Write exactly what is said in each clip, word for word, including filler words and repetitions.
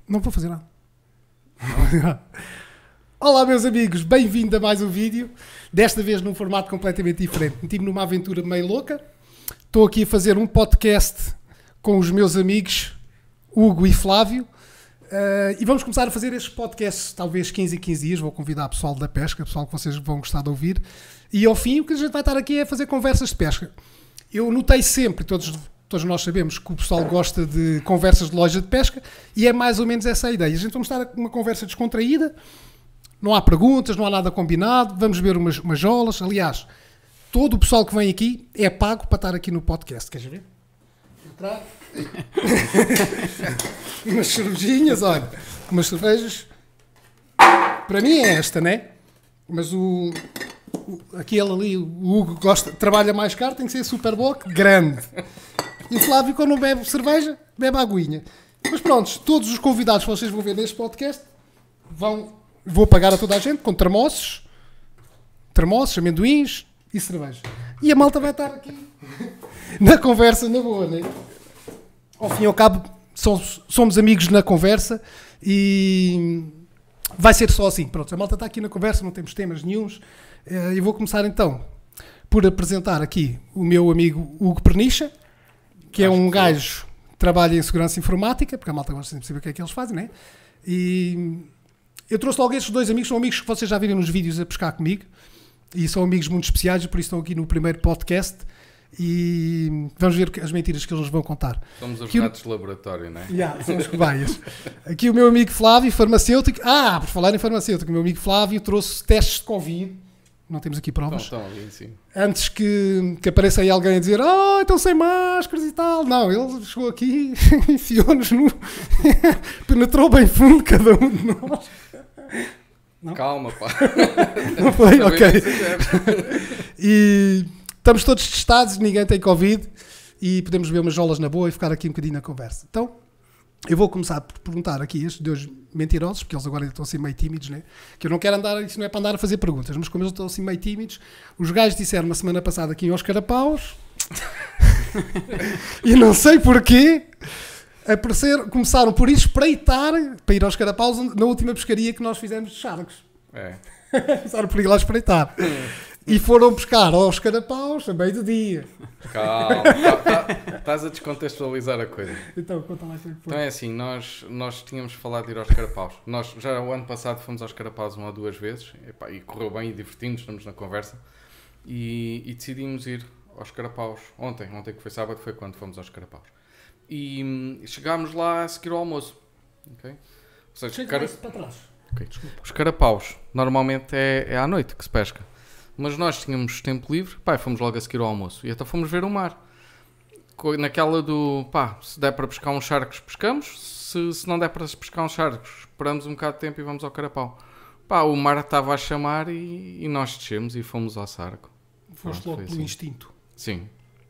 Não vou fazer nada. Olá, meus amigos, bem-vindo a mais um vídeo. Desta vez num formato completamente diferente. Meti-me numa aventura meio louca. Estou aqui a fazer um podcast com os meus amigos Hugo e Flávio. Uh, e vamos começar a fazer estes podcasts, talvez quinze em quinze dias. Vou convidar o pessoal da pesca, o pessoal que vocês vão gostar de ouvir. E ao fim, o que a gente vai estar aqui é fazer conversas de pesca. Eu notei sempre, todos, todos nós sabemos que o pessoal gosta de conversas de loja de pesca e é mais ou menos essa a ideia. A gente vamos estar uma conversa descontraída, não há perguntas, não há nada combinado, vamos ver umas, umas jolas. Aliás, todo o pessoal que vem aqui é pago para estar aqui no podcast. Queres ver? Entrar. Umas cervejinhas, olha, umas cervejas. Para mim é esta, né? Mas o, o aquele ali, o Hugo gosta, trabalha mais caro, tem que ser super bock, grande. E o Flávio, quando não bebe cerveja, bebe aguinha. Mas pronto, todos os convidados que vocês vão ver neste podcast vão, vou pagar a toda a gente com termossos, termossos, amendoins e cerveja. E a malta vai estar aqui na conversa, na boa, né? Ao fim e ao cabo, somos, somos amigos na conversa e vai ser só assim. Pronto, a malta está aqui na conversa, não temos temas nenhuns. E vou começar então por apresentar aqui o meu amigo Hugo Pernicha, que é um gajo que trabalha em segurança informática, porque a malta gosta de saber o que é que eles fazem, né? E eu trouxe logo estes dois amigos, são amigos que vocês já viram nos vídeos a pescar comigo e são amigos muito especiais e por isso estão aqui no primeiro podcast. E vamos ver as mentiras que eles nos vão contar. Somos os aqui ratos o... de laboratório, não é? Yeah, somos cobaias. Aqui o meu amigo Flávio, farmacêutico. Ah, por falar em farmacêutico, o meu amigo Flávio trouxe testes de Covid. Não temos aqui provas. Estão, estão ali, sim. Antes que, que apareça aí alguém a dizer oh, estão sem máscaras e tal. Não, ele chegou aqui, enfiou-nos no... penetrou bem fundo cada um de nós. Não? Calma, pá. Não foi? Ok. E... estamos todos testados, ninguém tem Covid e podemos ver umas jolas na boa e ficar aqui um bocadinho na conversa. Então, eu vou começar por perguntar aqui estes dois mentirosos, porque eles agora estão assim meio tímidos, né? Que eu não quero andar, isso não é para andar a fazer perguntas, mas como eles estão assim meio tímidos, os gajos disseram uma semana passada aqui aos carapaus e não sei porquê, aparecer, começaram por espreitar para ir aos carapaus na última pescaria que nós fizemos de charcos. É. Começaram por ir lá espreitar. E foram pescar aos carapaus a meio do dia. Calma, estás a descontextualizar a coisa. Então, conta lá. Então é assim, nós, nós tínhamos falado de ir aos carapaus. Nós já o ano passado fomos aos carapaus uma ou duas vezes, e, pá, e correu bem e divertimos, estamos na conversa. E, e decidimos ir aos carapaus ontem, ontem que foi sábado, foi quando fomos aos carapaus. E, e chegámos lá a seguir ao almoço. Okay? Ou seja, Chega cara... para trás. Okay. Os carapaus, normalmente é, é à noite que se pesca. Mas nós tínhamos tempo livre, pá, fomos logo a seguir ao almoço. E até fomos ver o mar. Naquela do, pá, se der para pescar uns charcos, pescamos. Se, se não der para pescar uns charcos, esperamos um bocado de tempo e vamos ao carapau. Pá, o mar estava a chamar e, e nós descemos e fomos ao sarco. Foste Pronto, logo pelo assim. instinto. Sim.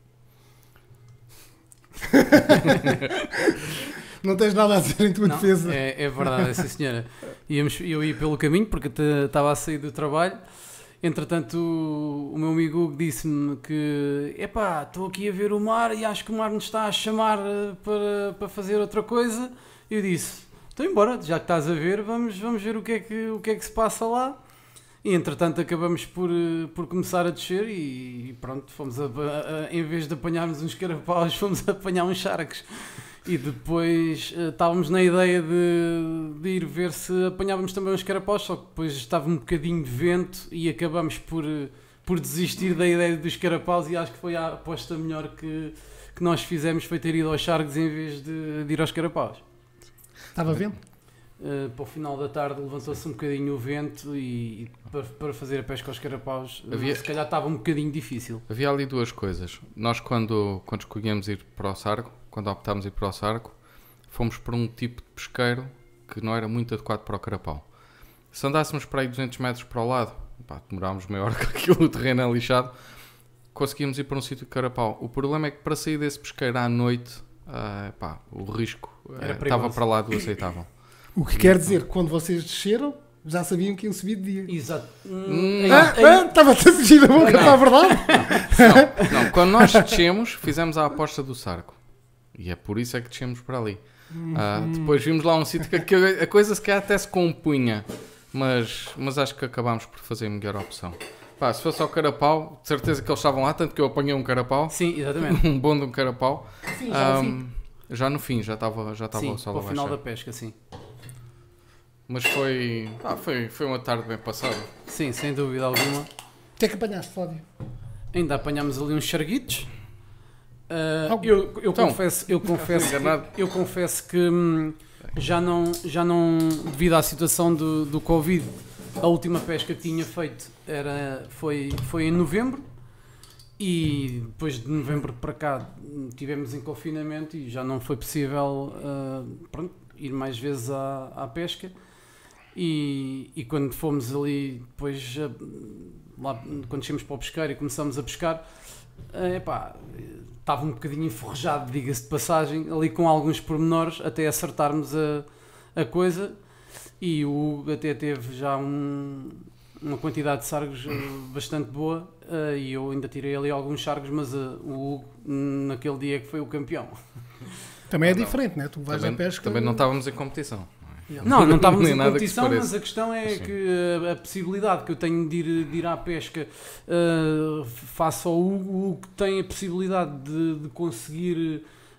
Não tens nada a dizer em tua não, defesa. É, é verdade, sim senhora. Íamos, eu ia pelo caminho porque estava a sair do trabalho. Entretanto, o, o meu amigo Hugo disse-me que epá, estou aqui a ver o mar e acho que o mar nos está a chamar para, para fazer outra coisa. Eu disse, então embora, já que estás a ver, vamos, vamos ver o que, é que, o que é que se passa lá. E entretanto acabamos por, por começar a descer e, e pronto, fomos a, a, a, em vez de apanharmos uns carapaus, fomos a apanhar uns charcos. E depois uh, estávamos na ideia de, de ir ver se apanhávamos também uns carapaus, só que depois estava um bocadinho de vento e acabamos por, por desistir da ideia dos carapaus e acho que foi a aposta melhor que, que nós fizemos, foi ter ido aos charcos em vez de, de ir aos carapaus. Estava vendo? Uh, para o final da tarde levantou-se um bocadinho o vento e, e para, para fazer a pesca aos carapaus havia, se calhar estava um bocadinho difícil. Havia ali duas coisas. Nós quando, quando escolhemos ir para o sargo, quando optámos ir para o sargo, fomos por um tipo de pesqueiro que não era muito adequado para o carapau. Se andássemos para aí duzentos metros para o lado, pá, demorámos meia hora que aquilo, o terreno é lixado, conseguimos ir para um sítio de carapau. O problema é que para sair desse pesqueiro à noite, uh, pá, o risco uh, estava para lá do aceitável. O que quer dizer que quando vocês desceram, já sabiam que iam subir de dia. Exato. Hum, Estava-te a fugir a boca, para a verdade? Não, não, quando nós descemos, fizemos a aposta do sarco. E é por isso é que descemos para ali. Ah, depois vimos lá um sítio que, que a coisa se calhar até se compunha, mas, mas acho que acabámos por fazer a melhor opção. Pá, se fosse ao carapau, de certeza que eles estavam lá, tanto que eu apanhei um carapau. Sim, exatamente. Um bom de um carapau. Sim, já, Ahm, sim. já no fim, já estava já estava Sim, o sol para a o final da baixar. pesca, sim. Mas foi, pá, foi, foi uma tarde bem passada. Sim, sem dúvida alguma. O que é que apanhaste, Flávio? Ainda apanhámos ali uns charguitos. Ah, Ah, eu, eu então, confesso, eu confesso, enganado. que, eu confesso que hum, já, não, já não, devido à situação do, do Covid, a última pesca que tinha feito era, foi, foi em novembro e depois de novembro para cá tivemos em confinamento e já não foi possível ah, pronto, ir mais vezes à, à pesca. E, e quando fomos ali, depois, ah, lá, quando chegamos para o pesqueiro e começamos a pescar, ah, epá, estava um bocadinho enferrujado, diga-se de passagem, ali com alguns pormenores, até acertarmos a, a coisa. E o Hugo até teve já um, uma quantidade de sargos uh, bastante boa uh, e eu ainda tirei ali alguns sargos, mas uh, o Hugo, naquele dia que foi o campeão. Também é Ah, não. diferente, né? Tu vais Também, à pesca. também não estávamos em competição. Não, não estávamos Nem em nada que competição, se pareça. mas a questão é Sim. que uh, a possibilidade que eu tenho de ir, de ir à pesca uh, face ao Hugo, o Hugo tem a possibilidade de, de conseguir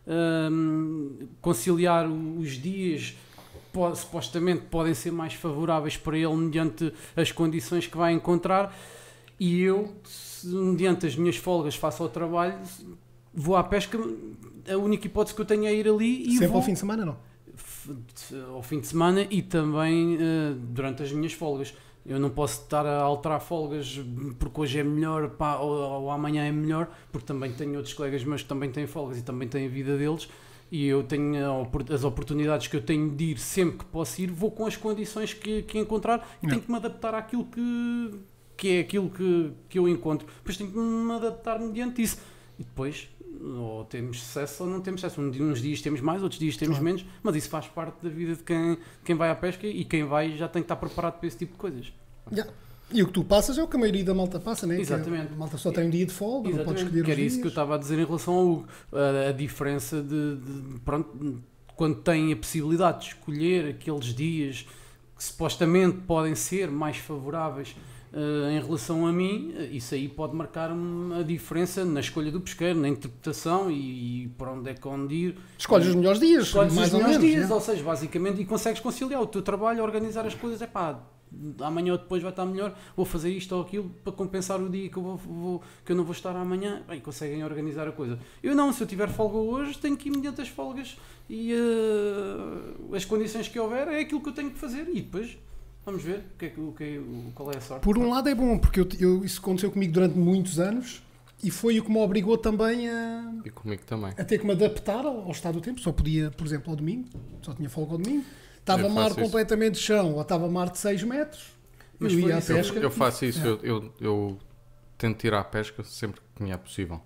uh, conciliar os dias. Pode, supostamente podem ser mais favoráveis para ele mediante as condições que vai encontrar e eu, se, mediante as minhas folgas face ao trabalho, vou à pesca, a única hipótese que eu tenho é ir ali e Sempre vou ao fim de semana, não? f- ao fim de semana e também uh, durante as minhas folgas. Eu não posso estar a alterar folgas porque hoje é melhor pá, ou, ou amanhã é melhor, porque também tenho outros colegas meus que também têm folgas e também têm a vida deles. E eu tenho a opor- as oportunidades que eu tenho de ir sempre que posso ir, vou com as condições que, que encontrar e Não. tenho que me adaptar àquilo que, que é aquilo que, que eu encontro. Depois tenho que me adaptar mediante isso. E depois, ou temos sucesso ou não temos sucesso. Um dia- Uns dias temos mais, outros dias temos Claro. menos, mas isso faz parte da vida de quem, quem vai à pesca e quem vai já tem que estar preparado para esse tipo de coisas. Yeah. E o que tu passas é o que a maioria da malta passa, né? Que Exatamente. a malta só tem um dia de folga, não pode Exatamente, escolher que os era isso que eu dias. estava a dizer em relação ao Hugo. A, a diferença de, de- pronto, quando tem a possibilidade de escolher aqueles dias que supostamente podem ser mais favoráveis eh, em relação a mim, isso aí pode marcar uma diferença na escolha do pesqueiro, na interpretação e, e para onde é que onde ir. Escolhes os melhores dias, Escolhes mais os ou melhores menos. dias, né? ou seja, basicamente, e consegues conciliar o teu trabalho, organizar as coisas, é pá, amanhã ou depois vai estar melhor, vou fazer isto ou aquilo para compensar o dia que eu, vou, vou- que eu não vou estar amanhã, bem, conseguem organizar a coisa. Eu não, se eu tiver folga hoje, tenho que ir mediante as folgas e eh, as condições que houver, é aquilo que eu tenho que fazer e depois vamos ver o que é, que- o que é- o- qual é a sorte. Por um lado é bom, porque eu, eu- isso aconteceu comigo durante muitos anos e foi o que me obrigou também a, E comigo também. a ter que me adaptar ao, ao estado do tempo. Só podia, por exemplo, ao domingo, só tinha folga ao domingo. Estava Eu mar faço isso. completamente de chão ou estava mar de seis metros. Mas eu foi ia à isso, Eu, pesca. eu faço isso, É. eu, eu, eu tento ir à pesca sempre que me é possível.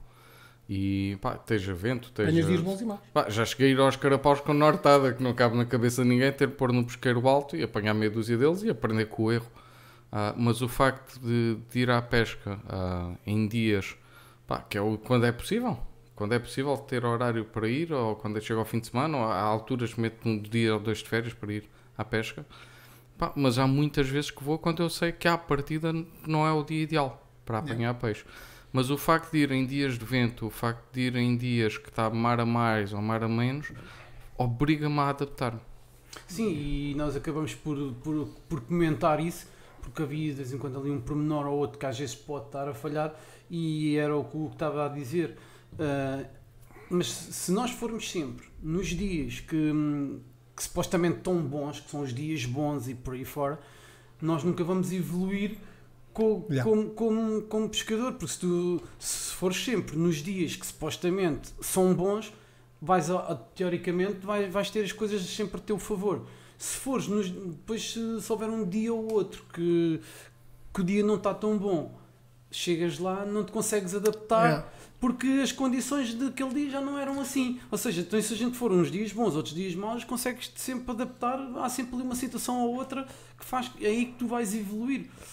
E pá, esteja vento, Apanhas dias esteja. bons e maus. Pá, já cheguei a ir aos carapaus com nortada, que não cabe na cabeça de ninguém, ter de pôr no pesqueiro alto e apanhar meia dúzia deles e aprender com o erro. Ah, mas o facto de, de ir à pesca ah, em dias, pá, que é o, quando é possível, quando é possível ter horário para ir, ou quando chega ao fim de semana, ou há alturas que meto um dia ou dois de férias para ir à pesca. Pá, mas há muitas vezes que vou quando eu sei que à partida não é o dia ideal para apanhar peixe. Mas o facto de ir em dias de vento, o facto de ir em dias que está mar a mais ou mar a menos, obriga-me a adaptar-me. Sim, e nós acabamos por, por, por comentar isso, porque havia de vez em quando ali um pormenor ou outro que às vezes pode estar a falhar, e era o que o Hugo estava a dizer. Ah, mas se nós formos sempre nos dias que, hum, que supostamente estão bons, que são os dias bons e por aí fora, nós nunca vamos evoluir co- Yeah. como, como, como pescador, porque se tu se fores sempre nos dias que supostamente são bons, vais a- a- teoricamente vais, vais ter as coisas sempre a teu favor. Se fores nos, depois se, se houver um dia ou outro que, que o dia não está tão bom, chegas lá, não te consegues adaptar É. porque as condições daquele dia já não eram assim. Ou seja, então, se a gente for uns dias bons, outros dias maus, consegues -te sempre adaptar. Há sempre ali uma situação ou outra que faz, é aí que tu vais evoluir.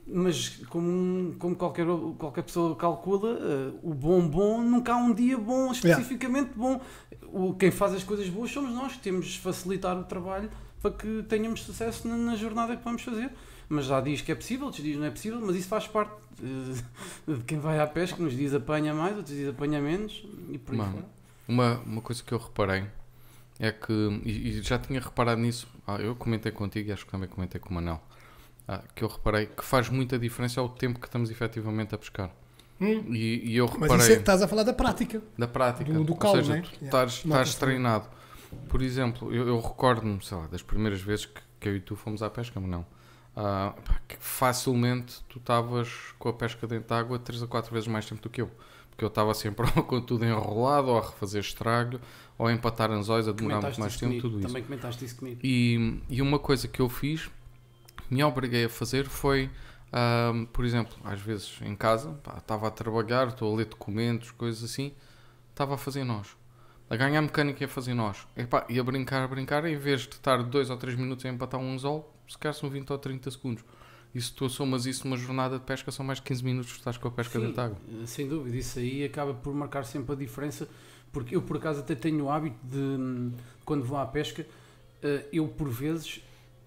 Mas como, como qualquer, qualquer pessoa calcula, uh, o bom bom, nunca há um dia bom, especificamente bom. O, quem faz as coisas boas somos nós, que temos de facilitar o trabalho para que tenhamos sucesso na, na jornada que vamos fazer. Mas já diz que é possível, outros dias que não é possível, mas isso faz parte de, de quem vai à pesca. Uns dias apanha mais, outros dias apanha menos e por aí Mano, fora. Uma, uma coisa que eu reparei é que, e, e já tinha reparado nisso, ah, eu comentei contigo e acho que também comentei com o Manel, ah, que eu reparei que faz muita diferença ao tempo que estamos efetivamente a pescar. Hum. E, e eu Mas reparei isso é, estás a falar da prática. da prática, do- do ou calo, seja, né? tu Yeah. estás, estás Nota-se treinado. Por exemplo, eu, eu recordo-me, sei lá, das primeiras vezes que, que eu e tu fomos à pesca, mas não. Ah, pá, que facilmente tu estavas com a pesca dentro de água três a quatro vezes mais tempo do que eu. Porque eu estava sempre com tudo enrolado, ou a refazer estrago, ou a empatar anzóis, a demorar muito Comentaste mais isso tempo, comigo, tudo isso. também comentaste isso comigo. E, e uma coisa que eu fiz, me obriguei a fazer foi, ahm, por exemplo, às vezes em casa, pá, estava a trabalhar, estou a ler documentos, coisas assim, estava a fazer nós. A ganhar mecânica e a fazer nós. E, pá, e a brincar, a brincar, em vez de estar dois ou três minutos a empatar um anzol, se calhar são vinte ou trinta segundos. E se tu somas isso numa jornada de pesca, são mais de quinze minutos que estás com a pesca Sim, dentro de água. sem dúvida, isso aí acaba por marcar sempre a diferença, porque eu por acaso até tenho o hábito de, quando vou à pesca, eh, eu por vezes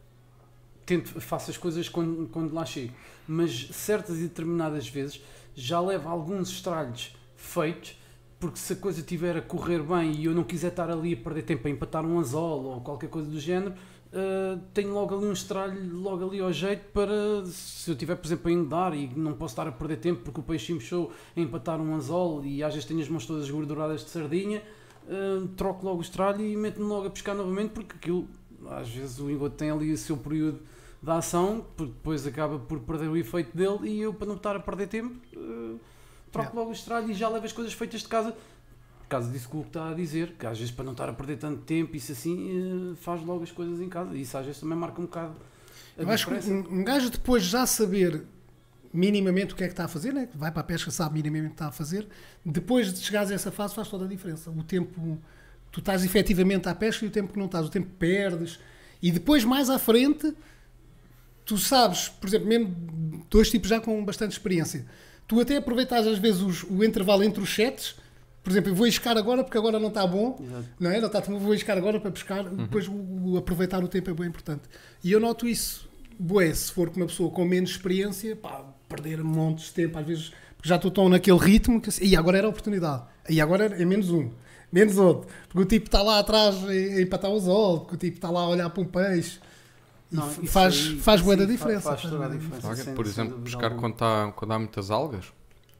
tento, faço as coisas quando, quando lá chego, mas certas e determinadas vezes já levo alguns estralhos feitos, porque se a coisa estiver a correr bem e eu não quiser estar ali a perder tempo a empatar um anzol ou qualquer coisa do género, Uh, tenho logo ali um estralho logo ali ao jeito para, se eu estiver por exemplo a engodar e não posso estar a perder tempo porque o peixe mexeu a empatar um anzol e às vezes tenho as mãos todas gorduradas de sardinha, uh, troco logo o estralho e meto-me logo a pescar novamente, porque aquilo, às vezes o engodo tem ali o seu período de ação, porque depois acaba por perder o efeito dele e eu, para não estar a perder tempo, uh, troco Yeah. logo o estralho e já levo as coisas feitas de casa. Por causa disso que o que está a dizer, que às vezes para não estar a perder tanto tempo, isso assim, eh, faz logo as coisas em casa. Isso às vezes também marca um bocado a Eu acho que diferença. um, um gajo depois de já saber minimamente o que é que está a fazer, né? Vai para a pesca, sabe minimamente o que está a fazer, depois de chegares a essa fase faz toda a diferença. O tempo, tu estás efetivamente à pesca e o tempo que não estás, o tempo que perdes. E depois mais à frente, tu sabes, por exemplo, mesmo dois tipos já com bastante experiência, tu até aproveitas às vezes os- o intervalo entre os sets. Por exemplo, eu vou iscar agora porque agora não está bom, Exato. não é? Não está, vou iscar agora para pescar, depois o, o aproveitar o tempo é bem importante. E eu noto isso, bué, se for com uma pessoa com menos experiência, pá, perder montes de tempo, às vezes, porque já estou tão naquele ritmo que assim, e agora era a oportunidade, e agora é menos um, menos outro, porque o tipo está lá atrás a a empatar o sol, porque o tipo está lá a olhar para um peixe, e Não, f- isso faz, aí- faz bué isso da aí fa- diferença. faz faz toda a bué da diferença. Olha, sem- por sem exemplo, dúvida pescar alguma. quando, tá, quando há muitas algas,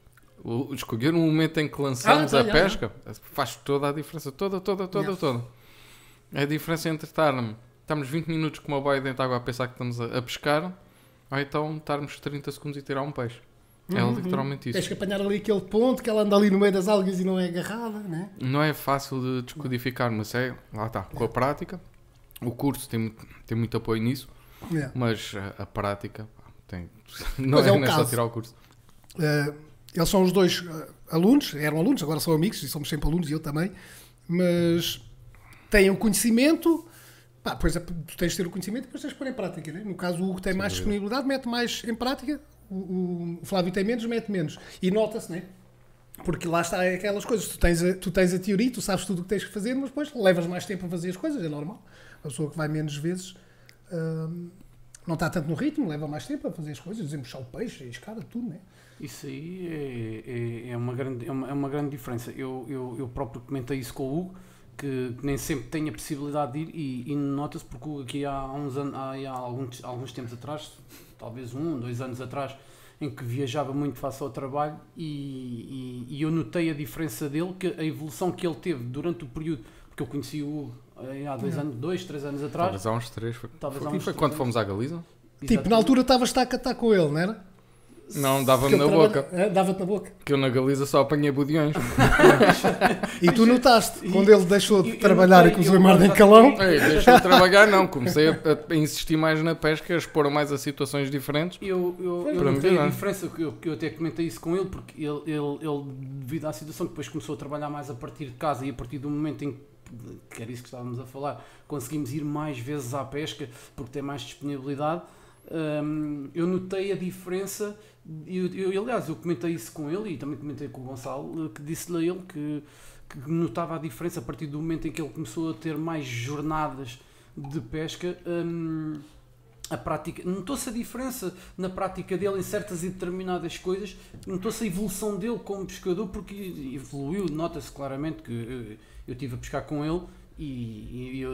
o, escolher um momento em que lançamos Ah, a tá, já, pesca faz toda a diferença, toda, toda, toda, Yeah. toda. É a diferença entre estarmos, estamos vinte minutos com uma boia dentro de água a pensar que estamos a, a pescar, ou então estarmos trinta segundos e tirar um peixe. É Uhum. literalmente Tens isso. que apanhar ali aquele ponto que ela anda ali no meio das algas e não é agarrada, né? Não é fácil de descodificar, mas é, lá está, com a prática. O curso tem, muito- tem muito apoio nisso, Yeah. mas a, a prática pá, tem. Não Mas é, é o não é só caso. tirar o curso. Uh, eles são os dois uh, alunos, eram alunos, agora são amigos e somos sempre alunos e eu também, mas têm o conhecimento, pá, pois é, tu tens de ter o conhecimento e depois tens de pôr em prática, né? No caso o Hugo tem Sem mais dúvida. disponibilidade, mete mais em prática, o, o- o Flávio tem menos, mete menos, e nota-se, né? Porque lá está é aquelas coisas, tu tens, a, tu tens a teoria, tu sabes tudo o que tens que fazer, mas depois levas mais tempo a fazer as coisas, é normal. A pessoa que vai menos vezes hum, não está tanto no ritmo, leva mais tempo a fazer as coisas, desembuchar o peixe, a escada, tudo, né? Isso aí é, é, é, uma grande, é, uma, é uma grande diferença. Eu, eu, eu próprio comentei isso com o Hugo, que, que nem sempre tem a possibilidade de ir, e, e nota-se porque o Hugo aqui há, uns anos, há, há alguns, alguns tempos atrás, talvez um, dois anos atrás, em que viajava muito face ao trabalho, e, e, e eu notei a diferença dele, que a evolução que ele teve durante o período, porque eu conheci o Hugo eh, há dois anos, dois, três anos atrás. Talvez há uns três. Foi, Talvez foi, há uns foi três quando anos. fomos à Galiza? Tipo, na Exatamente. altura estavas a estar com ele, não era? Não, dava-me Porque na ele boca. trabalha- é, dava-te na boca. Que eu na Galiza só apanhei budiões. E tu notaste, E- quando ele deixou de eu- eu trabalhar notei- e começou a eu mar de já calão, tinha- Ei, deixa de trabalhar, não. Comecei a, a insistir mais na pesca, a expor mais a situações diferentes. Eu, eu, Foi, eu para notei mim, a não é? diferença, que eu, que eu até comentei isso com ele, porque ele, ele, ele, devido à situação, depois começou a trabalhar mais a partir de casa, e a partir do momento em que, que era isso que estávamos a falar, conseguimos ir mais vezes à pesca, porque tem mais disponibilidade. hum, eu notei a diferença, eu, eu, aliás, eu comentei isso com ele e também comentei com o Gonçalo, que disse-lhe a ele que, que notava a diferença a partir do momento em que ele começou a ter mais jornadas de pesca. Hum, a prática, notou-se a diferença na prática dele em certas e determinadas coisas, notou-se a evolução dele como pescador, porque evoluiu, nota-se claramente que eu, eu estive a pescar com ele e, e eu,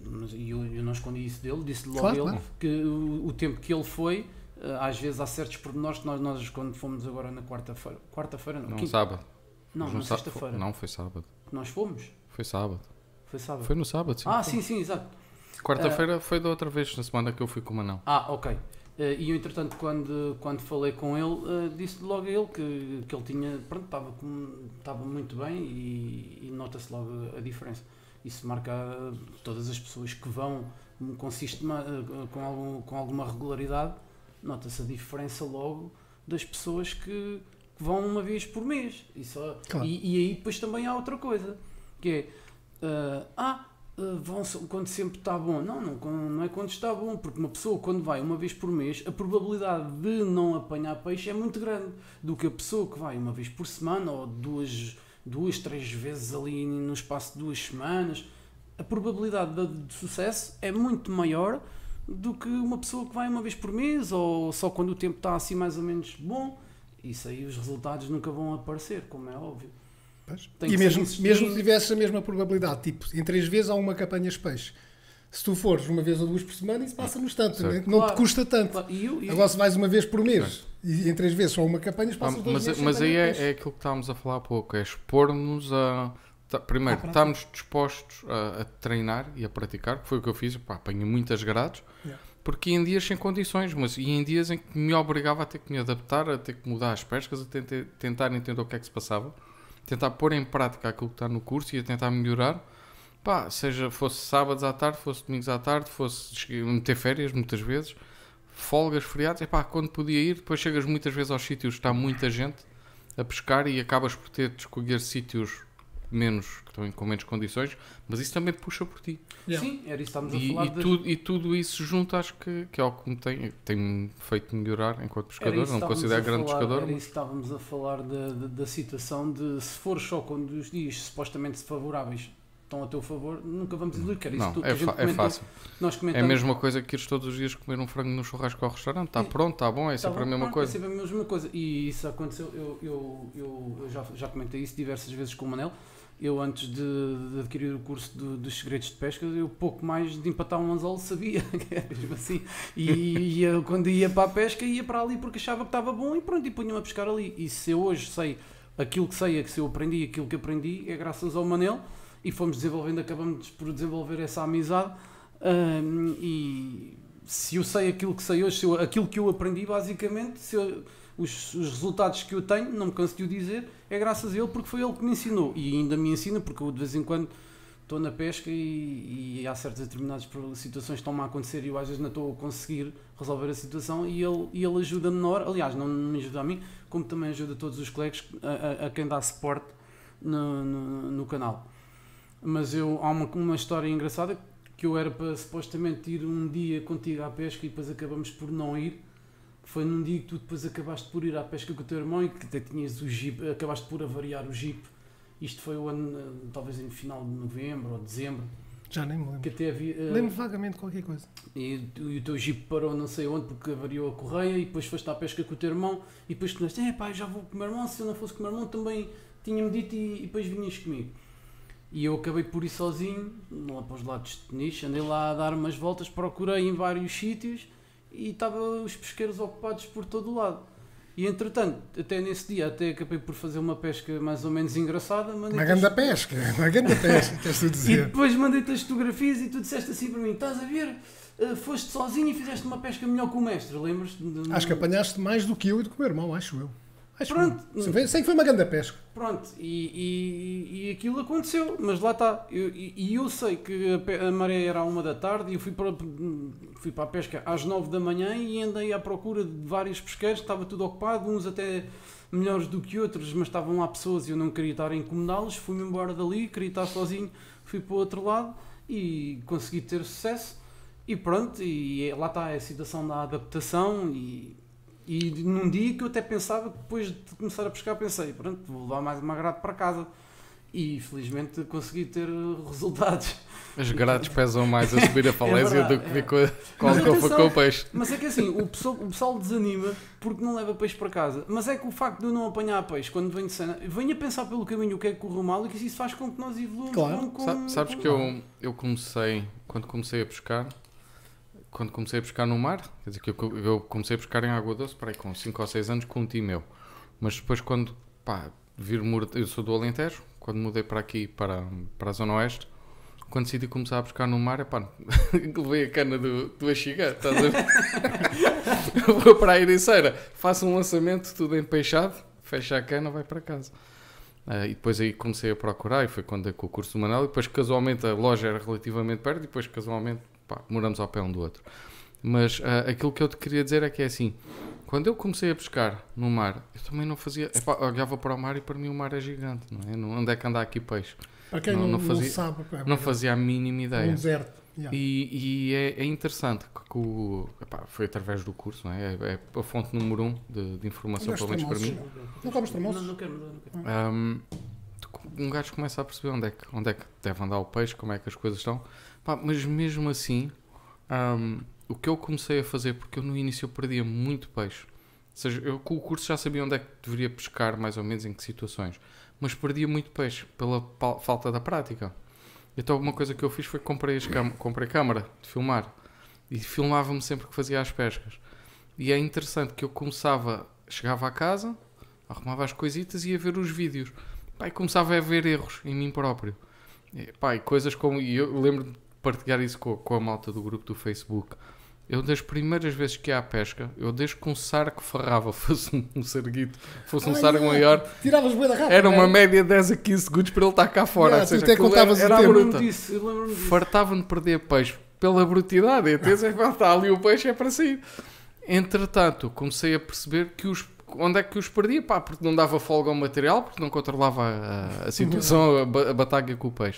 eu, eu não escondi isso dele, disse logo Claro, ele claro. que o, o tempo que ele foi, às vezes há certos pormenores que nós, nós quando fomos agora na quarta-feira, quarta-feira não, Não, quinta, sábado. não, Mas na no sá- sexta-feira, Não, foi sábado. nós fomos, Foi sábado. foi sábado. Foi no sábado, sim. Ah, sim, sim, exato. Quarta-feira foi da outra vez, na semana que eu fui com o Manão. Ah, ok. Uh, e eu, entretanto, quando, quando falei com ele, uh, disse logo a ele que, que ele tinha, pronto, estava, com, estava muito bem e, e nota-se logo a diferença. Isso marca uh, todas as pessoas que vão com, sistema, uh, com, algum, com alguma regularidade, nota-se a diferença logo das pessoas que, que vão uma vez por mês. Isso, uh, Claro. e, e aí depois também há outra coisa, que é, uh, ah, Uh, vão quando sempre está bom. Não, não, não é quando está bom, porque uma pessoa quando vai uma vez por mês, a probabilidade de não apanhar peixe é muito grande do que a pessoa que vai uma vez por semana ou duas, duas três vezes ali no espaço de duas semanas. A probabilidade de, de sucesso é muito maior do que uma pessoa que vai uma vez por mês ou só quando o tempo está assim mais ou menos bom. Isso aí os resultados nunca vão aparecer, como é óbvio. Pois. Tem E que mesmo, ser mesmo que insistindo. tivesse a mesma probabilidade, tipo, em três vezes há uma que apanhas peixe. Se tu fores uma vez ou duas por semana, isso passa no instante, Certo. né? Não Claro. te custa tanto. Claro, e eu- e- Agora, se vais uma vez por mês e em três vezes só uma que apanhas, Ah, passas dois mas meses sem mas aí apanhar é, peixe. é aquilo que estávamos a falar há pouco, é expor-nos a... tá- Primeiro, À prática. estamos dispostos a, a treinar e a praticar, que foi o que eu fiz, pá, apanhei muitas grades, Yeah. porque ia em dias sem condições, mas ia em dias em que me obrigava a ter que me adaptar, a ter que mudar as pescas, a tentar, tentar entender o que é que se passava, tentar pôr em prática aquilo que está no curso e a tentar melhorar, pá, seja fosse sábados à tarde, fosse domingos à tarde, fosse cheguei a meter férias muitas vezes, folgas, feriados, é pá, quando podia ir, depois chegas muitas vezes aos sítios, está muita gente a pescar e acabas por ter de escolher sítios menos, que estão com menos condições, mas isso também te puxa por ti. Yeah. Sim, era isso que estávamos a E, falar. e, das- tudo, e tudo isso junto acho que, que é o que me tem, tem feito melhorar enquanto Era pescador, isso não que me considero estávamos a grande falar, pescador, Era mas isso que estávamos a falar da, da, da situação de se for só quando os dias supostamente favoráveis estão a teu favor, nunca vamos iludir, que era isso não, que tu- é, que a gente fa- é comentou, fácil. Nós É a comentamos, mesma coisa que ires todos os dias comer um frango no churrasco ao restaurante, está Sim. pronto, está bom, é Tá sempre bom, a mesma pronto, coisa. É sempre a mesma coisa. E isso aconteceu, eu, eu, eu, eu já, já comentei isso diversas vezes com o Manel. Eu, antes de, de adquirir o curso do- dos segredos de pesca, eu pouco mais de empatar um anzol sabia, que era mesmo assim. E, e eu, quando ia para a pesca, ia para ali porque achava que estava bom e pronto, e punha-me a pescar ali. E se eu hoje sei aquilo que sei, é que se eu aprendi aquilo que aprendi, é graças ao Manel. E fomos desenvolvendo, acabamos por desenvolver essa amizade. Hum, e se eu sei aquilo que sei hoje, se eu- aquilo que eu aprendi, basicamente, se eu- os, os resultados que eu tenho, não me canso de o dizer, é graças a ele, porque foi ele que me ensinou. E ainda me ensina, porque eu de vez em quando estou na pesca e, e há certas determinadas situações que estão-me a acontecer e eu às vezes não estou a conseguir resolver a situação e ele, e ele ajuda-me na hora. Aliás, não me ajuda a mim, como também ajuda todos os colegas a, a- a quem dá suporte no, no, no canal. Mas eu, há uma, uma história engraçada que eu era para supostamente ir um dia contigo à pesca e depois acabamos por não ir. Foi num dia que tu depois acabaste por ir à pesca com o teu irmão e que até tinhas o jeep, acabaste por avariar o jeep. Isto foi o ano, eh, talvez em final de novembro ou dezembro, Já nem me lembro. que até havia. eh, Lembro vagamente qualquer coisa. e, tu- e o teu jeep parou não sei onde porque avariou a correia e depois foste à pesca com o teu irmão e depois tu disseste, é pá, já vou com o meu irmão, se eu não fosse com o meu irmão também tinha-me dito e, e depois vinhas comigo. E eu acabei por ir sozinho, lá para os lados de Peniche, andei lá a dar umas voltas, procurei em vários sítios e estavam os pesqueiros ocupados por todo o lado. E entretanto, até nesse dia, até acabei por fazer uma pesca mais ou menos engraçada. Uma mandei-te grande as- pesca, uma grande pesca, queres tu E dizer? depois mandei-te as fotografias e tu disseste assim para mim, estás a ver, uh, foste sozinho e fizeste uma pesca melhor que o mestre, lembras-te? De- Acho que apanhaste mais do que eu e do que o meu irmão, acho eu. Acho Pronto. eu. Sei que- Sei que foi uma grande pesca. Pronto, e, e, e aquilo aconteceu, mas lá está. Eu- E e eu sei que a, pe- a maré era à uma da tarde e eu fui para, fui para a pesca às nove da manhã e andei à procura de vários pesqueiros, estava tudo ocupado, uns até melhores do que outros, mas estavam lá pessoas e eu não queria estar a incomodá-los, fui-me embora dali, queria estar sozinho, fui para o outro lado e consegui ter sucesso. E pronto, e lá está a situação da adaptação e, e num dia que eu até pensava que depois de começar a pescar pensei, pronto, vou levar mais uma grade para casa. E felizmente consegui ter resultados. As grades pesam mais a subir a falésia É verdade, do que é. com a com Mas a copa atenção, com o peixe. Mas é que assim, o pessoal, o pessoal desanima porque não leva peixe para casa. Mas é que o facto de eu não apanhar peixe quando venho de cena, venho a pensar pelo caminho o que é que correu mal e que isso faz com que nós evoluamos. Claro. com, com, Sa- Sabes com- que eu, eu comecei, quando comecei a pescar, quando comecei a pescar no mar, quer dizer que eu, eu comecei a pescar em água doce, para aí com cinco ou seis anos com um tio meu. Mas depois quando, pá, vir mur- eu sou do Alentejo, quando mudei para aqui, para, para a Zona Oeste, quando decidi começar a pescar no mar, epá, levei a cana do, do Axiga, estás a ver? Vou para a Ericeira, faço um lançamento, tudo empeixado, fecha a cana, vai para casa. Uh, e depois aí comecei a procurar, e foi quando é com o curso do Manel, e depois casualmente a loja era relativamente perto, e depois casualmente, pá, moramos ao pé um do outro. Mas uh, aquilo que eu te queria dizer é que é assim, quando eu comecei a pescar no mar, eu também não fazia, epá, olhava para o mar e para mim o mar é gigante, não é? Não, onde é que anda aqui peixe? Para quem Não- não, não não fazia- sabe, é Não fazia a mínima um ideia. deserto. Yeah. E, e é, é interessante que o, epá, foi através do curso, não é? É, é a fonte número um de, de informação, Olha os pelo menos para mim. tremoços. Não comes Não, tremoços? não quero mudar, não quero. Um, um gajo começa a perceber onde é, que, onde é que deve andar o peixe, como é que as coisas estão. Pá, mas mesmo assim, um, o que eu comecei a fazer, porque eu no início eu perdia muito peixe. Ou seja, eu com o curso já sabia onde é que deveria pescar, mais ou menos em que situações. Mas perdia muito peixe pela pa- falta da prática. Então uma coisa que eu fiz foi que comprei, as cam- comprei câmara de filmar. E filmava-me sempre que fazia as pescas. E é interessante que eu começava, chegava à casa, arrumava as coisitas e ia ver os vídeos. Pá, e começava a ver erros em mim próprio. E, pá, e coisas como... E eu lembro de partilhar isso com, com a malta do grupo do Facebook. Eu, das primeiras vezes que ia à pesca, eu desde que um sargo ferrava, fosse um, um sarguito, fosse um Ai, sargo não. maior, Tiravas bué da rápida. era uma não é? média de dez a quinze segundos para ele estar cá fora. Yeah, Ou seja, tu até aquilo contavas era, o era tempo. a Eu lembro-me bruta. disso, eu lembro-me disso. Fartava-me de perder peixe pela brutalidade. E atenção, pá, está ali o peixe, é para sair. Entretanto, comecei a perceber que os, onde é que os perdia, pá, porque não dava folga ao material, porque não controlava a, a situação, a, ba- a batalha com o peixe.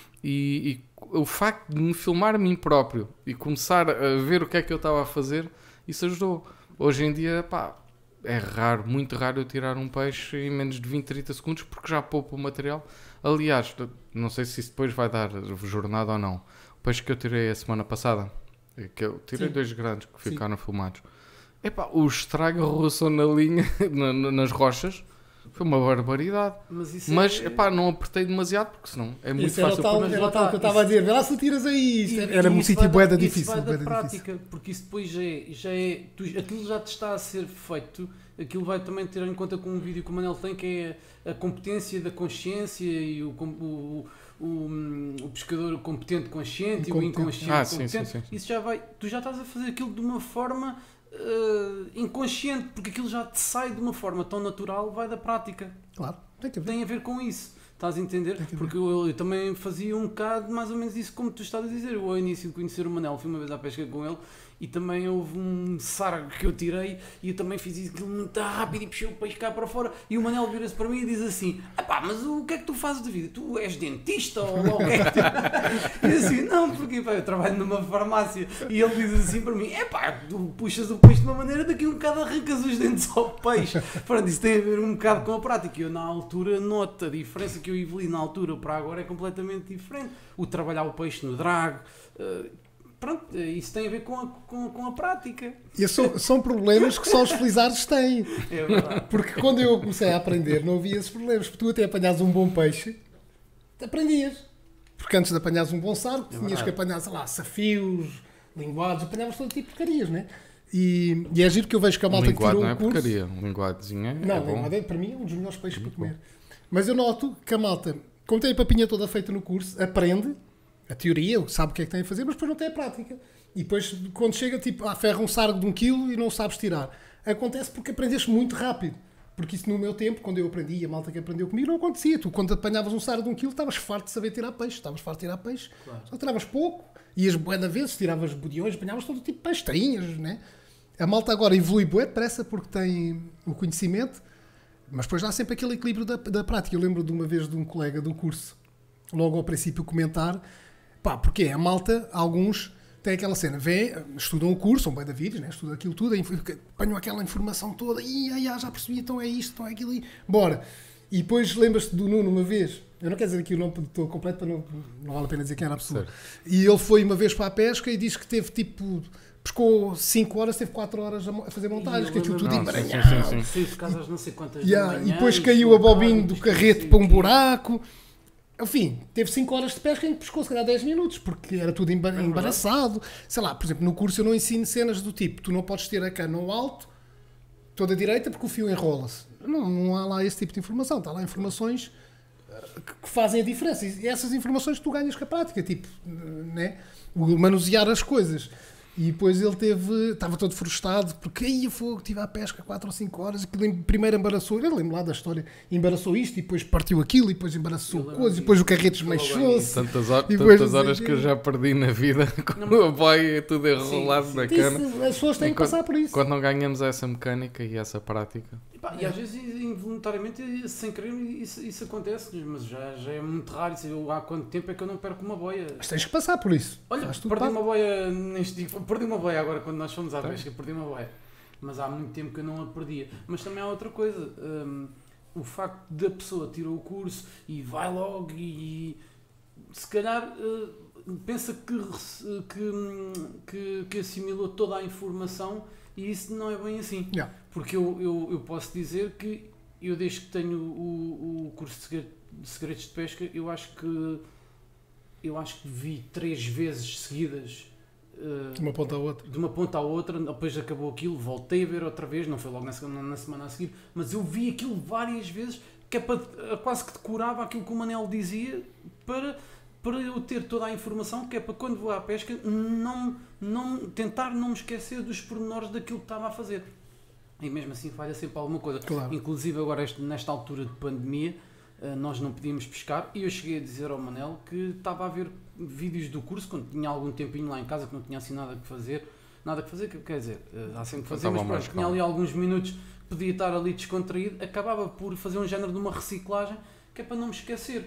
E, e o facto de me filmar a mim próprio e começar a ver o que é que eu estava a fazer, isso ajudou. Hoje em dia, pá, é raro, muito raro eu tirar um peixe em menos de vinte, trinta segundos, porque já poupo o material. Aliás, não sei se isso depois vai dar jornada ou não. O peixe que eu tirei a semana passada, que eu tirei Sim. dois grandes que Sim. ficaram filmados. Epá, o estrago roçou na linha, na- na- nas rochas, foi uma barbaridade. Mas isso Mas, é... epá, não apertei demasiado, porque senão é muito Isso era o fácil tal, pôr- mas era lá o tal tá, que eu estava a isso- dizer. Vê lá se tiras aí. Isto E- era e um isso sítio vai bué da isso difícil. vai bué da da difícil. prática, porque isso depois já é, já é tu- aquilo já te está a ser feito, aquilo vai também ter em conta com um vídeo que o Manel tem, que é a competência da consciência e o, com- o, o, hum, o pescador competente consciente e o Incompetente. inconsciente Ah, sim, competente. sim, sim, sim. Isso já vai, tu já estás a fazer aquilo de uma forma eh, inconsciente, porque aquilo já te sai de uma forma tão natural, vai da prática. Claro, tem que haver. Tem a ver com isso. Estás a entender? Tem que ver. Porque eu, eu também fazia um bocado mais ou menos isso como tu estás a dizer. Eu, ao início de conhecer o Manel, fui uma vez à pesca com ele e também houve um sargo que eu tirei e eu também fiz aquilo muito rápido e puxei o peixe cá para fora. E o Manel vira-se para mim e diz assim: "Epá, mas o que é que tu fazes da vida? Tu és dentista ou lá o que é que tu..." E eu assim: "Não, porque pá, eu trabalho numa farmácia." E ele diz assim para mim: "Epá, tu puxas o peixe de uma maneira, daqui a um bocado arrancas os dentes ao peixe." Pronto, isso tem a ver um bocado com a prática. Eu, na altura, noto a diferença que eu evolui na altura para agora é completamente diferente. O trabalhar o peixe no drago, eh, pronto, isso tem a ver com a, com, com a prática. E são, são problemas que só os felizardos têm. É verdade. Porque quando eu comecei a aprender, não havia esses problemas. Porque tu até apanhas um bom peixe, aprendias. Porque antes de apanhares um bom sargo, tinhas verdade. que apanhar, sei lá, safios, linguados, apanhavas todo tipo de porcarias, né? E, e é giro que eu vejo que a Um malta que linguado tirou não é o curso... porcaria, um linguadozinho é, Não, é bom. linguado é, para mim é um dos melhores peixes para comer. Mas eu noto que a malta, como tem a papinha toda feita no curso, aprende a teoria, sabe o que é que tem a fazer, mas depois não tem a prática. E depois, quando chega, tipo, ah, ferra um sargo de um quilo e não sabes tirar. Acontece porque aprendeste muito rápido. Porque isso no meu tempo, quando eu aprendi, e a malta que aprendeu comigo, não acontecia. Tu, quando apanhavas um sargo de um quilo, estavas farto de saber tirar peixe. Estavas farto de tirar peixe. Claro. Só tiravas pouco. Ias bué da vez, tiravas bodiões, apanhavas todo tipo de peixe, tainhas, né? A malta agora evolui bué depressa porque tem o conhecimento, mas depois há sempre aquele equilíbrio da, da prática. Eu lembro de uma vez de um colega do curso, logo ao princípio, comentar, pá, porque a malta, alguns tem aquela cena, vê, estudam o curso, são bem da vídeos, né? Estudam aquilo tudo, apanham aquela informação toda, e ai, ai, já percebi, então é isto, então é aquilo, e bora. E depois lembras-te do Nuno uma vez, eu não quero dizer aqui o nome do completo, para não, não vale a pena dizer quem era a pessoa. Certo. E ele foi uma vez para a pesca e disse que teve tipo, pescou cinco horas, teve quatro horas a fazer montagens, que aquilo tudo emaranhado. Sim, sim, sim. Casas não sei quantas yeah, e depois caiu a bobina do carrete para um buraco. Enfim, teve cinco horas de pesca e pescou se calhar dez minutos, porque era tudo embaraçado. Sei lá, por exemplo, no curso eu não ensino cenas do tipo, tu não podes ter a cana ao alto, toda a direita, porque o fio enrola-se. Não, não há lá esse tipo de informação. Está lá informações que fazem a diferença. E essas informações tu ganhas com a prática, tipo, né? O manusear as coisas. E depois ele teve, estava todo frustrado, porque aí fogo, estive à pesca quatro ou cinco horas, aquilo primeiro embaraçou, eu lembro lá da história, embaraçou isto, e depois partiu aquilo, e depois embaraçou coisa, e depois o carrete desmanchou-se. Tantas, horas, tantas horas que eu já perdi na vida, com o boy tudo enrolado na cana. Isso, as pessoas têm que quando, passar por isso. Quando não ganhamos essa mecânica e essa prática. E, pá, e às vezes, involuntariamente, sem querer, isso, isso acontece, mas já, já é muito raro. Isso, eu, há quanto tempo é que eu não perco uma boia? Mas tens que passar por isso. Olha, perdi uma boia neste dia. Perdi uma boia agora quando nós fomos à pesca, perdi uma boia. Mas há muito tempo que eu não a perdia. Mas também há outra coisa. Um, o facto da pessoa tirou o curso e vai logo e se calhar uh, pensa que, que, que, que assimilou toda a informação e isso não é bem assim. Yeah. Porque eu, eu, eu posso dizer que eu desde que tenho o, o curso de, segredo, de segredos de pesca, eu acho que eu acho que vi três vezes seguidas. De uma ponta à outra. De uma ponta à outra, depois acabou aquilo, voltei a ver outra vez, não foi logo na semana, na semana a seguir, mas eu vi aquilo várias vezes, que é para, quase que decorava aquilo que o Manel dizia, para, para eu ter toda a informação, que é para quando vou à pesca, não, não, tentar não me esquecer dos pormenores daquilo que estava a fazer. E mesmo assim falha sempre alguma coisa. Claro. Inclusive agora, este, nesta altura de pandemia, nós não podíamos pescar e eu cheguei a dizer ao Manel que estava a ver vídeos do curso quando tinha algum tempinho lá em casa que não tinha assim nada que fazer, nada que fazer, quer dizer, há sempre que fazer, mas pronto, tinha ali alguns minutos, podia estar ali descontraído, acabava por fazer um género de uma reciclagem que é para não me esquecer.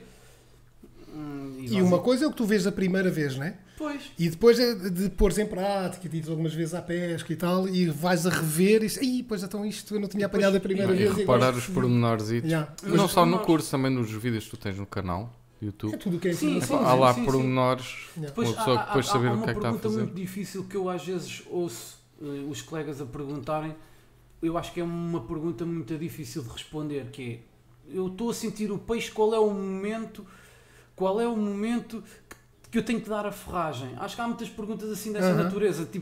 Hum, e e uma coisa é o que tu vês a primeira vez, não é? Pois. E depois é de pôres em prática, dizes algumas vezes à pesca e tal, e vais a rever e aí, pois então isto eu não tinha apanhado a primeira e vez. E reparar os pormenores. Yeah. Não só no curso, também nos vídeos que tu tens no canal, YouTube. É tudo o que é sim, informação. sim, há lá sim, pormenores, sim. uma Depois, pessoa há, que depois há, saber há o que é que está a fazer. uma pergunta muito difícil que eu às vezes ouço uh, os colegas a perguntarem, eu acho que é uma pergunta muito difícil de responder, que é, eu estou a sentir o peixe, qual é o momento, qual é o momento que, que eu tenho que dar a ferragem? Acho que há muitas perguntas assim dessa uh-huh. natureza, tipo...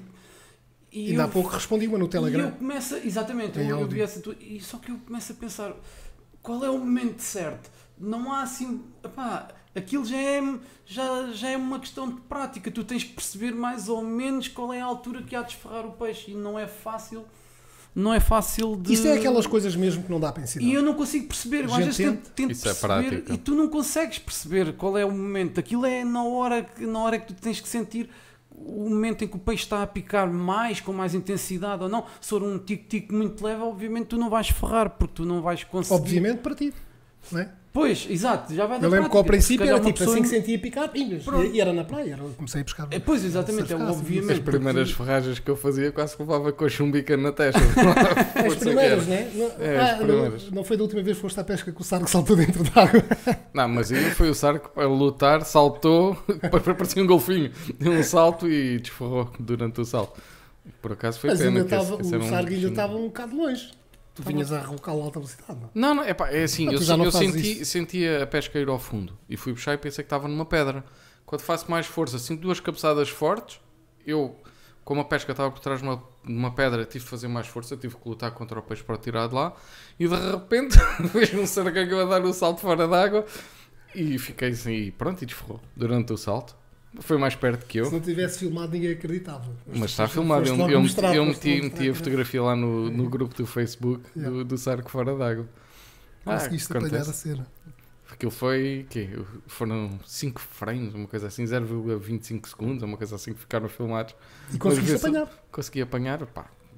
E ainda há pouco respondi uma no Telegram. E eu começo, exatamente, eu, eu vi essa, e só que eu começo a pensar, qual é o momento certo? Não há assim, epá, aquilo já é, já, já é uma questão de prática, tu tens que perceber mais ou menos qual é a altura que há de esferrar o peixe e não é fácil, não é fácil de... Isso é aquelas coisas mesmo que não dá para ensinar. E eu não consigo perceber, eu às vezes tento, tento Isso perceber é prática. E tu não consegues perceber qual é o momento, aquilo é na hora que, na hora que tu tens que sentir o momento em que o peixe está a picar mais, com mais intensidade ou não. Se for um tic-tic muito leve, obviamente tu não vais ferrar, porque tu não vais conseguir... Obviamente para ti, não é? Pois, exato, já vai dar. Eu lembro que ao princípio era tipo assim que em... sentia picar, pingas, e era na praia, era, comecei a pescar. É, pois, exatamente, é obviamente. As primeiras porque... ferragens que eu fazia quase que levava com a chumbica na testa. As primeiras, né? Não, é? Ah, As primeiras. Não, não foi da última vez que foste à pesca que o sargo saltou dentro d'água. Não, mas aí foi o sargo para lutar, saltou, parecia um golfinho, deu um salto e desforrou durante o salto. Por acaso foi mas pena. Ainda que tava, esse, o esse sargo um... ainda estava um bocado longe. Tu vinhas a arrocar a alta velocidade, não? Não, não, é pá, é assim, ah, eu, eu senti, sentia a pesca ir ao fundo e fui puxar e pensei que estava numa pedra. Quando faço mais força, sinto duas cabeçadas fortes, eu, como a pesca estava por trás de uma, de uma pedra, tive de fazer mais força, tive que lutar contra o peixe para o tirar de lá e de repente vejo um sargão a dar um salto fora d'água e fiquei assim, e pronto, e desforrou durante o salto. Foi mais perto que eu. Se não tivesse filmado, ninguém acreditava. Mas, Mas está filmado. Eu, eu, mostrar, eu meti, meti a fotografia lá no, no grupo do Facebook yeah. do, do sargo fora d'água. Conseguiste ah, apanhar a cena. Aquilo foi, quê? Foram cinco frames, uma coisa assim, zero vírgula vinte e cinco segundos, uma coisa assim que ficaram filmados. E conseguiste apanhar? Consegui apanhar, pá,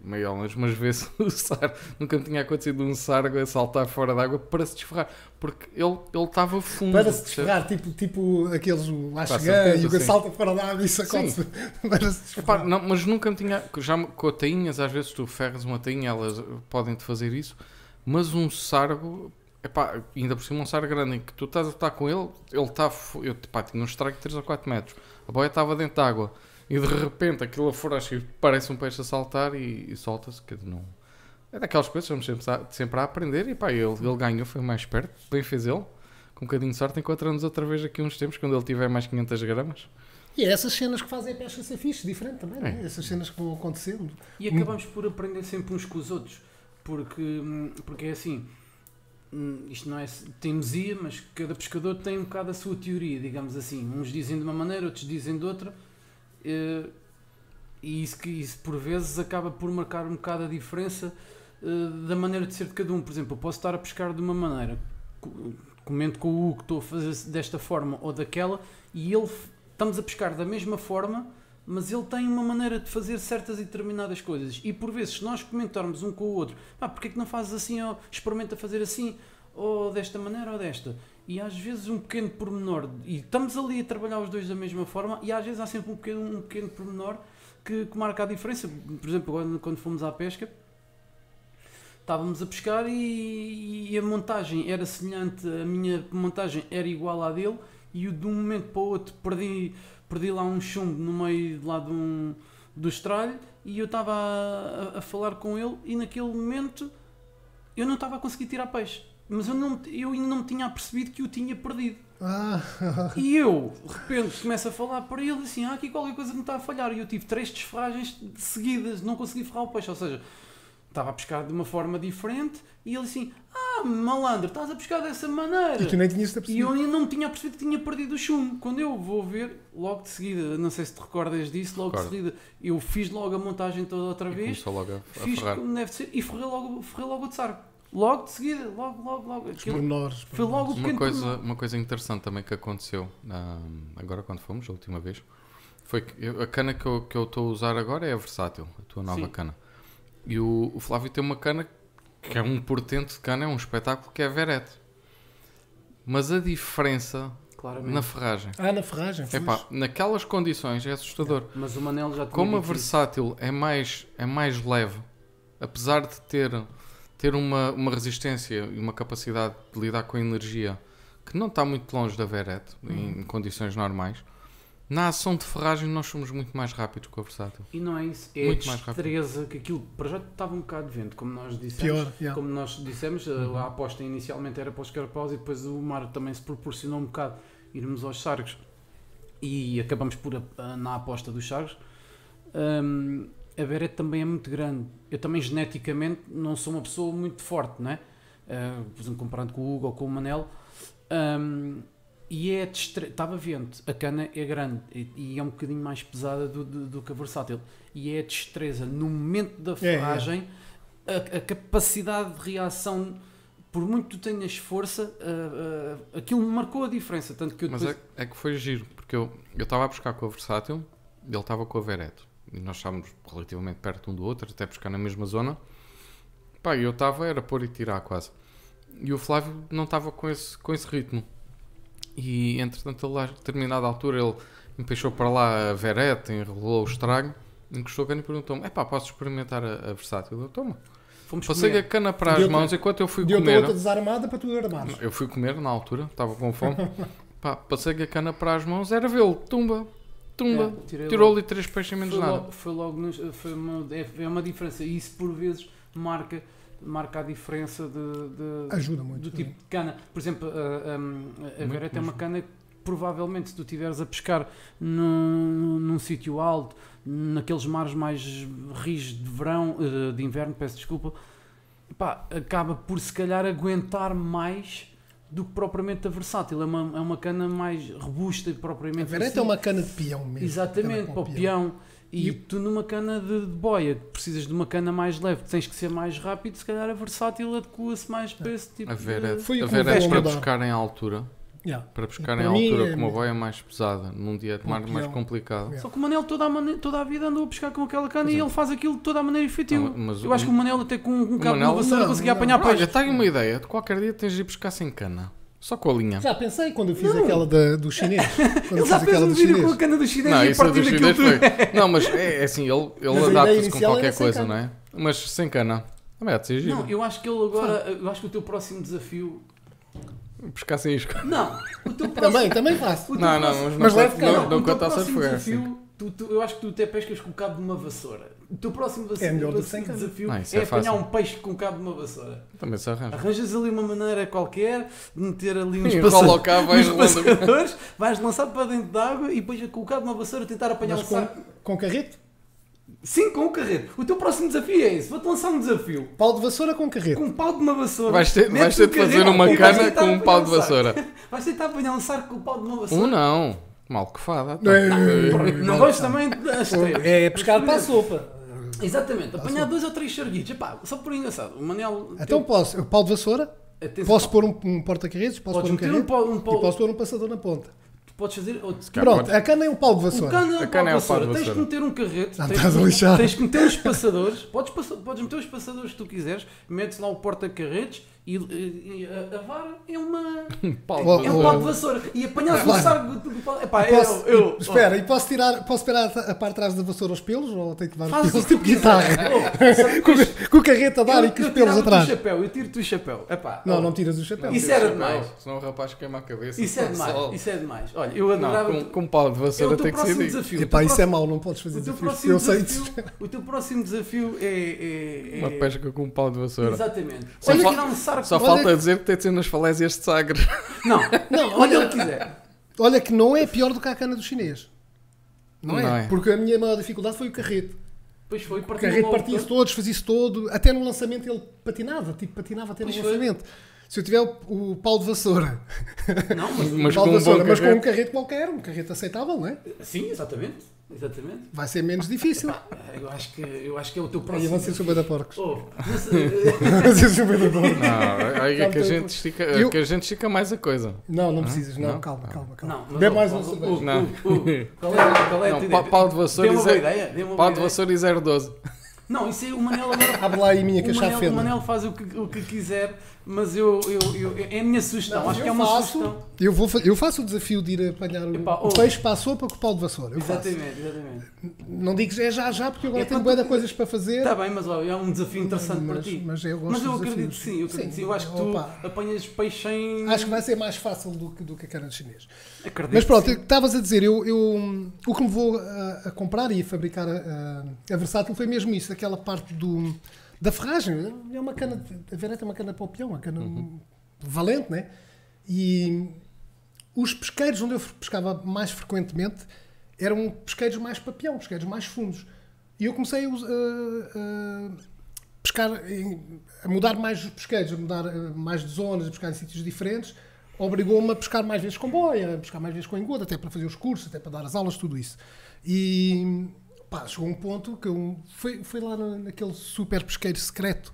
meio longe, mas vê-se o sargo. Nunca me tinha acontecido um sargo a saltar fora d'água para se desferrar, porque ele ele estava fundo. Para se desferrar, tipo, tipo aqueles lá Pá, cheguei e o certeza, que sim. salta fora da água e sacode-se para se Epá, desferrar. não, mas nunca me tinha. Já me- com tainhas, às vezes tu ferras uma tainha, elas podem-te fazer isso, mas um sargo, epá, ainda por cima um sargo grande, em que tu estás a estar com ele, ele está. fu- Eu epá, tinha um estrago de três ou quatro metros, a boia estava dentro de água e de repente aquilo afora e parece um peixe a saltar e, e solta-se. Quer dizer, não. É daquelas coisas, vamos sempre, a- sempre a aprender e pá, ele, ele ganhou, foi mais esperto, bem fez ele. Com um bocadinho de sorte, encontramos outra vez aqui uns tempos, quando ele tiver mais quinhentas gramas. E é essas cenas que fazem a pesca ser fixe, diferente também, não é? É. Essas cenas que vão acontecendo. E acabamos por aprender sempre uns com os outros, porque, hum, porque é assim, hum, isto não é teimosia, mas cada pescador tem um bocado a sua teoria, digamos assim. Uns dizem de uma maneira, outros dizem de outra, eh, e isso, que, isso por vezes acaba por marcar um bocado a diferença eh, da maneira de ser de cada um. Por exemplo, eu posso estar a pescar de uma maneira, co- comento com o Hugo que estou a fazer desta forma ou daquela, e ele, estamos a pescar da mesma forma, mas ele tem uma maneira de fazer certas e determinadas coisas. E por vezes, se nós comentarmos um com o outro, pá, porque é que não fazes assim, ou experimenta fazer assim, ou desta maneira ou desta. E às vezes um pequeno pormenor, e estamos ali a trabalhar os dois da mesma forma, e às vezes há sempre um pequeno, um pequeno pormenor que, que marca a diferença. Por exemplo, quando, quando fomos à pesca, estávamos a pescar e, e a montagem era semelhante, a minha montagem era igual à dele, e eu, de um momento para o outro perdi, perdi lá um chumbo no meio de lá de um, do estralho, e eu estava a, a, a falar com ele, e naquele momento eu não estava a conseguir tirar peixe, mas eu, não, eu ainda não me tinha apercebido que o tinha perdido. Ah, E eu, de repente, começo a falar para ele assim, ah, aqui qualquer coisa que me está a falhar, e eu tive três desferragens seguidas, não consegui ferrar o peixe, ou seja, estava a pescar de uma forma diferente, e ele assim, ah, malandro, estás a pescar dessa maneira. e tu nem tinhas E eu percebido. ainda não me tinha percebido que tinha perdido o chumbo. Quando eu vou ver, logo de seguida, não sei se te recordas disso, logo Recordo. de seguida, eu fiz logo a montagem toda outra E vez, começou logo a, a fiz ferrar. como deve ser, e ferrei logo, ferrei logo o sargo. Logo de seguida, logo, logo, logo. Os Aquilo- pormenores. foi logo o Uma pequeno coisa, pormenor. uma coisa interessante também que aconteceu na- agora quando fomos, a última vez, foi que eu- a cana que eu que eu estou a usar agora é a versátil, a tua nova Sim. cana. E o, o Flávio tem uma cana que é um portento de cana, é um espetáculo, que é a Verete. Mas a diferença Claramente. na ferragem, Ah, na ferragem. epá, pois. naquelas condições é assustador. Mas o Manel já tinha Como a dito isso. versátil é mais, é mais leve, apesar de ter, ter uma, uma resistência e uma capacidade de lidar com a energia que não está muito longe da Verete, em condições normais, na ação de ferragem nós somos muito mais rápidos com a versátil. E não é isso, é Muito a mais rápido. destreza que aquilo, para já estava um bocado de vento, como nós dissemos. Pior, yeah. Como nós dissemos, a- Uhum. a aposta inicialmente era para os carpaus, e depois o mar também se proporcionou um bocado irmos aos sargos, e acabamos por, a- na aposta dos sargos. Hum, a Verete também é muito grande. Eu também geneticamente não sou uma pessoa muito forte, não é? Uh, por exemplo, comparando com o Hugo ou com o Manel. Hum, e é destre... estava vento, a cana é grande e, e é um bocadinho mais pesada do, do, do que a versátil, e é a destreza no momento da ferragem, A, a capacidade de reação, por muito que tu tenhas força, uh, uh, aquilo me marcou a diferença, tanto que eu Mas depois... é, é que foi giro, porque eu eu estava a buscar com a versátil e ele estava com a Verete. E nós estávamos relativamente perto um do outro, até buscar na mesma zona. Pá, e eu estava, era pôr e tirar quase. E o Flávio não estava com esse, com esse ritmo. E entretanto, ele, a determinada altura, ele empechou para lá a Verete, enrolou o estrago, encostou a cana e perguntou-me: é pá, posso experimentar a, a versátil? Eu toma. Fomos Passei comer. a cana para as Deu-te- mãos enquanto eu fui Deu-te comer. outra desarmada para tu armares. Eu fui comer na altura, estava com fome. Pá, passei a cana para as mãos, era vê-lo, tumba, tumba. É, tirei Tirou logo. ali três peixes em menos Foi nada. logo, foi logo nos- foi uma, é, é uma diferença, e isso por vezes marca, marca a diferença de, de- Ajuda muito. do também. tipo de cana. Por exemplo, a, a, a Muito Verete é uma mesmo. cana que provavelmente, se tu estiveres a pescar num, num sítio alto, naqueles mares mais rijos de verão, eh, de inverno, peço desculpa, pá, acaba por se calhar aguentar mais do que propriamente a versátil. É uma, é uma cana mais robusta A propriamente. Verete assim. é uma cana de peão mesmo. Exatamente, Cana para com o peão. E, E- tu numa cana de, de boia, que precisas de uma cana mais leve, que tens que ser mais rápido, se calhar a versátil adequa-se mais para esse tipo A Verete, de... Foi a como Verete o para Valongador. buscar em altura, Yeah. Para pescar em Para mim altura é com uma mesmo. boia mais pesada, num dia de mar Com mais pião. complicado. Yeah. Só que o Manel toda a, mane- toda a vida andou a pescar com aquela cana e ele faz aquilo de toda a maneira efetiva. Não, mas Eu o- acho que o Manel até com um cabo de Manel- uma vassoura Não, conseguia não. apanhar peixe. Olha, tenho uma ideia. De qualquer dia tens de ir pescar sem cana. Só com a linha. Já pensei quando eu fiz aquela da, do chinês. Quando eu Ele já fiz fez aquela um do vídeo com chinês. a cana do chinês Não, e a isso é partir do daquilo chinês tudo. foi. Não, mas é, é assim, ele, ele Mas a ideia adapta-se com inicial era qualquer sem coisa, cana. não é? Mas sem cana. Também há de ser giro. Não, eu acho que ele agora, eu acho que o teu próximo desafio... Pescar sem isco. Não, o teu próximo... Também, também faço. o teu Não, não, próximo- mas Mas não, leve conta- cana. não, não o teu conta a próximo surfar. desafio, tu, tu, eu acho que tu até pescas com o cabo de uma vassoura. O teu próximo desafio, É melhor do que próximo sem cana. desafio Não, isso é, é apanhar fácil. um peixe com o cabo de uma vassoura. Também se arranja. Arranjas ali uma maneira qualquer de meter ali uns, Enrola passa- o cabo, vai uns enrolando. passadores, vais lançar para dentro de água e depois com o cabo de uma vassoura tentar apanhar Mas um com, saco. com carreto? Sim, com o carreto. O teu próximo desafio é esse. Vou-te lançar um desafio. Pau de vassoura com carreto. Com um pau de uma vassoura. Vais ter, Metes vais ter o de fazer carreto uma e vais cana tentar com um pau de apanhar um saco. vassoura. Vais tentar apanhar um saco com o pau de uma vassoura. Um não. Mal que fada. Não, é- Não vais também às três. É pescar para a sopa. Exatamente. Apanhar dois ou três charguitos. Epá, só por engraçado. O Manel... Então posso, pau de vassoura, Atenção. posso pôr um, um porta-carretos, posso Podes pôr um meter um carreto pau... Um pau e posso pôr um passador na ponta. tu podes fazer... outro- Cá Pronto, podes. a cana é um pau de O vassoura. cana é A o cana é pau o de pau de vassoura. Tens que vassoura. meter um carreto. Não tens estás que- a lixar. Tens que meter os passadores. Podes, passa- podes meter os passadores que tu quiseres. Metes lá o porta-carretos e, e- e a, a vara é uma... Pau Oh, de É um oh. pau de vassoura. E apanhas o Claro. sargo do do pau... Epá, Posso, eu... eu espera, e posso tirar, posso tirar a, a parte de trás da vassoura aos pelos ou tenho que dar os Faz pelos o que tipo tu quiseres. guitarra? Oh, sabe com, que o- com o carreto a dar eu- e com os eu pelos tirava-te atrás. o chapéu, eu tiro-te o chapéu. Epá, Não, oh, não tiras o chapéu. Isso Não, era não, demais. Senão o rapaz queima a cabeça. Isso é com o demais. sol. Isso é demais. Olha, eu Não, adorava... com, com um pau de É o vassoura teu tem que ser próximo dito. desafio. Epá, O teu isso é próximo- mau, não podes fazer O teu desafios. próximo Eu sei desafio, disso. o teu próximo desafio é... é, é... Uma pesca com um pau de vassoura. Exatamente. Só Olha, fal- tirar um sarco. Só Olha falta que- dizer que tem de ser nas falésias de Sagres. Não, Não, onde olha, ele quiser. olha que não é pior do que a cana do chinês. Não é? Não é. Porque a minha maior dificuldade foi o carreto. Depois foi O partir carreto logo partia-se todo. todos, fazia-se todo. Até no lançamento ele patinava, tipo, patinava até no Pois foi. lançamento. Se eu tiver o, o pau de vassoura, Não, mas... Mas o pau com de um vassoura, bom mas com um carreto. carreto qualquer, um carreto aceitável, não é? Sim, exatamente. Exatamente. Vai ser menos difícil. Eu acho que, eu acho que é o teu Aí próximo... vão ser super da porcos. Oh, mas, Vão ser super da porcos. Não, aí é que a Calma, gente estica, eu- que a gente estica mais a coisa. Não, não precisas, não, Não? calma, calma, calma. não, mas... Bebe oh, mais oh, um oh, cerveja. oh, Não. oh, oh, Qual é, qual é a Não, tua pau- ideia? pau de vassoura Dê uma e boa ze- ideia. Dê uma boa Pau de ideia. vassoura e zero doze. Não, isso é o Manel agora... Abre lá aí a minha que O a chave Manel, o fenda. Manel faz o que, o que quiser, mas eu, eu, eu- é a minha sugestão. Não, acho que é eu uma faço- sugestão. Eu, vou, fa- eu faço o desafio de ir apanhar o, Epá, o oh. peixe para a sopa com o pau de vassoura. Eu faço. Exatamente, exatamente. Não digo que é já já, porque eu agora É tenho quando bué de tu- coisas para fazer. Está bem, mas ó, é um desafio interessante para mas, ti. mas eu gosto Mas eu de acredito desafios. sim, eu acredito sim. Eu acho que tu opa, apanhas peixe sem. acho que vai ser mais fácil do que, do que a cana de chinês. Acredito Mas pronto, sim. estavas a dizer, eu, eu- o que me vou a, a comprar e a fabricar a, a, a Versátil foi mesmo isso, aquela parte do, da ferragem. É uma cana, de- a Vereta é uma cana para o peão, uma cana valente, né? E os pesqueiros onde eu pescava mais frequentemente eram pesqueiros mais para peão, pesqueiros mais fundos. E eu comecei a, us- a- a pescar, em- a mudar mais os pesqueiros, a mudar eh, mais de zonas, a pescar em sítios diferentes, obrigou-me a pescar mais vezes com boia, a pescar mais vezes com engodo, até para fazer os cursos, até para dar as aulas, tudo isso. E pá, chegou um ponto que eu fui, fui lá na- naquele super pesqueiro secreto,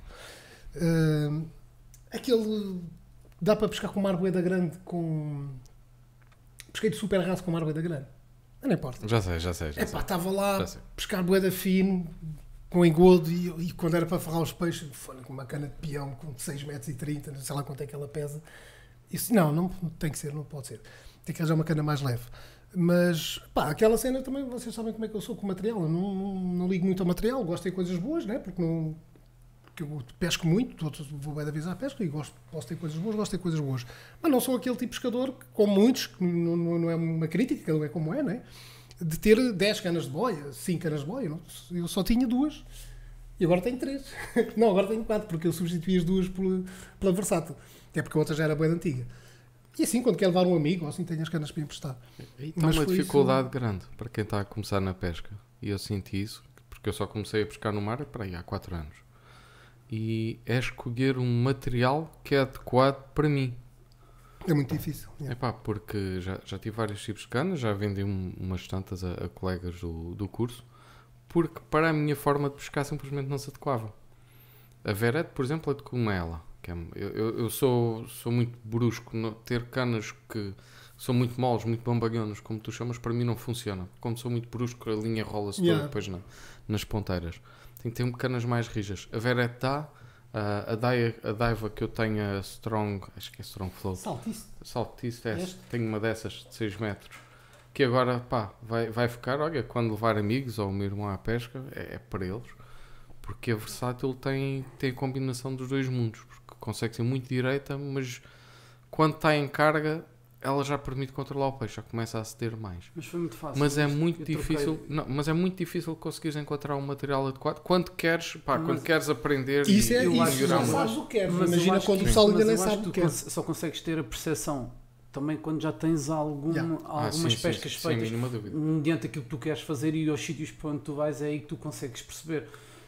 eh, aquele dá para pescar com uma arboeda grande, com pesqueiro super raso com uma arboeda grande. Não importa. Já sei, já sei. Já Epá, sei. estava lá Já a sei. pescar boeda fino, com engodo, e, e quando era para ferrar os peixes, foi com uma cana de peão com seis metros e trinta, não sei lá quanto é que ela pesa. Isso, não, não tem que ser, não pode ser. Tem que arranjar uma cana mais leve. Mas, pá, aquela cena também, vocês sabem como é que eu sou com o material. Eu não, não, não ligo muito ao material, gosto de ter coisas boas, né? Porque não... Porque eu pesco muito, todos- vou bem da vez à pesca e gosto, posso ter coisas boas, gosto de ter coisas boas. Mas não sou aquele tipo de pescador, que, como muitos, que não, não, não é uma crítica, cada um é como é, né? De ter dez canas de boia, cinco canas de boia. Não? Eu só tinha duas e agora tenho três. Não, agora tenho quatro, porque eu substituí as duas por, pela Versátil. Até porque a outra já era boia antiga. E assim, quando quer levar um amigo, ou assim, tenho as canas para emprestar. Está Mas uma foi dificuldade grande para quem está a começar na pesca. E eu senti isso, porque eu só comecei a pescar no mar para aí há quatro anos. E é escolher um material que é adequado para mim. É muito difícil. yeah. Epá, porque já, já tive vários tipos de canas, já vendi um- umas tantas a, a colegas do, do curso, porque para a minha forma de pescar simplesmente não se adequava. A Verete, por exemplo, adequou-me a ela. Que é, eu eu, eu sou, sou muito brusco. No, ter canas que são muito moles, muito bambalhonas, como tu chamas, para mim não funciona. Como sou muito brusco, a linha rola-se toda Yeah. depois na, nas ponteiras. Tem que ter canas mais rijas. A Verette dá, a, a, Dai- a Daiva que eu tenho, a Strong, acho que é Strong Flow, Saltiste. Saltiste, é, Este? tenho uma dessas de seis metros. Que agora, pá, vai, vai ficar, olha, quando levar amigos ou o meu irmão à pesca, é, é para eles. Porque a versátil tem, tem a combinação dos dois mundos. Porque consegue ser muito direita, mas quando está em carga, ela já permite controlar o peixe, já começa a ceder mais. Mas foi muito fácil. Mas é Eu muito troquei- difícil, não, mas é muito difícil conseguires encontrar um material adequado quando queres, pá, Mas- quando queres aprender Isso e, é eu e acho isso, que já melhorar não mais. sabes o que queres. Mas eu Imagina acho quando que o isso- pessoal mas ainda nem eu acho sabe que o tu que quer. cons- só consegues ter a percepção também quando já tens algum, Yeah. Ah, algumas sim, sim, pescas sim, sem feitas mínima dúvida. mediante aquilo que tu queres fazer e aos sítios para onde tu vais é aí que tu consegues perceber.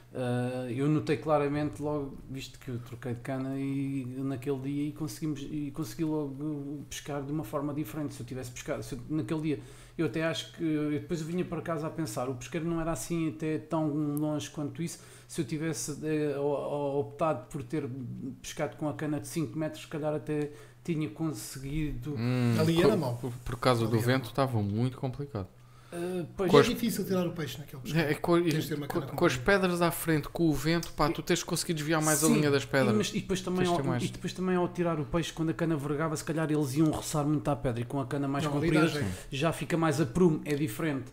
Uh, eu notei claramente logo, visto que eu troquei de cana e naquele dia e, conseguimos, e consegui logo pescar de uma forma diferente. Se eu tivesse pescado, se eu- naquele dia, eu até acho que eu depois eu vinha para casa a pensar, o pesqueiro não era assim até tão longe quanto isso. Se eu tivesse eh, o- o- optado por ter pescado com a cana de cinco metros, se calhar até tinha conseguido. Hum, Ali co- era mau. Por, por causa Ali do era vento mau. estava muito complicado. Uh, pois, E é Cos- difícil tirar o peixe naquele pescado. É, é co- Tens de ter uma co- cana com as comprida. pedras à frente, com o vento, pá, tu tens de conseguir desviar mais a Sim, linha das E, pedras. mas- e depois também Tens de ao, ter mais. e depois também ao tirar o peixe, quando a cana vergava, se calhar eles iam roçar muito à pedra e com a cana mais Não, ali comprida dá jeito. já fica mais a prumo, é diferente.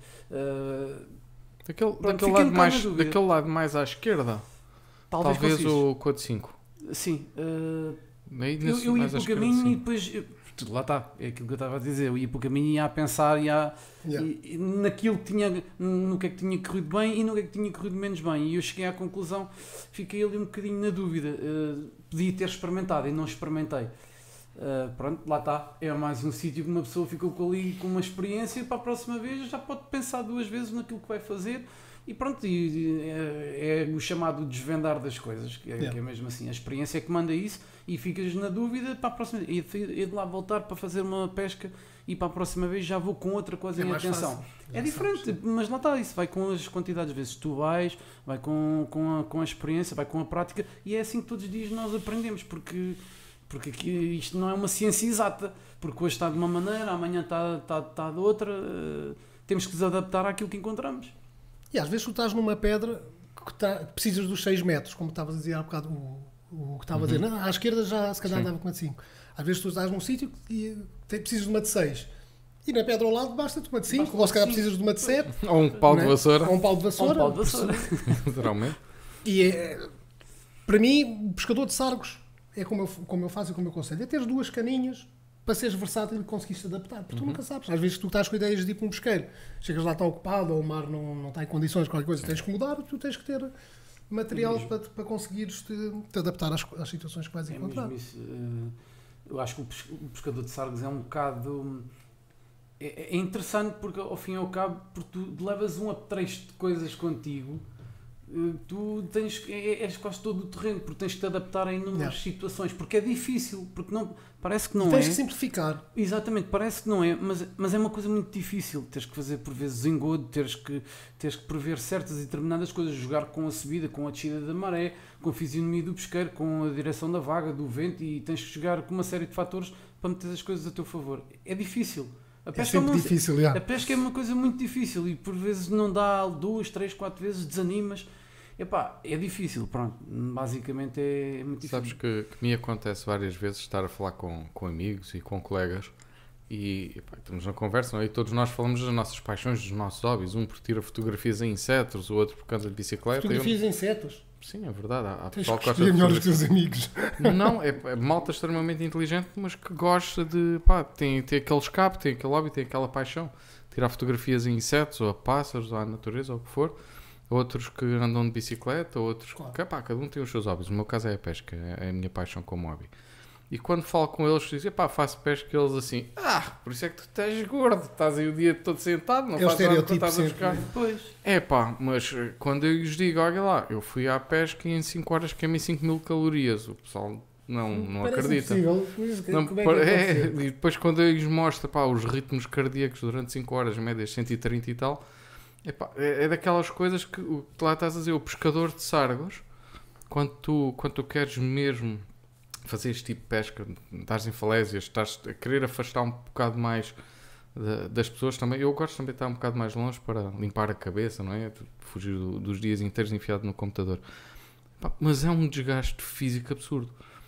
Uh, Daquele, Pronto, daquele, fiquei um lado bocado mais, na dúvida. daquele lado mais à esquerda, talvez talvez conseguisse. o Code cinco. Sim, uh, Aí eu, nesse- eu ia mais à pelo esquerda, caminho sim. e depois. eu- tudo lá está, é aquilo que eu estava a dizer. Eu ia pelo caminho e ia a pensar e ia, Yeah. e- e naquilo que tinha, no que é que tinha corrido bem e no que é que tinha corrido menos bem. E eu cheguei à conclusão, fiquei ali um bocadinho na dúvida. Uh, podia ter experimentado e não experimentei. Uh, pronto, lá está. É mais um sítio que uma pessoa ficou com ali com uma experiência. Para a próxima vez já pode pensar duas vezes naquilo que vai fazer. E pronto, e, e, é, é o chamado desvendar das coisas, que é, Yeah. que é mesmo assim. A experiência é que manda isso e ficas na dúvida para a próxima vez. E de, e de lá voltar para fazer uma pesca e para a próxima vez já vou com outra coisa É em mais atenção. fácil. É Já diferente, sabes. mas lá está, isso vai com as quantidades de vezes tu vais, vai com, com, a, com a experiência, vai com a prática e é assim que todos os dias nós aprendemos, porque, porque aqui, isto não é uma ciência exata, porque hoje está de uma maneira, amanhã está, está, está de outra, eh, temos que nos adaptar àquilo que encontramos. E às vezes tu estás numa pedra que tá- precisas dos seis metros, como estavas a dizer há bocado, o, o que estava a dizer. Não, à esquerda já se calhar Sim. dava com uma de cinco. Às vezes tu estás num sítio que te- precisas de uma de seis. E na pedra ao lado basta-te uma de cinco, Basta ou se calhar cinco. precisas de uma de sete. Ou um pau de né? vassoura, Ou um pau de Ou vassoura. um pau de vassoura. literalmente. E é, para mim, o pescador de sargos é como eu, como eu faço e como eu aconselho. É ter duas caninhas para seres versátil e conseguires adaptar. Porque tu nunca sabes. Às vezes tu estás com ideias de ir para um pesqueiro, chegas lá, está ocupado, ou o mar não, não está em condições, qualquer coisa, tens que mudar, tu tens que ter material mesmo. para, para conseguires te, te adaptar às, às situações que vais É encontrar. mesmo isso. eh, Eu acho que o pes- o pescador de sargos é um bocado. É, é interessante porque ao fim e ao cabo, porque tu levas um apetrecho de coisas contigo, eh, tu tens, é, és quase todo o terreno, porque tens que te adaptar a inúmeras Yeah. situações, porque é difícil, porque não, parece que não tens é. que simplificar. Exatamente, parece que não é, mas, mas é uma coisa muito difícil. Tens que fazer por vezes engodo, teres que, teres que prever certas e determinadas coisas, jogar com a subida, com a descida da maré, com a fisionomia do pesqueiro, com a direção da vaga, do vento, e tens que jogar com uma série de fatores para meter as coisas a teu favor. É difícil. A É pesca, sempre uma- difícil, já. a pesca é uma coisa muito difícil e por vezes não dá duas, três, quatro vezes, desanimas. Epá, é difícil, pronto. Basicamente é, é muito difícil. Sabes que, que me acontece várias vezes estar a falar com, com amigos e com colegas e epá, estamos na conversa, não é? E todos nós falamos das nossas paixões, dos nossos hobbies. Um por tira fotografias em insetos, o outro por causa de bicicleta. Fotografias de insetos. Eu- Sim, é verdade. Há, há Tens pessoal que que gosta de escolher melhor os fotografia. teus amigos. Não, é, é malta extremamente inteligente, mas que gosta de. Pá, tem, tem aquele escape, tem aquele hobby, tem aquela paixão. Tirar fotografias em insetos, ou a pássaros, ou à natureza, ou o que for. Outros que andam de bicicleta, outros. Claro. Que, pá, cada um tem os seus hobbies. No meu caso é a pesca, é a minha paixão como hobby. E quando falo com eles, dizem, pá, faço pesca, eles assim, ah, por isso é que tu estás gordo, estás aí o dia todo sentado, não É o fazes nada quando estereotipo estás a sempre, pescar. né? Pois. É pá, mas eh, quando eu lhes digo, olha lá, eu fui à pesca e em cinco horas queimei cinco mil calorias, o pessoal não, não Parece acredita. impossível. Mas Não, como é que pa- é, aconteceu? e depois quando eu lhes mostro pá, os ritmos cardíacos durante cinco horas, médias cento e trinta e tal, epá, é, é daquelas coisas que o que lá estás a dizer, o pescador de sargos, quando tu, quando tu queres mesmo fazer este tipo de pesca, estás em falésias, estás a querer afastar um bocado mais da, das pessoas também. Eu gosto também de estar um bocado mais longe para limpar a cabeça, não é? Fugir do, dos dias inteiros enfiado no computador. Pá, mas é um desgaste físico absurdo.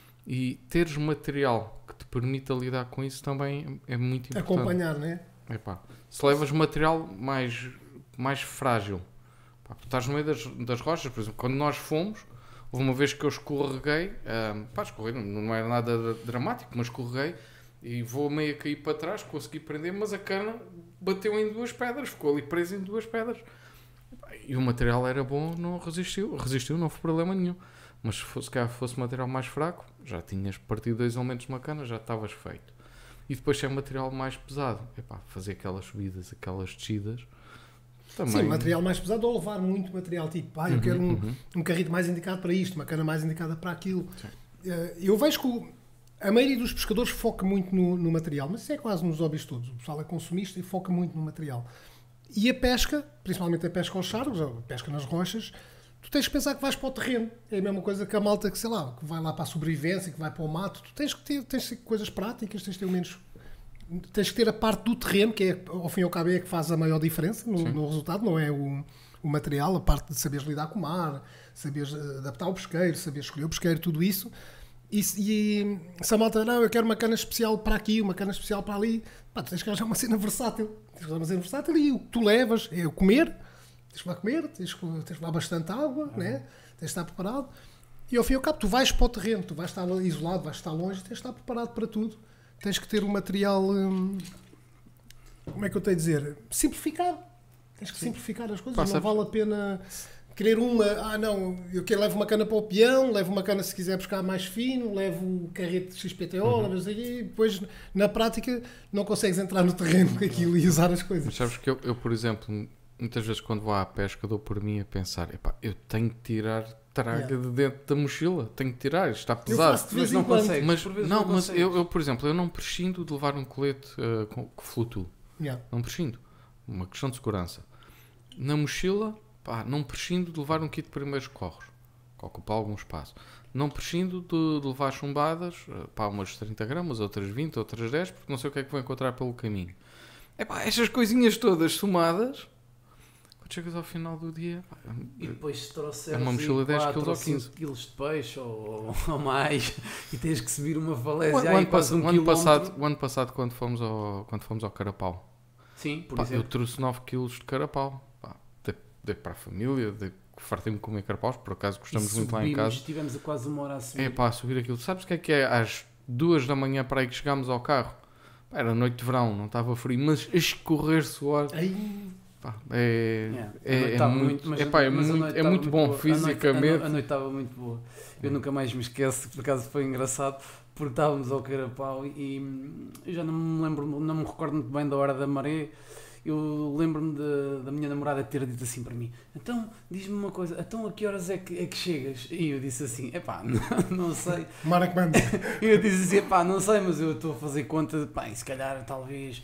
E teres material que te permita lidar com isso também é muito importante. Acompanhar, não é? Epá, se levas material mais, mais frágil, pá, tu estás no meio das, das rochas, por exemplo, quando nós fomos, houve uma vez que eu escorreguei, um, pá, escorreguei, não, não era nada dramático, mas escorreguei e vou meio a cair para trás, consegui prender, mas a cana bateu em duas pedras, ficou ali presa em duas pedras. E o material era bom, não resistiu, resistiu, não foi problema nenhum. Mas se fosse, se fosse material mais fraco, já tinhas partido dois elementos de uma cana, já estavas feito. E depois se é material mais pesado, epá, fazer aquelas subidas, aquelas descidas, também... Sim, material mais pesado ou levar muito material, tipo, ah, eu Uhum, quero um, uhum. um carrito mais indicado para isto, uma cana mais indicada para aquilo. Sim. Eh, Eu vejo que o- a maioria dos pescadores foca muito no, no material, mas isso é quase nos hobbies todos. O pessoal é consumista e foca muito no material. E a pesca, principalmente a pesca aos chargos, a pesca nas rochas, tu tens que pensar que vais para o terreno. É a mesma coisa que a malta que, sei lá, que vai lá para a sobrevivência, que vai para o mato. Tu tens que ter, tens que ter coisas práticas, tens que ter menos... Tens que ter a parte do terreno, que é, ao fim e ao cabo, é a que faz a maior diferença no, no resultado, não é o, o material, a parte de saberes lidar com o mar, saberes adaptar o pesqueiro, saberes escolher o pesqueiro, tudo isso. E, se- e se a malta, não, eu quero uma cana especial para aqui, uma cana especial para ali, pá, tu tens que arranjar uma cena versátil. Tens que arranjar uma cena versátil e o que tu levas é o comer, tens que lá comer, tens que, tens que lá bastante água, né? Tens que estar preparado. E ao fim e ao cabo, tu vais para o terreno, tu vais estar isolado, vais estar longe, tens que estar preparado para tudo. Tens que ter um material, hum, como é que eu tenho a dizer? Simplificar. Tens que simplificar as coisas. Pá, Não sabes- vale a pena querer uma, ah não, eu quero levo uma cana para o peão, levo uma cana se quiser buscar mais fino, levo o carrete X P T O, Uhum. levo isso aqui, e depois na prática não consegues entrar no terreno com aquilo e usar as Mas coisas. sabes que eu, eu, por exemplo, muitas vezes quando vou à pesca dou por mim a pensar, epá, eu tenho que tirar traga Yeah. de dentro da mochila, tenho que tirar, isto está Eu pesado. faço de vez Mas em não quando. consegues. Mas, por vezes não, não mas consegues. eu, eu, por exemplo, eu não prescindo de levar um colete uh, com- que flutue. Yeah. Não prescindo. Uma questão de segurança. Na mochila, pá, não prescindo de levar um kit de primeiros socorros, que ocupa algum espaço. Não prescindo de, de levar chumbadas, uh, pá, umas trinta gramas, outras vinte, outras dez, porque não sei o que é que vou encontrar pelo caminho. É pá, estas coisinhas todas somadas, quando chegas ao final do dia, pá, E depois se trouxeres É uma mochila de dez quatro quilos ou ou quinze. cinco quilos de peixe ou, ou mais e tens que subir uma o, falésia o aí ano, quase pass- um o ano quilómetro. passado, o ano passado quando fomos ao, quando fomos ao Carapau, Sim, por pá, eu exemplo. trouxe nove quilos de carapau. Pá, dei, dei para a família, dei, fartei-me comer carapaus, por acaso gostamos E muito lá em subimos, casa. Estivemos a quase uma hora a subir. É pá, subir aquilo. Sabes o que é que é? Às duas da manhã para aí que chegámos ao carro. Pá, era noite de verão, não estava frio, mas a escorrer suor. Aí, Pá, é, Yeah. A é, noite é estava muito, mas é, pá, é a- mas a muito, noite é estava muito bom boa. A noite- fisicamente. A, no- a noite estava muito boa. Eu nunca mais me esqueço, por acaso foi engraçado, porque estávamos ao Carapau e hum, eu já não me lembro, não me recordo muito bem da hora da maré. Eu lembro-me da, da minha namorada ter dito assim para mim: então, diz-me uma coisa, então a que horas é que, é que chegas? E eu disse assim: epá, não, não sei. Mara que manda. E eu disse assim: epá, não sei, mas eu estou a fazer conta, pá, e se calhar talvez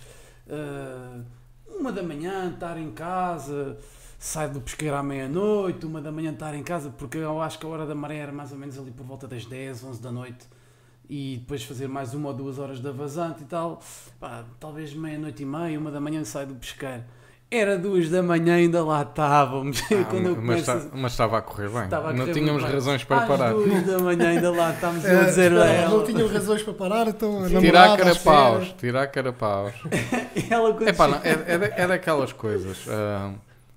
ah, uma da manhã estar em casa, saio do pesqueiro à meia-noite, uma da manhã estar em casa, porque eu acho que a hora da maré era mais ou menos ali por volta das dez, onze da noite. E depois fazer mais uma ou duas horas de vazante e tal, pá, talvez meia-noite e meia, uma da manhã saio do pesqueiro. Era duas da manhã ainda lá estávamos. Ah, Quando eu mas, começo, está- mas estava a correr bem. estava a Não correr tínhamos muito bem. razões para Às parar. duas da manhã ainda lá estávamos eu a Eh, dizer a espera, ela. não tinham razões para parar, então a Tirar namorada, à carapaus, espera. tirar carapaus. Ela quando É pá, não, chega- é, é, da- é daquelas coisas. ah,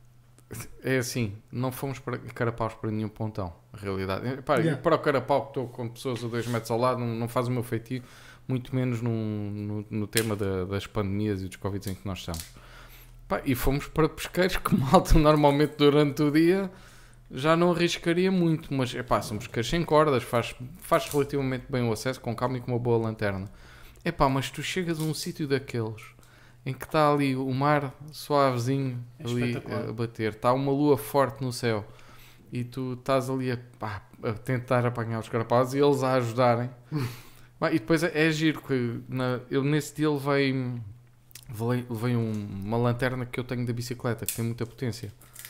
é assim, não fomos para carapaus para nenhum pontão, a realidade. É, pá, Yeah. e para o carapau que estou com pessoas a dois metros ao lado, não, não faz o meu feitio, muito menos num- no, no tema da- das pandemias e dos Covid em que nós estamos. Pá, e fomos para pesqueiros que malta normalmente durante o dia já não arriscaria muito, mas é pá, são pesqueiros sem cordas, faz, faz relativamente bem o acesso, com calma e com uma boa lanterna. É pá, mas tu chegas a um sítio daqueles em que está ali o mar suavezinho É ali espetacular. a bater, está uma lua forte no céu e tu estás ali a, pá, a tentar apanhar os carapaus e eles a ajudarem. Pá, e depois é, é giro que na, eu nesse dia levei, levei, levei um- uma lanterna que eu tenho da bicicleta que tem muita potência.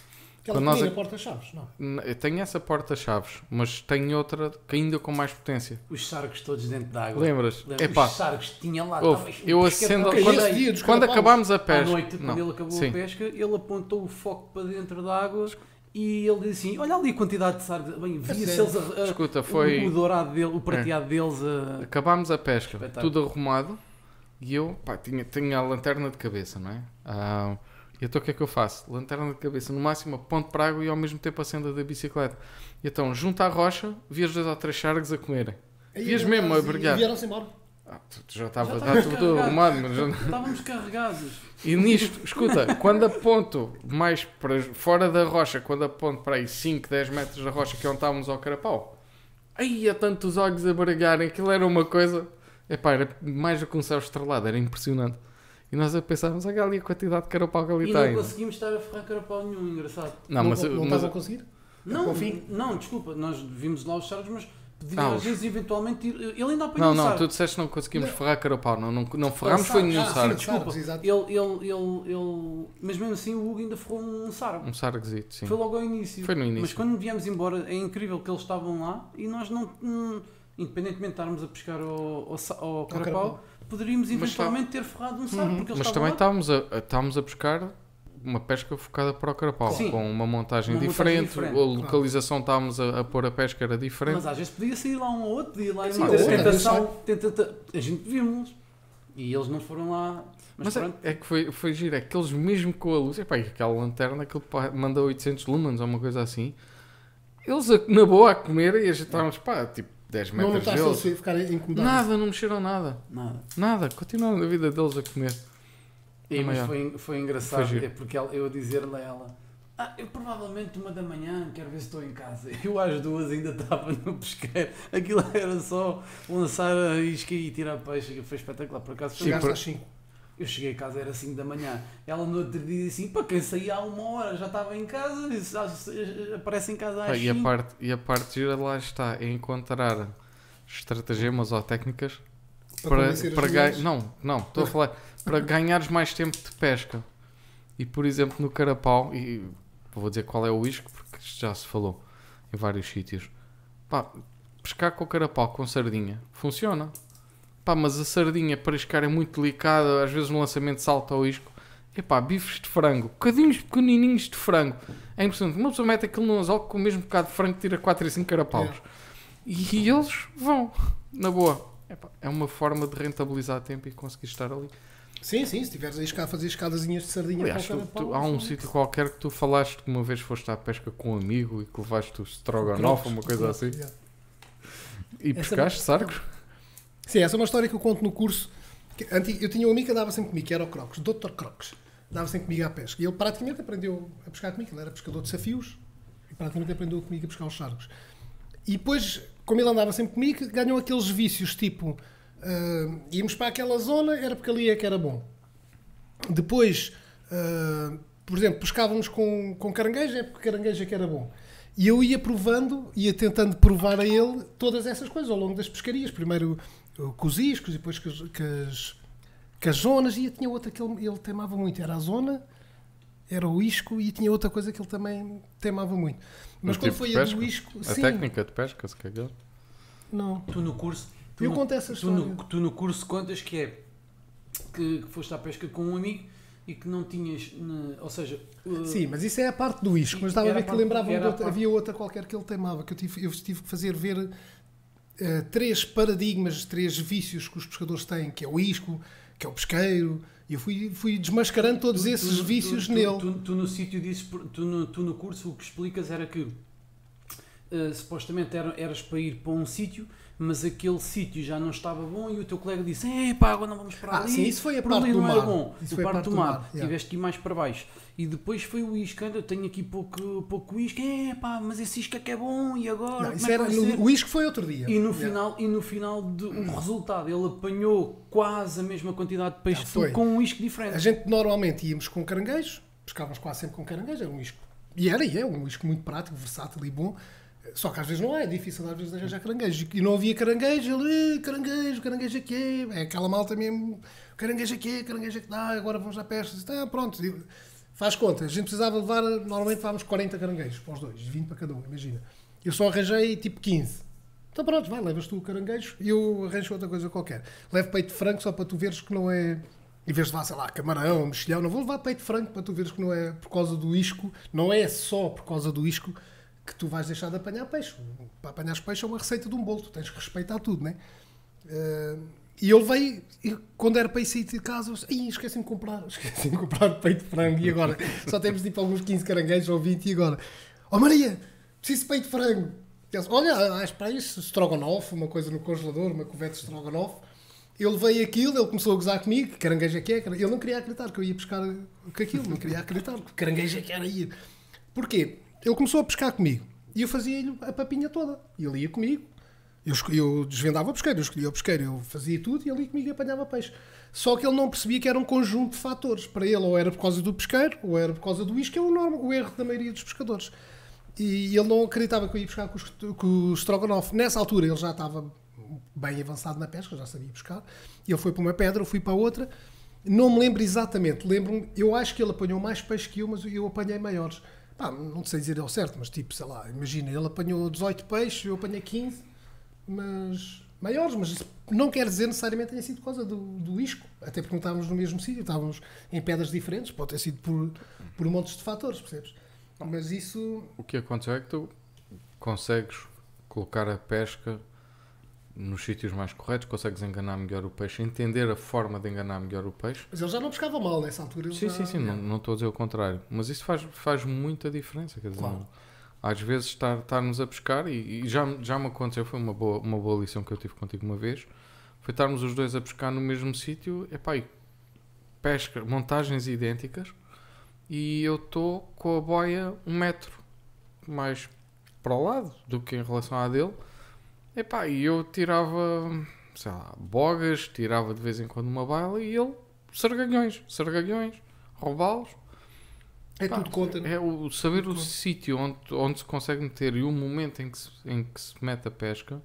Aquela Quando nós pequena a- porta-chaves, não. N- Eu tenho essa porta-chaves, mas tenho outra que ainda com mais potência. Os sargos todos dentro d'água. Lembras? Lembra? Epá, Os sargos que tinha lá. ouve, estava- eu o pescador acendo- estava quando- cheio. Esse dia dos quando carapaus. acabámos a À pesca... noite, quando não, ele acabou sim. a pesca, ele apontou o foco para dentro da água e ele disse assim: olha ali a quantidade de sargos. Bem, via-se sério? eles a- a- Escuta, foi... o, o dourado dele, o prateado deles. A... Acabámos a pesca, Espetáculo. tudo arrumado, e eu, pá, tinha, tinha a lanterna de cabeça, não é? Ah, e então o que é que eu faço? Lanterna de cabeça, no máximo aponto para a água e ao mesmo tempo acendo a da bicicleta. E então, junto à rocha, vi os dois ou três chargos a comerem. Aí, Vias mesmo a e brilhar. vieram-se embora. Ah, tu, tu já estava Já tá estávamos tudo carregados. arrumado, mas já... Estávamos carregados. E nisto, escuta, quando aponto mais para fora da rocha, quando aponto para aí cinco, dez metros da rocha, que é onde estávamos ao carapau, aí há tantos olhos a brilharem, aquilo era uma coisa, epá, era mais do que um céu estrelado, era impressionante. E nós a pensávamos, olha ali a quantidade de carapau que ali E não tem. conseguimos estar a ferrar carapau nenhum, engraçado. Não, mas, não, não mas- estavam a conseguir? Não, Ao fim? não, desculpa, nós vimos lá os sargos, mas podia Ah, às os- vezes eventualmente ir. Ele ainda apanhou não, um não, sargo. tu disseste que não conseguimos Não. ferrar carapau, não, não, não ferramos foi sargo. nenhum Ah, sim, sargo. desculpa. Desculpa, Exato. ele, ele, ele, ele. Mas mesmo assim o Hugo ainda ferrou um sargo. Um sargozito, sim. Foi logo ao início. Foi no início. Mas quando viemos embora, é incrível que eles estavam lá e nós não. hum, independentemente de estarmos a pescar ao, ao, sa- ao carapau, carapau. poderíamos Mas eventualmente ter ferrado um sargo, Uhum. porque eles Mas estavam também lá. estávamos a, a- estávamos a pescar uma pesca focada para o carapau, Sim. com uma montagem Uma montagem diferente, diferente, a localização estávamos a, a pôr a pesca era diferente. Mas às vezes podia sair lá um ou outro, podia ir lá e Sim, ter a outra, tentação. Tenta, a gente vimos e eles não foram lá. Mas, Mas é, pronto. é que foi, foi giro, é que eles mesmo com a luz, epá, e aquela lanterna, aquilo pá, manda oitocentos lumens ou uma coisa assim, eles a- na boa a comer e a gente estávamos, pá, tipo dez Não metros notaste deles. eles ficarem incomodados? Nada, não mexeram nada, Nada. nada, continuaram na vida deles a comer. E, Na mas manhã. foi, foi engraçado, Foi giro. é porque ela- eu a dizer-lhe a ela: ah, eu provavelmente uma da manhã quero ver se estou em casa. Eu às duas ainda estava no pesqueiro. Aquilo era só lançar a isca e tirar peixe. Foi espetacular. Por acaso foi- Chegaste por- às cinco. eu cheguei a casa, era cinco da manhã. Ela no outro dia disse assim: para quem saía há uma hora já estava em casa. Disse, "Ah, se- aparece em casa às Pá, e, a cinco." parte, e a parte gira lá está, é encontrar estratagemas ou técnicas Para para, convencer as para mulheres. ganhar. Não, não, estou a falar para ganhares mais tempo de pesca. E por exemplo no carapau, e vou dizer qual é o isco, porque isto já se falou em vários sítios. Pá, pescar com o carapau com sardinha funciona. Pá, mas a sardinha para iscar é muito delicada, às vezes no lançamento salta ao isco. Epá, bifes de frango, bocadinhos pequenininhos de frango. É impressionante. Uma pessoa mete aquilo no anzol com o mesmo bocado de frango tira quatro e cinco carapaus. E eles vão, na boa. Epá, é uma forma de rentabilizar tempo e conseguir estar ali. Sim, sim, se estiveres a iscar, fazer escadazinhas de sardinha Aliás, para o tu- carapau, tu- há um sim. sítio qualquer que tu falaste que uma vez foste à pesca com um amigo e que levaste o strogonoff ou uma coisa assim. Yeah. E Essa- pescaste sargos? Sim, essa é uma história que eu conto no curso. Que anti- Eu tinha um amigo que andava sempre comigo, que era o Crocs, doutor Crocs. Andava sempre comigo à pesca. E ele praticamente aprendeu a pescar comigo. Ele era pescador de desafios e praticamente aprendeu comigo a pescar os sargos. E depois, como ele andava sempre comigo, ganhou aqueles vícios, tipo, ah, íamos para aquela zona, era porque ali é que era bom. Depois, ah, por exemplo, pescávamos com, com caranguejo, é porque caranguejo é que era bom. E eu ia provando, ia tentando provar a ele todas essas coisas ao longo das pescarias. Primeiro uh, com os iscos, e depois com as, com as, com as zonas, e tinha outra que ele, ele temava muito, era a zona, era o isco, e tinha outra coisa que ele também temava muito. Mas O quando tipo foi de a pesca? do isco, A sim, técnica de pesca, se calhar. não. Tu no curso. Tu Eu no, conto essa tu no, história. tu no curso contas que é que, que foste à pesca com um amigo e que não tinhas. ne- ou seja. uh, Sim, mas isso é a parte do isco. Mas estava a Era ver a que parte- lembrava era de a outra, parte- havia outra qualquer que ele temava, que eu tive, eu tive que fazer ver eh, três paradigmas, três vícios que os pescadores têm, que é o isco, que é o pesqueiro, e eu fui, fui desmascarando todos tu- esses tu- vícios tu, nele. Tu, tu, tu no sítio dizes, tu no, tu no curso o que explicas era que uh, supostamente era, eras para ir para um sítio, mas aquele sítio já não estava bom e o teu colega disse: "Epá, agora não vamos para Ah, ali, sim, isso foi a por parte ali do não era mar. bom." Isso O foi a parte parte do do mar, mar, yeah. tiveste que ir mais para baixo. E depois foi o isca, eu tenho aqui pouco, pouco isca, "Epá, mas esse isca que é bom e agora Não, como isso é que era, vai no- ser?" o isco foi outro dia. E no Yeah. final, e no final de, o resultado, ele apanhou quase a mesma quantidade de peixe Ah, que foi. tu, com um isco diferente. A gente normalmente íamos com caranguejo, pescávamos quase sempre com caranguejo, era um isco. E era, e é um isco muito prático, versátil e bom. Só que às vezes não é, é difícil às vezes arranjar caranguejo. E não havia caranguejo, ele, "Eh, caranguejo, caranguejo aqui é. É aquela malta mesmo, caranguejo aqui é, caranguejo aqui dá, agora vamos à pesca. Ah, pronto. Faz conta, a gente precisava levar, normalmente levávamos quarenta caranguejos para os dois, vinte para cada um, imagina. Eu só arranjei tipo quinze. Então pronto, vai, levas tu o caranguejo e eu arranjo outra coisa qualquer. Levo peito de frango só para tu veres que não é... Em vez de levar, sei lá, camarão, mexilhão, não vou levar peito de frango para tu veres que não é por causa do isco, não é só por causa do isco que tu vais deixar de apanhar peixe. Para apanhar peixe é uma receita de um bolo, tu tens que respeitar tudo, não é? Uh, e ele veio, e quando era para ir sair de casa, eu disse, esqueci-me de comprar, esqueci-me de comprar peito de frango e agora só temos tipo alguns quinze caranguejos ou vinte e agora, ó oh, Maria, preciso de peito de frango. Eu disse, olha, acho para isso, strogonoff, uma coisa no congelador, uma covete de strogonoff. Ele veio aquilo, ele começou a gozar comigo, que caranguejo é que é, ele não queria acreditar que eu ia pescar com aquilo, não queria acreditar que caranguejo é que era ir. Porquê? Ele começou a pescar comigo e eu fazia-lhe a papinha toda, e ele ia comigo, eu, eu desvendava o pesqueiro, eu escolhia o pesqueiro, eu fazia tudo e ele ia comigo e apanhava peixe. Só que ele não percebia que era um conjunto de fatores, para ele ou era por causa do pesqueiro, ou era por causa do isco, que é o, normal, o erro da maioria dos pescadores. E ele não acreditava que eu ia pescar com o, com o strogonoff. Nessa altura ele já estava bem avançado na pesca, já sabia pescar. Ele foi para uma pedra, eu fui para outra. Não me lembro exatamente. Lembro-me, eu acho que ele apanhou mais peixe que eu, mas eu apanhei maiores. Pá, não sei dizer ao certo, mas tipo, sei lá, imagina, ele apanhou dezoito peixes, eu apanhei quinze, mas maiores. Mas isso não quer dizer necessariamente que tenha sido por causa do, do isco. Até porque não estávamos no mesmo sítio, estávamos em pedras diferentes, pode ter sido por, por montes de fatores, percebes? Mas isso... O que aconteceu é que tu consegues colocar a pesca nos sítios mais corretos, consegues enganar melhor o peixe, entender a forma de enganar melhor o peixe. Mas ele já não pescava mal nessa altura. Ele sim, já... sim, sim, não, não estou a dizer o contrário. Mas isso faz, faz muita diferença. Quer dizer, Claro. Às vezes estar, estarmos a pescar, e, e já, já me aconteceu, foi uma boa, uma boa lição que eu tive contigo uma vez, foi estarmos os dois a pescar no mesmo sítio, epá, e pesca, montagens idênticas, e eu estou com a boia um metro mais para o lado do que em relação à dele. Epá, e eu tirava, sei lá, bogas, tirava de vez em quando uma baila e ele, sargalhões, sargalhões, roubá-los. É Pá, tudo conta. É o saber tudo o conta. sítio onde, onde se consegue meter e o momento em que se, em que se mete a pesca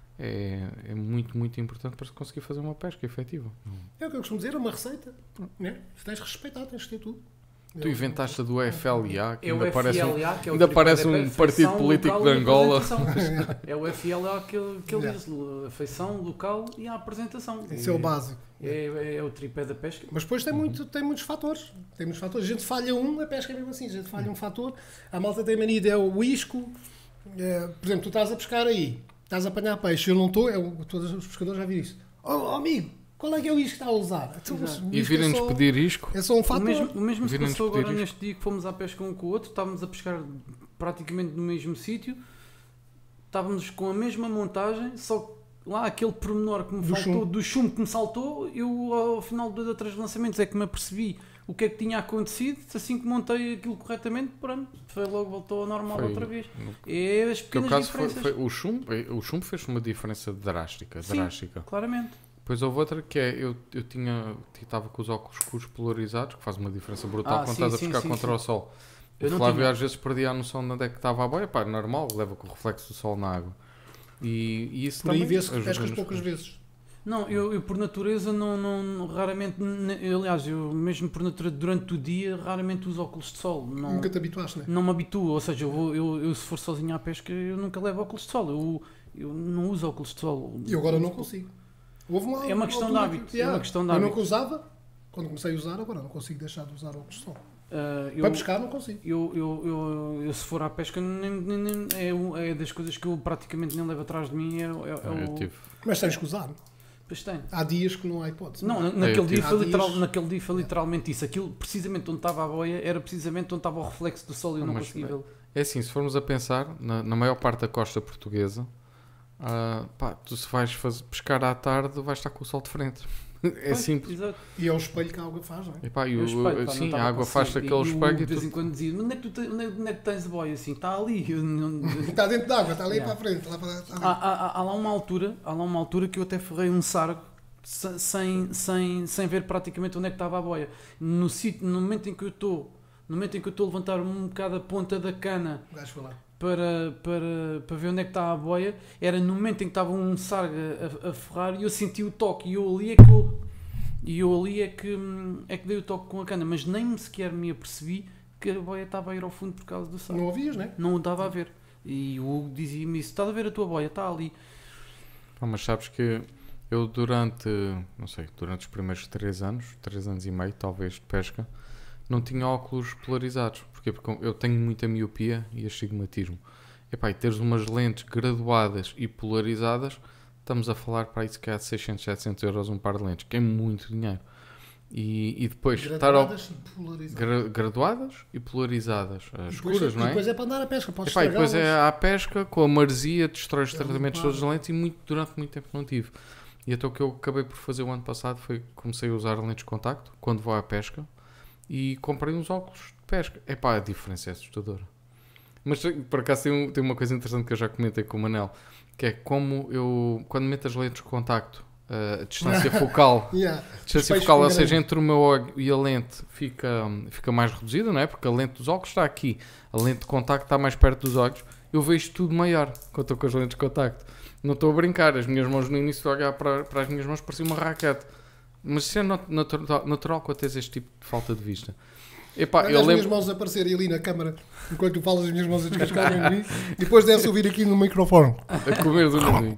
é, é muito, muito importante para se conseguir fazer uma pesca efetiva. É o que eu costumo dizer, é uma receita. Né? Se tens de respeitar, tens de ter tudo. Tu inventaste a do F L A, que É o ainda parece um, F L A, que é o ainda tripé parece da um feição partido político local de e Angola. apresentação. É o F L A que ele, que ele Yeah. diz, a feição local e a apresentação. Esse é o básico. É, é o tripé da pesca. Mas depois tem, muito, tem muitos fatores. Tem muitos fatores. A gente falha um, a pesca é mesmo assim. A gente falha um fator. A malta tem mania de é o isco. É, por exemplo, tu estás a pescar aí, estás a apanhar peixe, eu não estou, é, o- todos os pescadores já viram isso. Oh, oh, amigo, qual é que é o isco que está a usar? Então, Exato. o E isco é virem-nos só- pedir isco. É só um O fator. mesmo, o mesmo se Viram-nos passou pedir agora isto. neste dia que fomos à pesca um com o outro, estávamos a pescar praticamente no mesmo sítio, estávamos com a mesma montagem, só que lá aquele pormenor que me Do faltou, chumbo. do chumbo que me saltou, eu ao final de três lançamentos é que me apercebi o que é que tinha acontecido, assim que montei aquilo corretamente, pronto, foi logo, voltou ao normal Foi- outra vez. no- É as Que o pequenas caso foi, diferenças, foi o chumbo, o chumbo fez uma diferença drástica, Sim. drástica. claramente. Depois houve outra que é, eu, eu tinha, estava com os óculos escuros polarizados, que faz uma diferença brutal Ah, quando sim, estás a sim, pescar sim, contra sim. o sol. Eu O não Flávio tinha. às vezes perdia a noção de onde é que estava a boia, pá, normal, leva com o reflexo do sol na água. E, e isso Por aí também vê-se que pescas ajuda-nos. poucas vezes. Não, eu, eu por natureza não, não, não- raramente, ne- eu, aliás, eu mesmo por natureza durante o dia raramente uso óculos de sol. Não, Nunca te habituaste, não é? não me habituo, ou seja, eu, vou, eu, eu se for sozinho à pesca eu nunca levo óculos de sol, eu, eu não uso óculos de sol. E agora não consigo. Houve uma, É uma questão de altura hábito, que- é uma questão de Eu hábito. nunca usava, quando comecei a usar, agora não consigo deixar de usar óculos de sol. Ah, eu, Para pescar não consigo. eu, eu, eu, eu se for à pesca nem, nem- nem- é, o- é das coisas que eu praticamente nem levo atrás de mim, é, é, é Ah, eu o... tive. Mas tens que usar. Pois tem. Há dias que não há hipótese. Não, na- eu naquele, tive. dia foi Há literal, dias- naquele dia foi literalmente isso. Aquilo, precisamente onde estava a boia, era precisamente onde estava o reflexo do sol e eu Ah, não mas conseguia vê-lo. É assim, se formos a pensar, na, na maior parte da costa portuguesa, ah, pá, tu se vais fazer, pescar à tarde, vais estar com o sol de frente. É Pois, simples. Exato. E é o espelho que a água faz, não é? E pá, e Eu o- espelho, pá, não sim, estava a água conseguindo. faz-te E aquele o espelho de e vez tu... em quando dizia, onde é que, tu te- onde é- onde é que tens a boia? Assim, está ali. Eu não- Está dentro d'água, está ali Yeah. para a frente. Lá para, está ali. há, há- há lá uma altura, há lá uma altura que eu até ferrei um sargo se- sem, sem, sem ver praticamente onde é que estava a boia. No, sítio, no momento em que eu estou, no momento em que eu estou a levantar um bocado a ponta da cana O gajo foi lá. para, para, para ver onde é que está a boia, era no momento em que estava um sargo a, a ferrar e eu senti o toque e eu ali é que eu E eu ali é que, hum, é que dei o toque com a cana, mas nem me sequer me apercebi que a boia estava a ir ao fundo por causa do sal. Não ouvias, né? Não o estava a ver. E o Hugo dizia-me isso: estás a ver a tua boia? Está ali. Ah, mas sabes que eu durante, não sei, durante os primeiros três anos, três anos e meio, talvez, de pesca, não tinha óculos polarizados. Porquê? Porque eu tenho muita miopia e astigmatismo. Epá, e teres umas lentes graduadas e polarizadas, estamos a falar para isso que é de seiscentos, setecentos euros um par de lentes, que é muito dinheiro. E, e depois Graduadas estar e polarizadas. gra, graduadas e polarizadas, as escuras, não é? E depois é para andar a pesca, podes Epá, e depois é estragá-las. à pesca, com a maresia, destrói os É tratamentos limpar. todos as lentes e muito, durante muito tempo não tive. E até o que eu acabei por fazer o ano passado foi comecei a usar lentes de contacto quando vou à pesca e comprei uns óculos de pesca. Epá, a diferença é assustadora. Mas por acaso tem, um- tem uma coisa interessante que eu já comentei com o Manel, que é como eu, quando meto as lentes de contacto, a distância focal, Yeah. a Os distância peixes focal, ou ficam seja, grandes. entre o meu olho e a lente fica, fica mais reduzida, não é? Porque a lente dos óculos está aqui, a lente de contacto está mais perto dos olhos, eu vejo tudo maior quando estou com as lentes de contacto. Não estou a brincar, as minhas mãos no início de olhar para, para as minhas mãos parecia uma raquete. Mas isso é nat- natural, natural quando tens este tipo de falta de vista. Epá, Olha eu as minhas lembro... mãos aparecerem ali na câmara enquanto tu falas, as minhas mãos a descascarem em mim e depois deve-se ouvir aqui no microfone. A comer do nariz.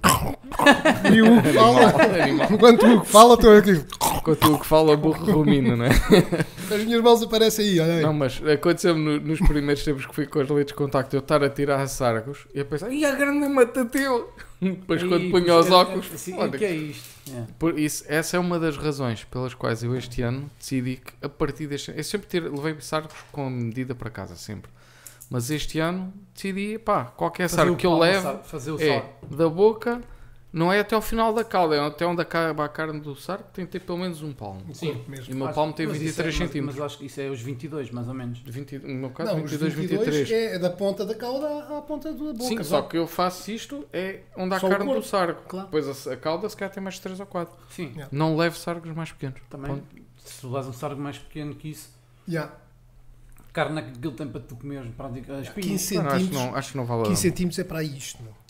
E o Hugo fala, Animal. enquanto o Hugo fala, estou aqui. Enquanto o que fala, burro rumina, não é? As minhas mãos aparecem aí, olha aí. Não, mas aconteceu-me no- nos primeiros tempos que fui com as lentes de contacto eu estar a tirar sargos e a pensar, ih, a grande mata-teu! Depois quando Aí, punha os é- óculos, é- assim, olha, o que é isto? É. por isso, essa é uma das razões pelas quais eu este ano decidi que a partir deste eu sempre ter, levei sargos com a medida para casa, sempre. Mas este ano decidi, pá, qualquer Fazer sargo o que eu palmo, levo sabe? Fazer o é sal. da boca, não é até ao final da cauda, é até onde acaba a carne do sargo, tem que ter pelo menos um palmo. O Sim. corpo mesmo. E o meu Acho- palmo tem mas vinte e três isso é- mas- centímetros. Mas acho que isso é os vinte e dois, mais ou menos. vinte, no meu caso, Não, os vinte e dois, vinte vinte e e dois três. é da ponta da cauda à à ponta da boca. Sim, só que eu faço isto é onde há Só o carne do corpo, sargo. claro. Depois a, a cauda se calhar tem mais três ou quatro. Sim, Yeah. Não levo sargos mais pequenos. também. Ponto. Se tu lês um sargo mais pequeno que isso, Yeah. carne é que aquilo tem para tu comeres, praticamente. As quinze espinhas. Não, acho, que centímetros. não, acho que não vale a quinze centímetros é para isto, meu.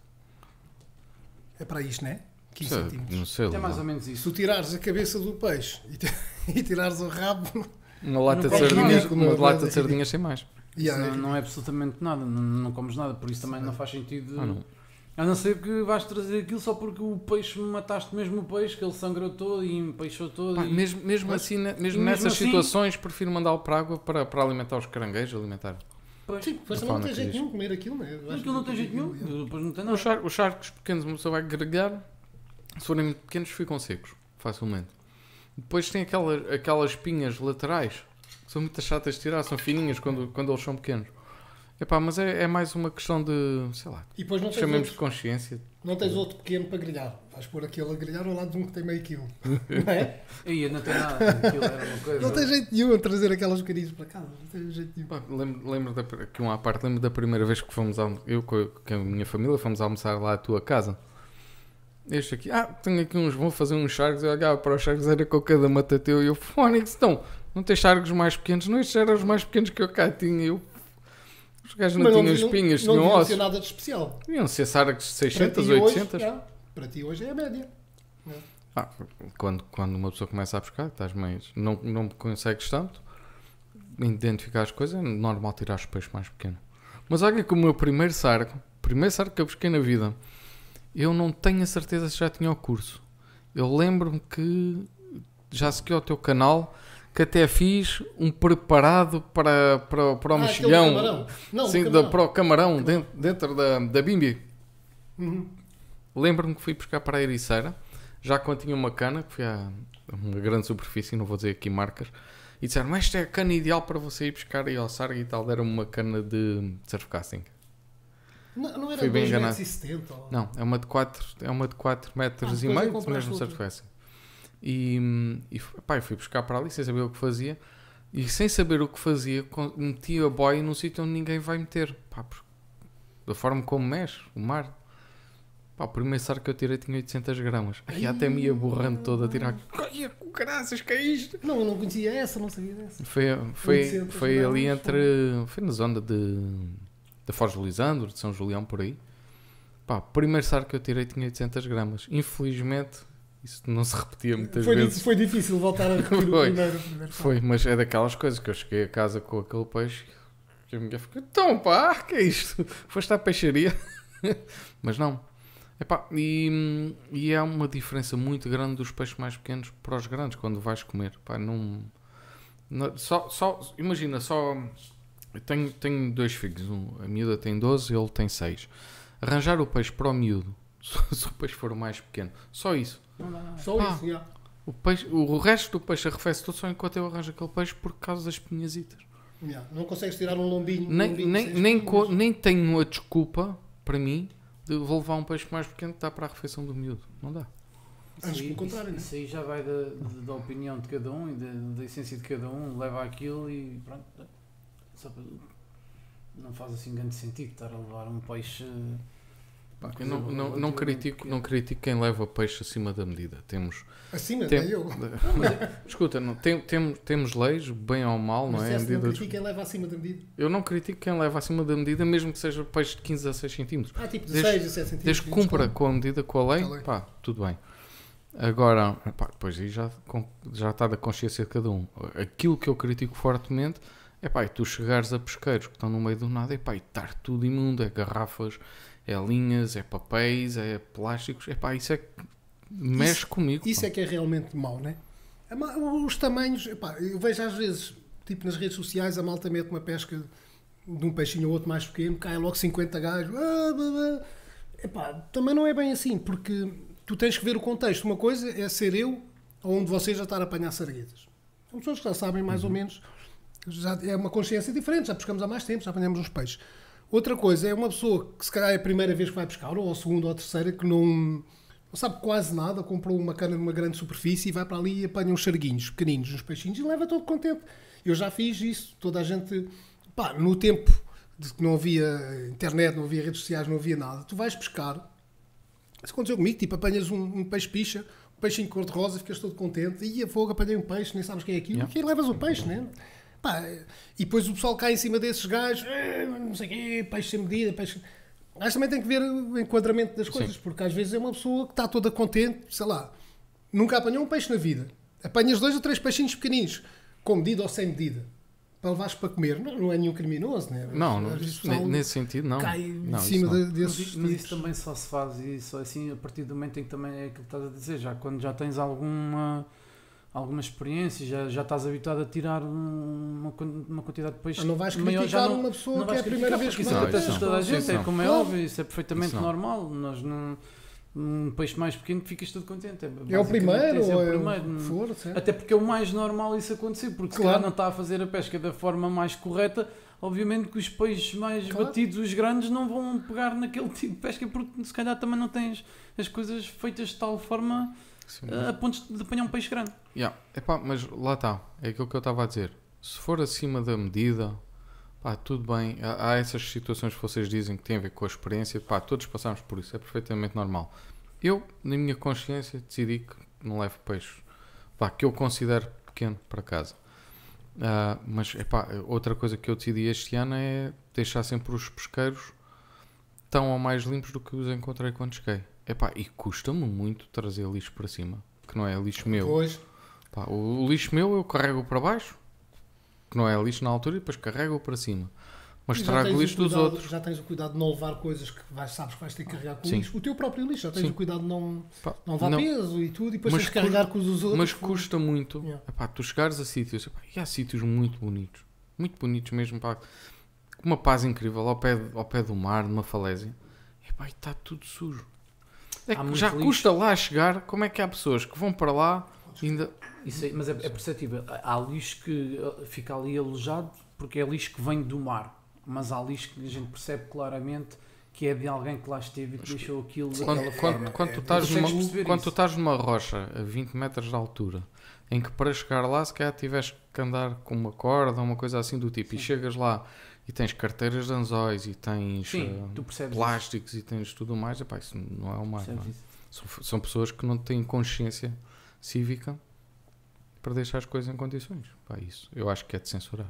É para isto, não é? quinze Sei, centímetros. não sei É lá. mais ou menos Se isso. tu tirares a cabeça do peixe e, te- e tirares o rabo, Uma lata Não de comes sardinhas, nada. uma Não, lata não, de sardinhas sem mais. Isso yeah, não, não é absolutamente nada, não, não comes nada, por isso também não faz sentido. Ah, não. A não ser que vais trazer aquilo só porque o peixe mataste mesmo o peixe, que ele sangrou todo e empeixou todo. Pá, e... mesmo mesmo Mas- assim, ne- mesmo mesmo nessas assim- situações, prefiro mandá-lo para a água para, para alimentar os caranguejos. Alimentar. Pois, sim, mas Da também não forma tem que jeito diz. nenhum comer aquilo, não é? Eu acho aquilo não que- tem jeito nenhum, yeah. depois não tem Os, nada. char- os charcos pequenos, uma pessoa vai grelhar. Se forem muito pequenos, ficam secos facilmente. Depois tem aquelas, aquelas espinhas laterais que são muito chatas de tirar, são fininhas quando, quando eles são pequenos. Epá, mas é, é mais uma questão de, sei lá, E depois não tens, chamemos de outro, consciência. não tens outro pequeno para grelhar. Vais pôr aquele a grelhar ao lado de um que tem meio quilo. Não é? Aí não tem nada, aquilo era uma coisa. Não tem jeito nenhum a trazer aquelas pequeninas para casa. Não tem jeito nenhum. Pá, lembro, lembro da, aqui uma à parte, lembro da primeira vez que fomos, almo- eu com a, com a minha família, fomos almoçar lá à tua casa. Este aqui, ah, tenho aqui uns, vou fazer uns chargos. Eu olhava para os chargos, era com cada matateu. E eu, Fónix, então, não tens chargos mais pequenos? Não, estes eram os mais pequenos que eu cá tinha. Eu, os gajos não Mas tinham deviam- espinhas, não tinham deviam ossos. ser nada de especial. Deviam ser sargos de seiscentas, Para ti oitocentas. Hoje, já, para ti hoje é a média. Ah, quando, quando uma pessoa começa a pescar, estás mais, não, não consegues tanto identificar as coisas, é normal tirar os peixes mais pequenos. Mas olha que o meu primeiro sargo, primeiro sargo que eu pesquei na vida, eu não tenho a certeza se já tinha o curso. Eu lembro-me que já segui ao teu canal, que até fiz um preparado para, para, para o Ah, aquele mexilhão. camarão. Não, Sim, o da- camarão. para o camarão, dentro, dentro da, da bimbi. Uhum. Lembro-me que fui pescar para a Ericeira, já quando tinha uma cana, que foi a uma grande superfície, não vou dizer aqui marcas, e disseram, esta é a cana ideal para você ir pescar aí ao sargo e tal, deram-me uma cana de surf casting. Não, não era Fui bem dois enganado. metros e setenta? Ou... Não, é uma de quatro, é uma de quatro metros Ah, e depois é meio, que compraste mesmo outra. surf casting. E, e pá, eu fui pescar para ali sem saber o que fazia, e sem saber o que fazia, con- meti a boia num sítio onde ninguém vai meter. Pá, porque da forma como mexe, o mar. Pá, o primeiro sargo que eu tirei tinha oitocentas gramas. Ai, até me ia borrando todo a tirar. Ai, que graças, que é isto? Não, eu não conhecia essa, não sabia dessa. Foi, foi, oitocentas foi gramas, ali entre. Foi na zona de. Da Foz do Lisandro, de São Julião, por aí. Pá, o primeiro sargo que eu tirei tinha oitocentas gramas. Infelizmente, Isso não se repetia muitas Foi, vezes. foi difícil voltar a repetir o Foi. primeiro. o primeiro Foi, mas é daquelas coisas que eu cheguei a casa com aquele peixe que a mulher ficou, então pá, que é isto? Foste à peixaria? Mas não. Epá, e, e é uma diferença muito grande dos peixes mais pequenos para os grandes quando vais comer. Pá, não, não- só, só, imagina, só eu tenho, tenho dois filhos, um, a miúda tem doze, ele tem seis. Arranjar o peixe para o miúdo, se, se o peixe for o mais pequeno, só isso. Não dá. Só Ah. isso, já. O, peixe, o resto do peixe arrefece todo só enquanto eu arranjo aquele peixe por causa das pinhasitas. Já. Não consegues tirar um lombinho. um Nem, lombinho de nem, seis nem, quilos. co- nem tenho a desculpa, para mim, de vou levar um peixe mais pequeno que dá para a refeição do miúdo. Não dá. Antes Isso aí- pelo contrário, isso, isso aí já vai da, da- da opinião de cada um e da, da essência de cada um, leva aquilo e pronto. Só para- não faz assim grande sentido estar a levar um peixe. Pá, uma eu coisa não, não, não, relativamente critico, pequena. não critico quem leva peixe acima da medida. Temos. Acima, tem- nem eu. Escuta, não, tem, tem, temos leis, bem ou mal, não Mas é? A se não medida dos- critica, quem leva acima da medida. Eu não critico quem leva acima da medida, mesmo que seja peixe de quinze a seis centímetros. Ah, tipo de Desde- seis a sete centímetros. Desde que cumpra com a medida, com a lei, Com a lei. pá, tudo bem. Agora, pá, depois aí já, com- já está da consciência de cada um. Aquilo que eu critico fortemente é pá, e tu chegares a pesqueiros que estão no meio do nada, é pá, e estar tudo imundo, é garrafas, é linhas, é papéis, é plásticos, é pá, isso é que mexe Isso- comigo. Isso pá. é que é realmente mau, né? A ma- Os tamanhos, epá, eu vejo às vezes, tipo nas redes sociais, a malta mete uma pesca de um peixinho ou outro mais pequeno, cai logo cinquenta gajos. Ah, blá, blá. Epá, também não é bem assim, porque tu tens que ver o contexto. Uma coisa é ser eu ou um de vocês já estar a apanhar sarguetas. São pessoas que já sabem mais ou menos, já é uma consciência diferente, já pescamos há mais tempo, já apanhamos uns peixes. Outra coisa é uma pessoa que se calhar é a primeira vez que vai pescar, ou a segunda ou a terceira, que não, não sabe quase nada, comprou uma cana numa grande superfície e vai para ali e apanha uns sarguinhos pequeninos, uns peixinhos e leva todo contente. Eu já fiz isso, toda a gente, pá, no tempo de que não havia internet, não havia redes sociais, não havia nada, tu vais pescar. Isso aconteceu comigo, tipo, apanhas um, um peixe picha, um peixinho cor-de-rosa, ficas todo contente, e a fogo, apanhei um peixe, nem sabes quem é aquilo, Yeah. e aí levas o peixe, né? Pá, e depois o pessoal cai em cima desses gajos, "Eh, não sei o quê, peixe sem medida, peixe... Mas também tem que ver o enquadramento das coisas, porque às vezes é uma pessoa que está toda contente, sei lá, nunca apanhou um peixe na vida, apanhas dois ou três peixinhos pequeninos, com medida ou sem medida, para levares para comer, não, não é nenhum criminoso, né? Não, Às não, vezes o isso- pessoal nesse sentido, não. cai Não, em isso cima não. de- Mas, desses i- mas isso tipos. também só se faz e só assim a partir do momento em que também é aquilo que estás a dizer, já quando já tens alguma alguma experiência, já, já estás habituado a tirar um- uma, quan- uma quantidade de peixe Ah, não vais maior, já criticar não- uma pessoa não que é vais a primeira criticar, vez que porque vai isso Não, acontece isso a toda a não. gente, Isso é não. como é Claro. óbvio, isso é perfeitamente Isso não. normal. Nós não, um peixe mais pequeno que ficas todo contente. É o basicamente primeiro isso, ou é o é primeiro. o que for, certo? Até porque é o mais normal isso acontecer, porque se Claro. calhar não está a fazer a pesca da forma mais correta, obviamente que os peixes mais Claro. batidos, os grandes, não vão pegar naquele tipo de pesca, porque se calhar também não tens as coisas feitas de tal forma Sim, eh, a ponto de apanhar um peixe grande. Yeah. Epá, mas lá está, é aquilo que eu estava a dizer. Se for acima da medida, pá, tudo bem. Há, há essas situações que vocês dizem que têm a ver com a experiência, pá, todos passamos por isso, é perfeitamente normal. Eu, na minha consciência, decidi que não levo peixe, pá, que eu considero pequeno para casa. Ah, mas, epá, outra coisa que eu decidi este ano é deixar sempre os pesqueiros tão ou mais limpos do que os encontrei quando cheguei. Epá, e custa-me muito trazer lixo para cima, que não é lixo meu. Pois, Pá, o, o lixo meu eu carrego para baixo, que não é lixo na altura, e depois carrego para cima. Mas e já trago tens o lixo dos cuidado- outros. Já tens o cuidado de não levar coisas que vais, sabes que vais ter que carregar com Sim. lixo. O teu próprio lixo, já tens Sim. o cuidado de não, Pá, não levar não, peso e tudo, e depois Mas tens de carregar com os dos outros. mas custa muito. Yeah. Epá, tu chegares a sítios, epá, e há sítios muito bonitos, muito bonitos mesmo, pá, com uma paz incrível ao pé, ao pé do mar, numa falésia, epá, e está tudo sujo. É Há que muito já lixo. custa lá chegar, como é que há pessoas que vão para lá e ainda. Isso é- mas é, é perceptível. Há lixo que eh, fica ali alojado porque é lixo que vem do mar. Mas há lixo que a gente percebe claramente que é de alguém que lá esteve e que deixou aquilo Quando, daquela quando, forma. quando tu é, estás consegues numa, perceber quando isso. tu estás numa rocha a vinte metros de altura, em que para chegar lá se calhar tiveste que andar com uma corda ou uma coisa assim do tipo, e Sim. chegas lá e tens carteiras de anzóis e tens Sim, eh, tu percebes plásticos e tens tudo mais, epá, isso não é o mar. isso. não é? Percebes isso. São, são pessoas que não têm consciência cívica para deixar as coisas em condições. Pá, isso eu acho que é de censurar.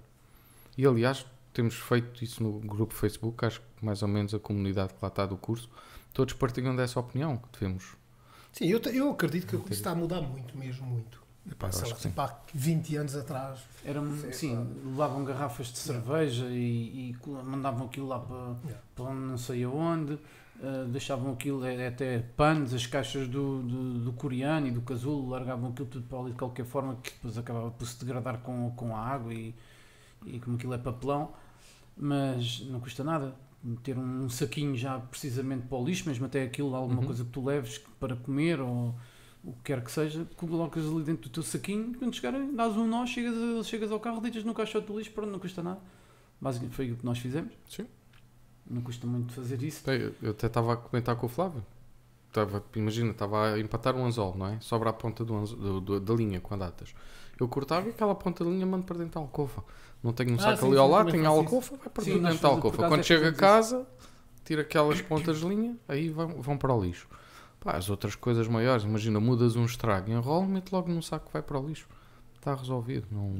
E aliás, temos feito isso no grupo Facebook, acho que mais ou menos a comunidade que lá está do curso, todos partilham dessa opinião, que devemos Sim, eu, te- eu acredito que isso está a mudar muito, mesmo muito. Epá, Eu sei acho lá, que sim. epá, vinte anos atrás. Era, Sim, sim, claro. levavam garrafas de cerveja e, e col- mandavam aquilo lá para, Yeah. para não sei aonde, uh, deixavam aquilo, é- até panos, as caixas do, do, do coreano e do casulo, largavam aquilo tudo para ali de qualquer forma, que depois acabava por se degradar com, com a água e, e como aquilo é papelão, mas não custa nada. Ter um saquinho já precisamente para o lixo, mesmo até aquilo, alguma Uhum. coisa que tu leves para comer ou o que quer que seja, colocas ali dentro do teu saquinho, quando chegar, dás um nó, chegas, a- chegas ao carro, deitas no caixote do lixo, pronto, não custa nada. Basicamente foi o que nós fizemos. Sim. Não custa muito fazer isso. Eu, eu até estava a comentar com o Flávio. Estava, imagina, estava a empatar um anzol, não é? Sobra a ponta do anzo- do- do- da linha com datas. Eu cortava e aquela ponta da linha mando para dentro da alcova. Não tenho um Ah, saco sim, ali sim, ao eu lado, também tenho a faço isso. alcova, vai para Sim, dentro nós da fazemos- alcova. por acaso Quando é chega a fazemos casa, tira aquelas pontas de linha, aí vão, vão para o lixo. Pá, as outras coisas maiores, imagina, mudas um estrago, enrola, mete logo num saco que vai para o lixo. Está resolvido, não,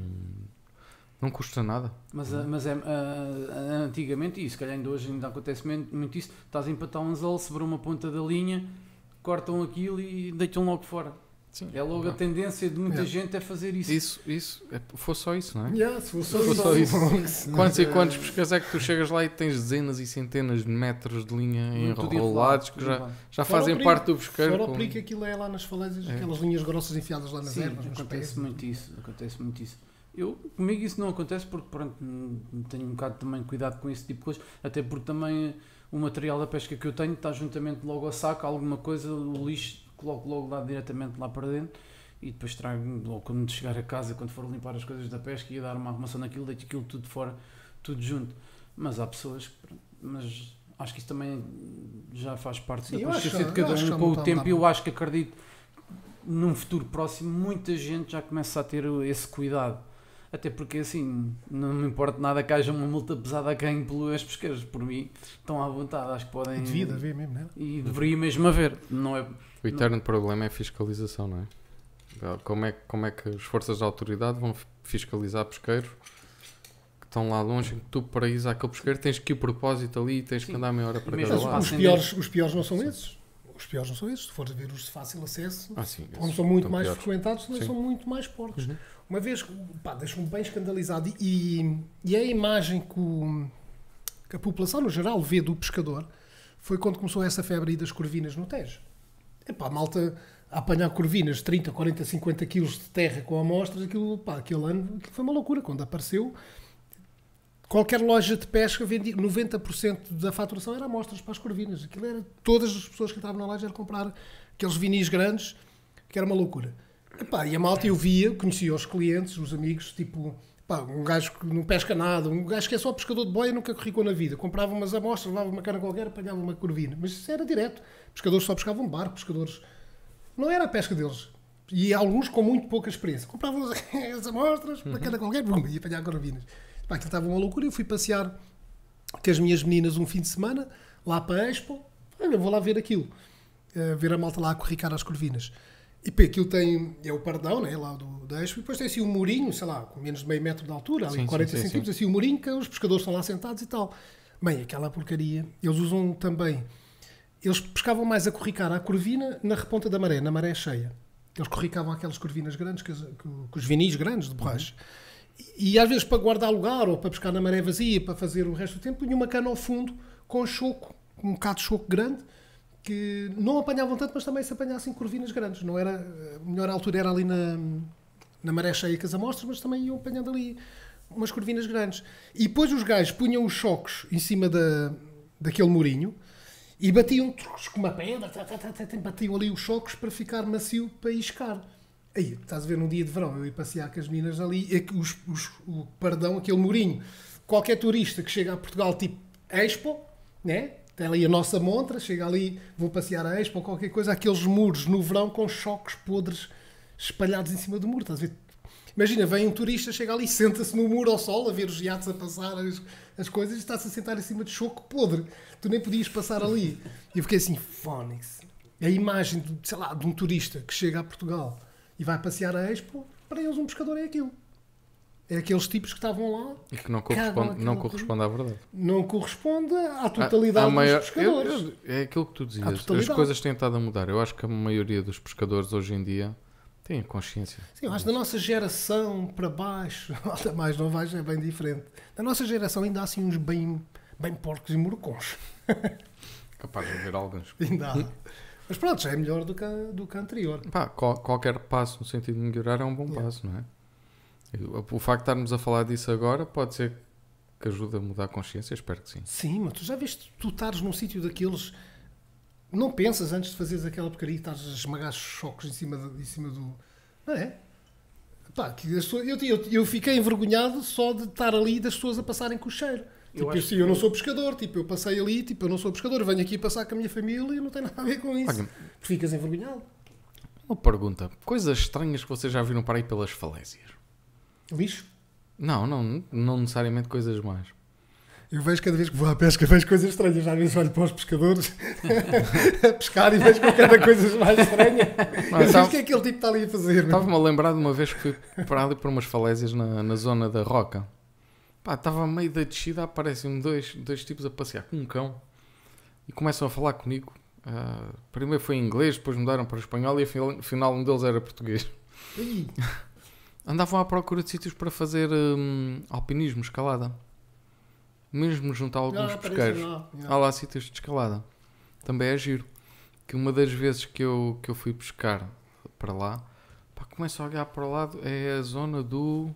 não custa nada. Mas, ah, mas é, ah, ah, antigamente, e se calhar ainda hoje ainda acontece men- muito isso, estás a empatar um anzol, sobre uma ponta da linha, cortam aquilo e deitam logo fora. Sim. É logo a tendência de muita É. gente é fazer isso. Isso, isso, é, fosse só isso, não é? Yeah, se fosse Se fosse só isso. Quantos e Eh, quantos pescas é que tu chegas lá e tens dezenas e centenas de metros de linha Tudo enrolados que tudo já, enrolado. já Fora fazem o perigo. parte do pesqueiro? Fora o com- perigo que aquilo é lá nas falésias, É. aquelas linhas grossas enfiadas lá nas Sim, ervas, nos acontece pés. muito isso, acontece muito isso. Eu, comigo isso não acontece porque pronto, hum, tenho um bocado também cuidado com esse tipo de coisa, até porque também o material da pesca que eu tenho está juntamente logo ao saco, alguma coisa, o lixo coloco logo lá diretamente lá para dentro e depois trago logo quando chegar a casa, quando for limpar as coisas da pesca e dar uma arrumação naquilo, deito aquilo tudo fora, tudo junto. Mas há pessoas que, pronto, mas acho que isso também já faz parte Sim, da eu acho- consciência de eu cada acho que um já com não o está a tempo mudar e eu muito. acho que acredito num futuro próximo muita gente já começa a ter esse cuidado. Até porque assim, não me importa nada que haja uma multa pesada a quem pelo as pesqueiras. Por mim, estão à vontade, acho que podem. Devia de haver mesmo, não é? E deveria mesmo haver. Não é, O eterno problema é a fiscalização, não é? Como é, que- como é que as forças de autoridade vão fi- fiscalizar pesqueiros que estão lá longe, que tu para ir àquele pesqueiro tens que ir propósito ali e tens Sim. que andar meia hora para mesmo cada Mas lado. os, Passem piores, os piores não são Sim. esses. Os piores não são esses. Se fores a ver os de fácil acesso, Ah, sim, como esses são muito estão mais piores. frequentados, também Sim. são muito mais porcos. Uhum. Uma vez, pá, deixou-me bem escandalizado e, e, e a imagem que, o- que a população no geral vê do pescador foi quando começou essa febre aí das corvinas no Tejo. Epá, a malta a apanhar corvinas de trinta, quarenta, cinquenta quilos de terra com amostras, aquilo, pá, aquele ano aquilo foi uma loucura. Quando apareceu, qualquer loja de pesca vendia, noventa por cento da faturação era amostras para as corvinas. Aquilo era, todas as pessoas que entravam na loja eram comprar aqueles vinis grandes, que era uma loucura. Epá, e a malta eu via, conhecia os clientes, os amigos, tipo, pá, um gajo que não pesca nada, um gajo que é só pescador de boia, nunca corricou na vida. Comprava umas amostras, levava uma cana qualquer, apanhava uma corvina. Mas isso era direto. Pescadores só pescavam de barco, pescadores... Não era a pesca deles. E alguns com muito pouca experiência. Compravam as, as amostras, uma cana qualquer, bum, e apanhava corvinas. Pá, aquilo estava uma loucura. Eu fui passear com as minhas meninas um fim de semana, lá para a Expo. Olha, vou lá ver aquilo. Uh, ver a malta lá a corricar as corvinas. E pá, aquilo tem, é o pardão, né, lá do, da Expo, e depois tem assim um murinho, sei lá, com menos de meio metro de altura, ali Sim, quarenta sim, sim, centímetros, assim um murinho, que os pescadores estão lá sentados e tal. Bem, aquela porcaria, eles usam também, eles pescavam mais a corricar a corvina na reponta da maré, na maré cheia. Eles corricavam aquelas corvinas grandes, que, que, que os vinis grandes de borracha. E, e às vezes para guardar lugar, ou para pescar na maré vazia, para fazer o resto do tempo, punham uma cana ao fundo, com choco, um bocado de choco grande, que não apanhavam tanto, mas também se apanhassem corvinas grandes. Não era, a melhor altura era ali na, na maré cheia com as amostras, mas também iam apanhando ali umas corvinas grandes. E depois os gajos punham os chocos em cima da, daquele murinho e batiam com uma pedra, tá, tá, tá, tá, batiam ali os chocos para ficar macio para iscar. Aí, estás a ver, num dia de verão, eu ia passear com as meninas ali, é que os, os, o pardão, aquele murinho. Qualquer turista que chega a Portugal, tipo Expo, né? Tem ali a nossa montra, chega ali, vou passear a Expo ou qualquer coisa, aqueles muros no verão com chocos podres espalhados em cima do muro, estás a ver? Imagina, vem um turista, chega ali, senta-se no muro ao sol, a ver os iates a passar, as, as coisas, e está-se a sentar em cima de choco podre. Tu nem podias passar ali. E eu fiquei assim, fónix. A imagem, de, sei lá, de um turista que chega a Portugal e vai passear a Expo, para eles um pescador é aquilo. É aqueles tipos que estavam lá, E que não Cagam corresponde, não aquela corresponde à verdade. não corresponde à A- totalidade a maior- dos pescadores. eu- eu- é aquilo que tu dizias. As totalidade. coisas têm estado a mudar. Eu acho que a maioria dos pescadores hoje em dia têm a consciência. Sim, eu acho que da nossa geração para baixo, até mais não vais, é bem diferente. Da nossa geração ainda há assim uns bem, bem porcos e morcons. Capaz de haver alguns. Ainda há. Mas pronto, já é melhor do que, a- do que a anterior. Pá, qual- qualquer passo no sentido de melhorar é um bom Yeah. passo, não é? O facto de estarmos a falar disso agora pode ser que ajude a mudar a consciência, espero que sim. Sim, mas tu já viste, tu estares num sítio daqueles, não pensas antes de fazeres aquela porcaria e estás a esmagar choques em cima, de- em cima do... Não é? Pá, que as pessoas- eu, eu, eu fiquei envergonhado só de estar ali e das pessoas a passarem com o cheiro. Eu Tipo, acho assim, que- eu não sou pescador, tipo, eu passei ali, tipo, eu não sou pescador, eu venho aqui passar com a minha família e não tem nada a ver com isso. Olha, Ficas envergonhado. uma pergunta. Coisas estranhas que vocês já viram para aí pelas falésias? Lixo. Não, não, não necessariamente coisas más. Eu vejo cada vez que vou à pesca, vejo coisas estranhas. Às vezes olho para os pescadores a pescar e vejo qualquer coisa mais estranha. Não, Eu sei tava- o que é que ele tipo está ali a fazer. meu? Estava-me a lembrar de uma vez que fui para ali por umas falésias na, na zona da Roca. Pá, estava a meio da descida, aparecem-me dois, dois tipos a passear com um cão e começam a falar comigo. Ah, primeiro foi em inglês, depois mudaram para espanhol e afinal, afinal um deles era português. Ih, Andavam à procura de sítios para fazer hum, alpinismo, escalada. Mesmo junto a alguns ah, parece pesqueiros. lá. Há lá sítios de escalada. Também é giro. Que uma das vezes que eu, que eu fui pescar para lá, pá, começo a olhar para o lado, é a zona do...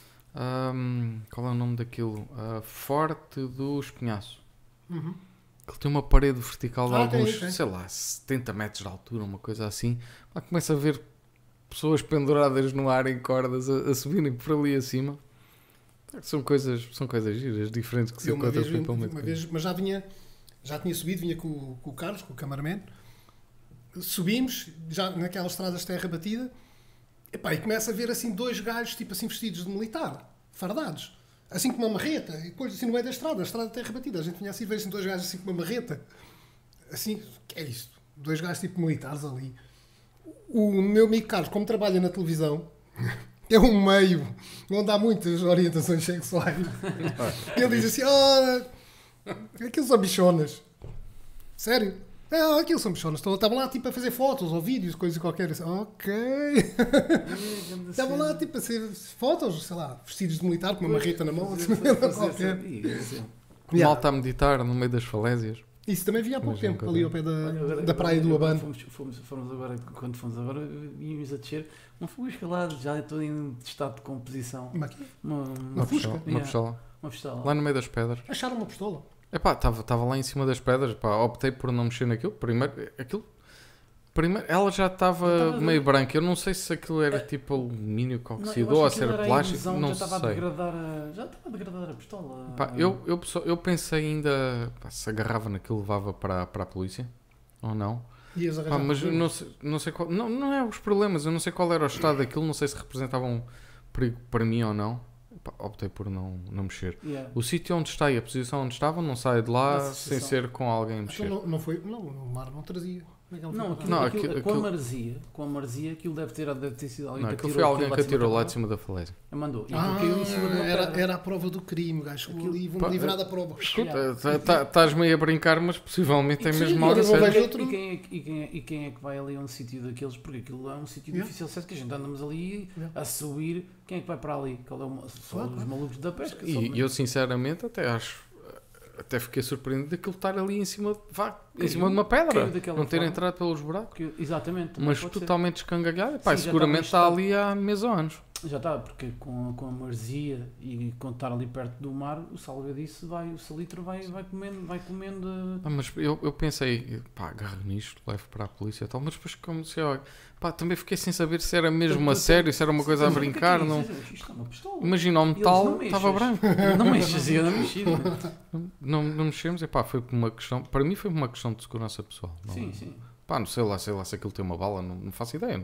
hum, qual é o nome daquilo? Ah, Forte do Espinhaço. Uhum. Que tem uma parede vertical de Ah, alguns, tem, tem. sei lá, setenta metros de altura, uma coisa assim. Pá, começo a ver pessoas penduradas no ar em cordas a, a subirem por ali acima. São coisas, são coisas giras, diferentes que se Eu uma encontram vez, vi- principalmente. uma vez, mas já vinha, já tinha subido, vinha com, o- com o Carlos, com o cameraman. Subimos, já naquelas estradas de terra batida, epá, e começa a ver assim dois gajos, tipo assim, vestidos de militar, fardados, assim com uma marreta, e depois assim no meio da estrada, a estrada de terra batida. A gente vinha assim, vejo assim dois gajos assim com uma marreta, assim, que é isto? Dois gajos tipo militares ali. O meu amigo Carlos, como trabalha na televisão, é um meio onde há muitas orientações sexuais. Ele diz assim: ah, aquilo são bichonas. Sério? É, aquilo são bichonas. Então, estavam lá tipo a fazer fotos ou vídeos, coisas qualquer. Eu disse, ok. Estavam lá tipo a fazer fotos, sei lá, vestidos de militar com uma marreta na mão, assim, qualquer. Mal está a meditar no meio das falésias. Isso também vi há pouco Mas nunca tempo, ali vi. ao pé da, Olha, agora- da praia do agora Abano. Fomos, fomos, fomos agora, quando fomos agora, íamos a descer, uma fuga escalada, já estou em estado de composição. Uma aqui? Uma, Uma Uma fusca? pistola. Uma Yeah. pistola. uma pistola. Lá no meio das pedras. Acharam uma pistola. Epá, estava lá em cima das pedras. Pá, optei por não mexer naquilo. Primeiro, aquilo. Primeiro, ela já estava Tava- meio branca. Eu não sei se aquilo era tipo alumínio que Não, eu oxidou ou acho se que era aquilo era a plástico. ilusão, Não já estava a sei. degradar a, já estava a degradar a pistola. Pá, eu, eu, pessoa- eu pensei ainda pá, se agarrava naquilo, levava para, para a polícia ou não. Ias Pá, arranjar mas eu problemas. não sei, não sei qual. Não, não é os problemas. Eu não sei qual era o estado daquilo. Não sei se representava um perigo para mim ou não. Pá, optei por não, não mexer. Yeah. O sítio onde está e a posição onde estava, não saio de lá Essa sem situação. ser com alguém a Então mexer. não, não foi. Não, o mar não trazia. Como é que ele Não, foi? aquilo, Não, aquilo- aquilo- com a aquilo- maresia, com a maresia, aquilo deve ter, deve ter sido alguém Não, que aquilo atirou foi alguém aquilo que lá de cima atirou da lá de pedra. cima da falésia. Mandou. E Ah, aquilo caiu em cima de uma era, pedra. era a prova do crime, gajo. Aquilo- Ali, Pá, vão livrar da prova. Escuta, tá- tá- estás meio a brincar, mas possivelmente é Sim, mesmo e algo eu não sério. vejo quem- outro- E quem, é, que- e, quem é, e quem é que vai ali a um sítio daqueles? Porque aquilo é um sítio de Yeah. difícil acesso que a gente andamos ali Yeah. a subir. Quem é que vai para ali? Qual é o, só Claro, os claro. malucos da pesca. só E mesmo. eu sinceramente até acho, até fiquei surpreendido daquilo estar ali em cima, vá, em Caiu- cima de uma pedra, caiu daquela não ter forma. entrado pelos buracos, Porque- exatamente. também mas pode ser. totalmente escangalhado. Pá, Sim, já seguramente estava está em ali há meses ou anos. Já está, porque com, com a maresia e com estar ali perto do mar, o salgadiço vai, o salitre vai, vai comendo, vai comendo. Ah, mas eu, eu pensei, pá, agarro nisto, levo para a polícia e tal, mas depois como se eu, pá, também fiquei sem saber se era mesmo a sério, se era uma coisa a Mas o que é que brincar, é não... isso? Isto é uma pistola. Imagina o E eles, metal, não estava mexas. branco. Não mexas, eu não mexi. Não, não mexemos, e pá, foi por uma questão, para mim foi por uma questão de segurança pessoal. Não, Sim, sim. Pá, não sei lá, sei lá se aquilo tem uma bala, não, não faço ideia.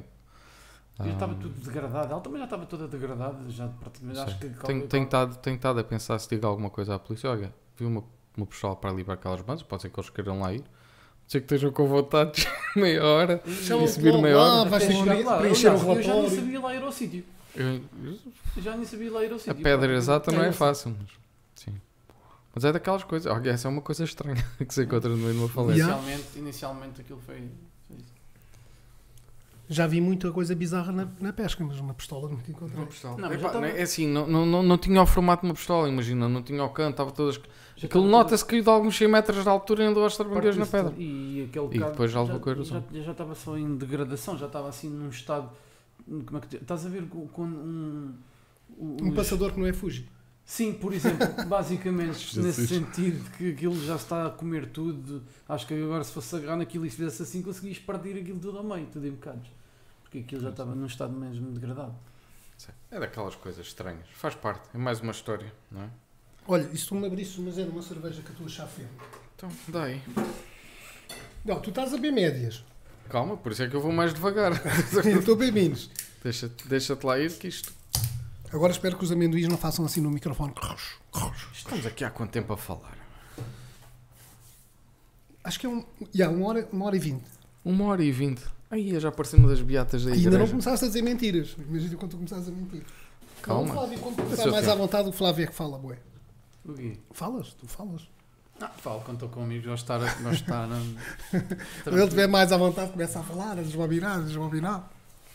Já estava Ah, tudo degradado. Ela também já estava toda degradada. Já praticamente. Acho que Tenho, tenho, estado, tenho estado a pensar se digo alguma coisa à polícia. Olha, vi uma, uma pistola para ali para aquelas bandas, pode ser que eles queiram lá ir. Pode ser que estejam com vontade de meia hora Chama e subir logo meia lá, hora. vais ter que chegar lá. preencher o Aliás, eu já não relatório. sabia lá ir ao sítio. Eu- Já nem sabia lá ir ao a sítio. pedra pá. exata não É, é eu fácil, mas sim. Mas é daquelas coisas. Olha, essa é uma coisa estranha que se encontra no meio de uma falência. Yeah. Inicialmente, inicialmente aquilo foi. foi isso. Já vi muita coisa bizarra na, na pesca, mas uma pistola nunca encontrei. Uma pistola. Não, mas Epá, já tava- É assim, não, não, não, não tinha o formato de uma pistola, imagina, não tinha o canto, estava todas. Já Aquilo estava nota-se que de alguns cem metros de altura e andou aos tudo- trabangueiros na parte pedra. disso tudo. E aquele E bocado depois já levou com a já, erosão. já, já estava só em degradação, já estava assim num estado. Como é que te- estás a ver com- quando um. Um os- passador que não é Fuji. Sim, por exemplo, basicamente Jesus. nesse sentido que aquilo já está a comer tudo. Acho que agora se fosse agarrar naquilo e se fizesse assim conseguias partir aquilo tudo ao meio, tudo em bocados. Porque aquilo já estava num estado mesmo degradado. É daquelas coisas estranhas. Faz parte, é mais uma história, não é? Olha, e se tu me abrisses uma zero, uma cerveja que a tua chá fez? Então, dá aí. Não, tu estás a beber médias. Calma, por isso é que eu vou mais devagar. Eu estou a beber minos. Deixa-te deixa-te lá ir que isto. Agora espero que os amendoins não façam assim no microfone. Estamos aqui há quanto tempo a falar? Acho que é um. Yeah, uma, hora, uma hora e vinte. Uma hora e vinte. Aí já apareceu uma das beatas da igreja. Ainda não começaste a dizer mentiras. Imagina quando tu começares a mentir. Calma. Não, o Flávio, quando tu Esse começar é o mais tempo. à vontade, o Flávio é que fala, bué. O quê? Falas, tu falas. Ah, falo quando estou com amigos, gosto de estar. Gosto de estar na- Quando ele estiver mais à vontade, começa a falar, a desbobinar, a desbobinar.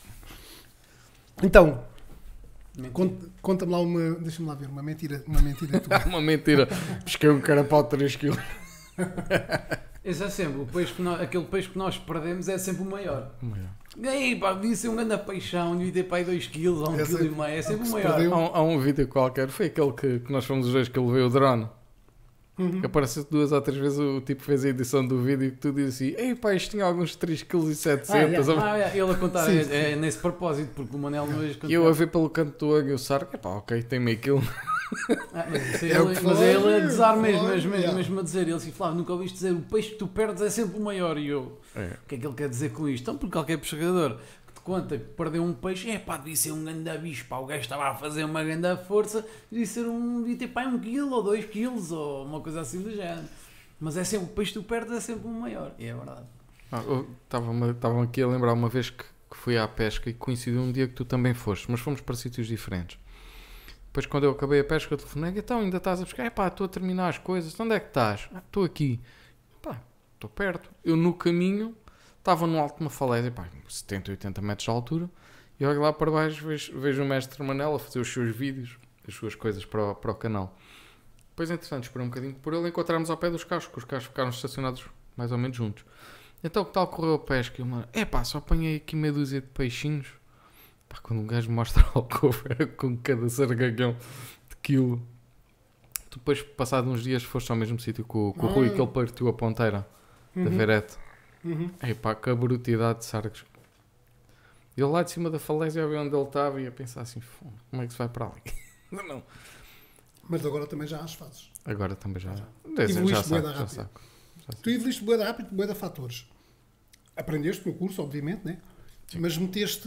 Então, Mentira. conta- conta-me lá uma. Deixa-me lá ver, uma mentira, uma mentira tua. Uma mentira. Pesquei um carapau de três quilos. Esse é sempre, o peixe que nós- aquele peixe que nós perdemos é sempre o maior. Ei, pá, devia ser um grande peixão, devia ter para aí dois quilos ou um É quilo sempre- e meio, é sempre que o se maior. perdeu. Há, um- há um vídeo qualquer, foi aquele que, que nós fomos os dois que ele veio o drone. Uhum. Que apareceu duas ou três vezes o tipo fez a edição do vídeo que tu dizes assim: ei pá, isto tinha alguns três vírgula sete Ah, quilos. yeah. Ah, é, ele a contar Sim, é, sim. é nesse propósito, porque o Manel não hoje E eu a ver pelo canto do olho e o Sarco, epá, ok, tem meio quilo. Ah, mas, isso é É o ele, que mas foi, é ele a gozar foi, mesmo, mesmo, yeah. mesmo a dizer. Ele disse: Flávio, nunca ouviste dizer o peixe que tu perdes é sempre o maior. E eu, É. o que é que ele quer dizer com isto? Então, porque qualquer pescador que te conta que perdeu um peixe, é pá, devia ser um grande bicho, pá, o gajo estava a fazer uma grande força, devia ser um, devia ter pá, um quilo ou dois quilos ou uma coisa assim do género. Mas é sempre o peixe que tu perdes é sempre o maior. E é verdade. Ah, eu Estavam estavam aqui a lembrar uma vez que, que fui à pesca e coincidiu um dia que tu também foste, mas fomos para sítios diferentes. Depois, quando eu acabei a pesca, eu telefonei: então, ainda estás a pescar? É pá, estou a terminar as coisas. Onde é que estás? "Ah, estou aqui. Pá, estou perto. Eu, no caminho, estava no alto de uma falésia, pá, setenta, oitenta metros de altura, e olho lá para baixo, vejo, vejo o mestre Manel a fazer os seus vídeos, as suas coisas para o, para o canal. Depois, entretanto, esperei um bocadinho por ele, encontramos ao pé dos carros, que os carros ficaram estacionados mais ou menos juntos. Então, que tal correu a pesca? E eu, mano, é pá, só apanhei aqui meia dúzia de peixinhos. Pá, quando o gajo mostra o covo, era com cada sargagão de quilo. Tu depois, passado uns dias, foste ao mesmo sítio com, o- com o Rui, que ele partiu a ponteira da Uhum. Verete. Uhum. É pá, que brutidade de sargos. Ele lá de cima da falésia, a ver onde ele estava, e ia pensar assim: "Fô, como é que se vai para ali?" Não, não. Mas agora também já as fazes. Agora também já. Já. Já, já, Evoluíste bué saco, da já rápido. saco. Já Tu evoluíste bué da rápido, bué da fatores. Aprendeste no curso, obviamente, né? Sim. Mas meteste...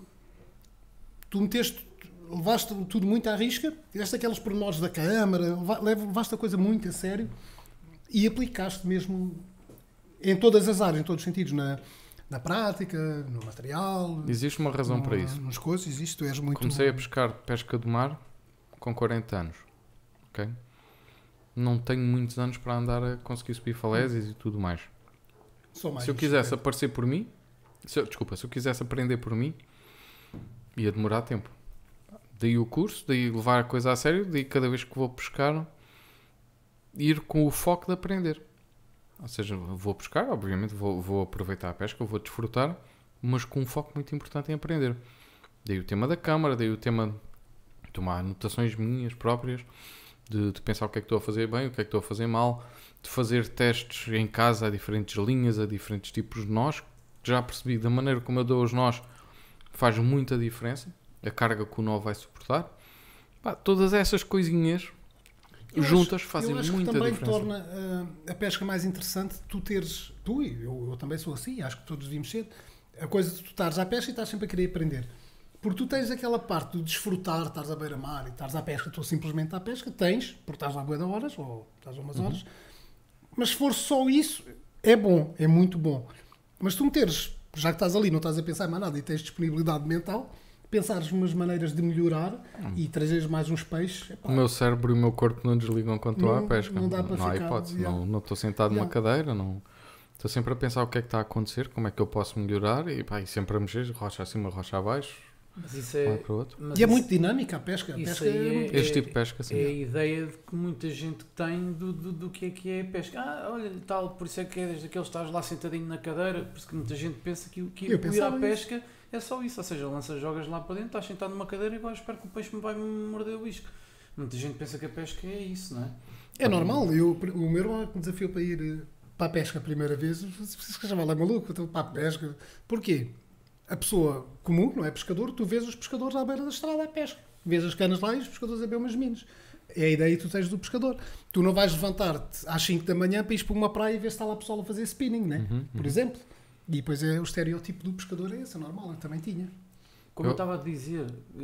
Tu meteste... Levaste tudo muito à risca, tiveste aqueles pormenores da câmara, leva- levaste a coisa muito a sério e aplicaste mesmo em todas as áreas, em todos os sentidos, na, na prática, no material, Existe uma razão no- para isso. nas coisas, existe, tu és muito... Comecei a pescar pesca do mar com quarenta anos. Ok? Não tenho muitos anos para andar a conseguir subir falésias e tudo mais. Só mais Se eu uns quisesse cinquenta. aparecer por mim, se eu- desculpa, se eu quisesse aprender por mim, ia demorar tempo. Daí o curso, daí levar a coisa a sério, daí cada vez que vou pescar, ir com o foco de aprender. Ou seja, vou pescar, obviamente vou, vou aproveitar a pesca, vou desfrutar, mas com um foco muito importante em aprender. Daí o tema da câmara, daí o tema de tomar anotações minhas próprias, de, de pensar o que é que estou a fazer bem, o que é que estou a fazer mal, de fazer testes em casa a diferentes linhas, a diferentes tipos de nós. Já percebi da maneira como eu dou os nós faz muita diferença, a carga que o nó vai suportar. Pá, todas essas coisinhas Eu juntas acho- fazem eu acho muita que também diferença. torna uh, a pesca mais interessante tu teres, tu e eu, eu também sou assim, acho que todos devíamos ser, a coisa de tu estares à pesca e estás sempre a querer aprender. Porque tu tens aquela parte de desfrutar, estás à beira-mar e estás à pesca, tu simplesmente à pesca, tens, porque estás à boa de horas, ou estás a umas Uhum. horas, mas se for só isso, é bom, é muito bom. Mas tu meteres, já que estás ali, não estás a pensar em mais nada e tens disponibilidade mental, pensares umas maneiras de melhorar hum. e trazeres mais uns peixes. Epá, o meu cérebro e o meu corpo não desligam quando estou à pesca. Não dá para não há ficar, hipótese. Yeah. Não, não estou sentado yeah. numa cadeira, não... Estou sempre a pensar o que é que está a acontecer, como é que eu posso melhorar e, pá, e sempre a mexer, rocha acima, rocha abaixo. Mas isso é, para o outro. Mas e é isso, muito dinâmica a pesca. A pesca é, é, este tipo de pesca, sim. É a ideia de que muita gente tem do, do, do que é que é a pesca. Ah, olha, tal, por isso é que é desde aquele estás lá sentadinho na cadeira, por isso que muita gente pensa que, que ir à pesca isso. é só isso. Ou seja, lanças, jogas lá para dentro, estás sentado numa cadeira e agora espero que o peixe me vai morder o isco. Muita gente pensa que a pesca é isso, não é? É normal. Eu, o meu irmão me desafiou para ir para a pesca a primeira vez. Você já vai lá maluco, estou para a pesca. Porquê? A pessoa comum, não é pescador, tu vês os pescadores à beira da estrada à pesca. Vês as canas lá e os pescadores a beber umas minas. É a ideia que tu tens do pescador. Tu não vais levantar-te às cinco da manhã para ir para uma praia e ver se está lá o pessoal a fazer spinning, né? Uhum, por uhum. exemplo. E depois é o estereótipo do pescador, é esse, é normal, eu também tinha. Como eu estava a dizer,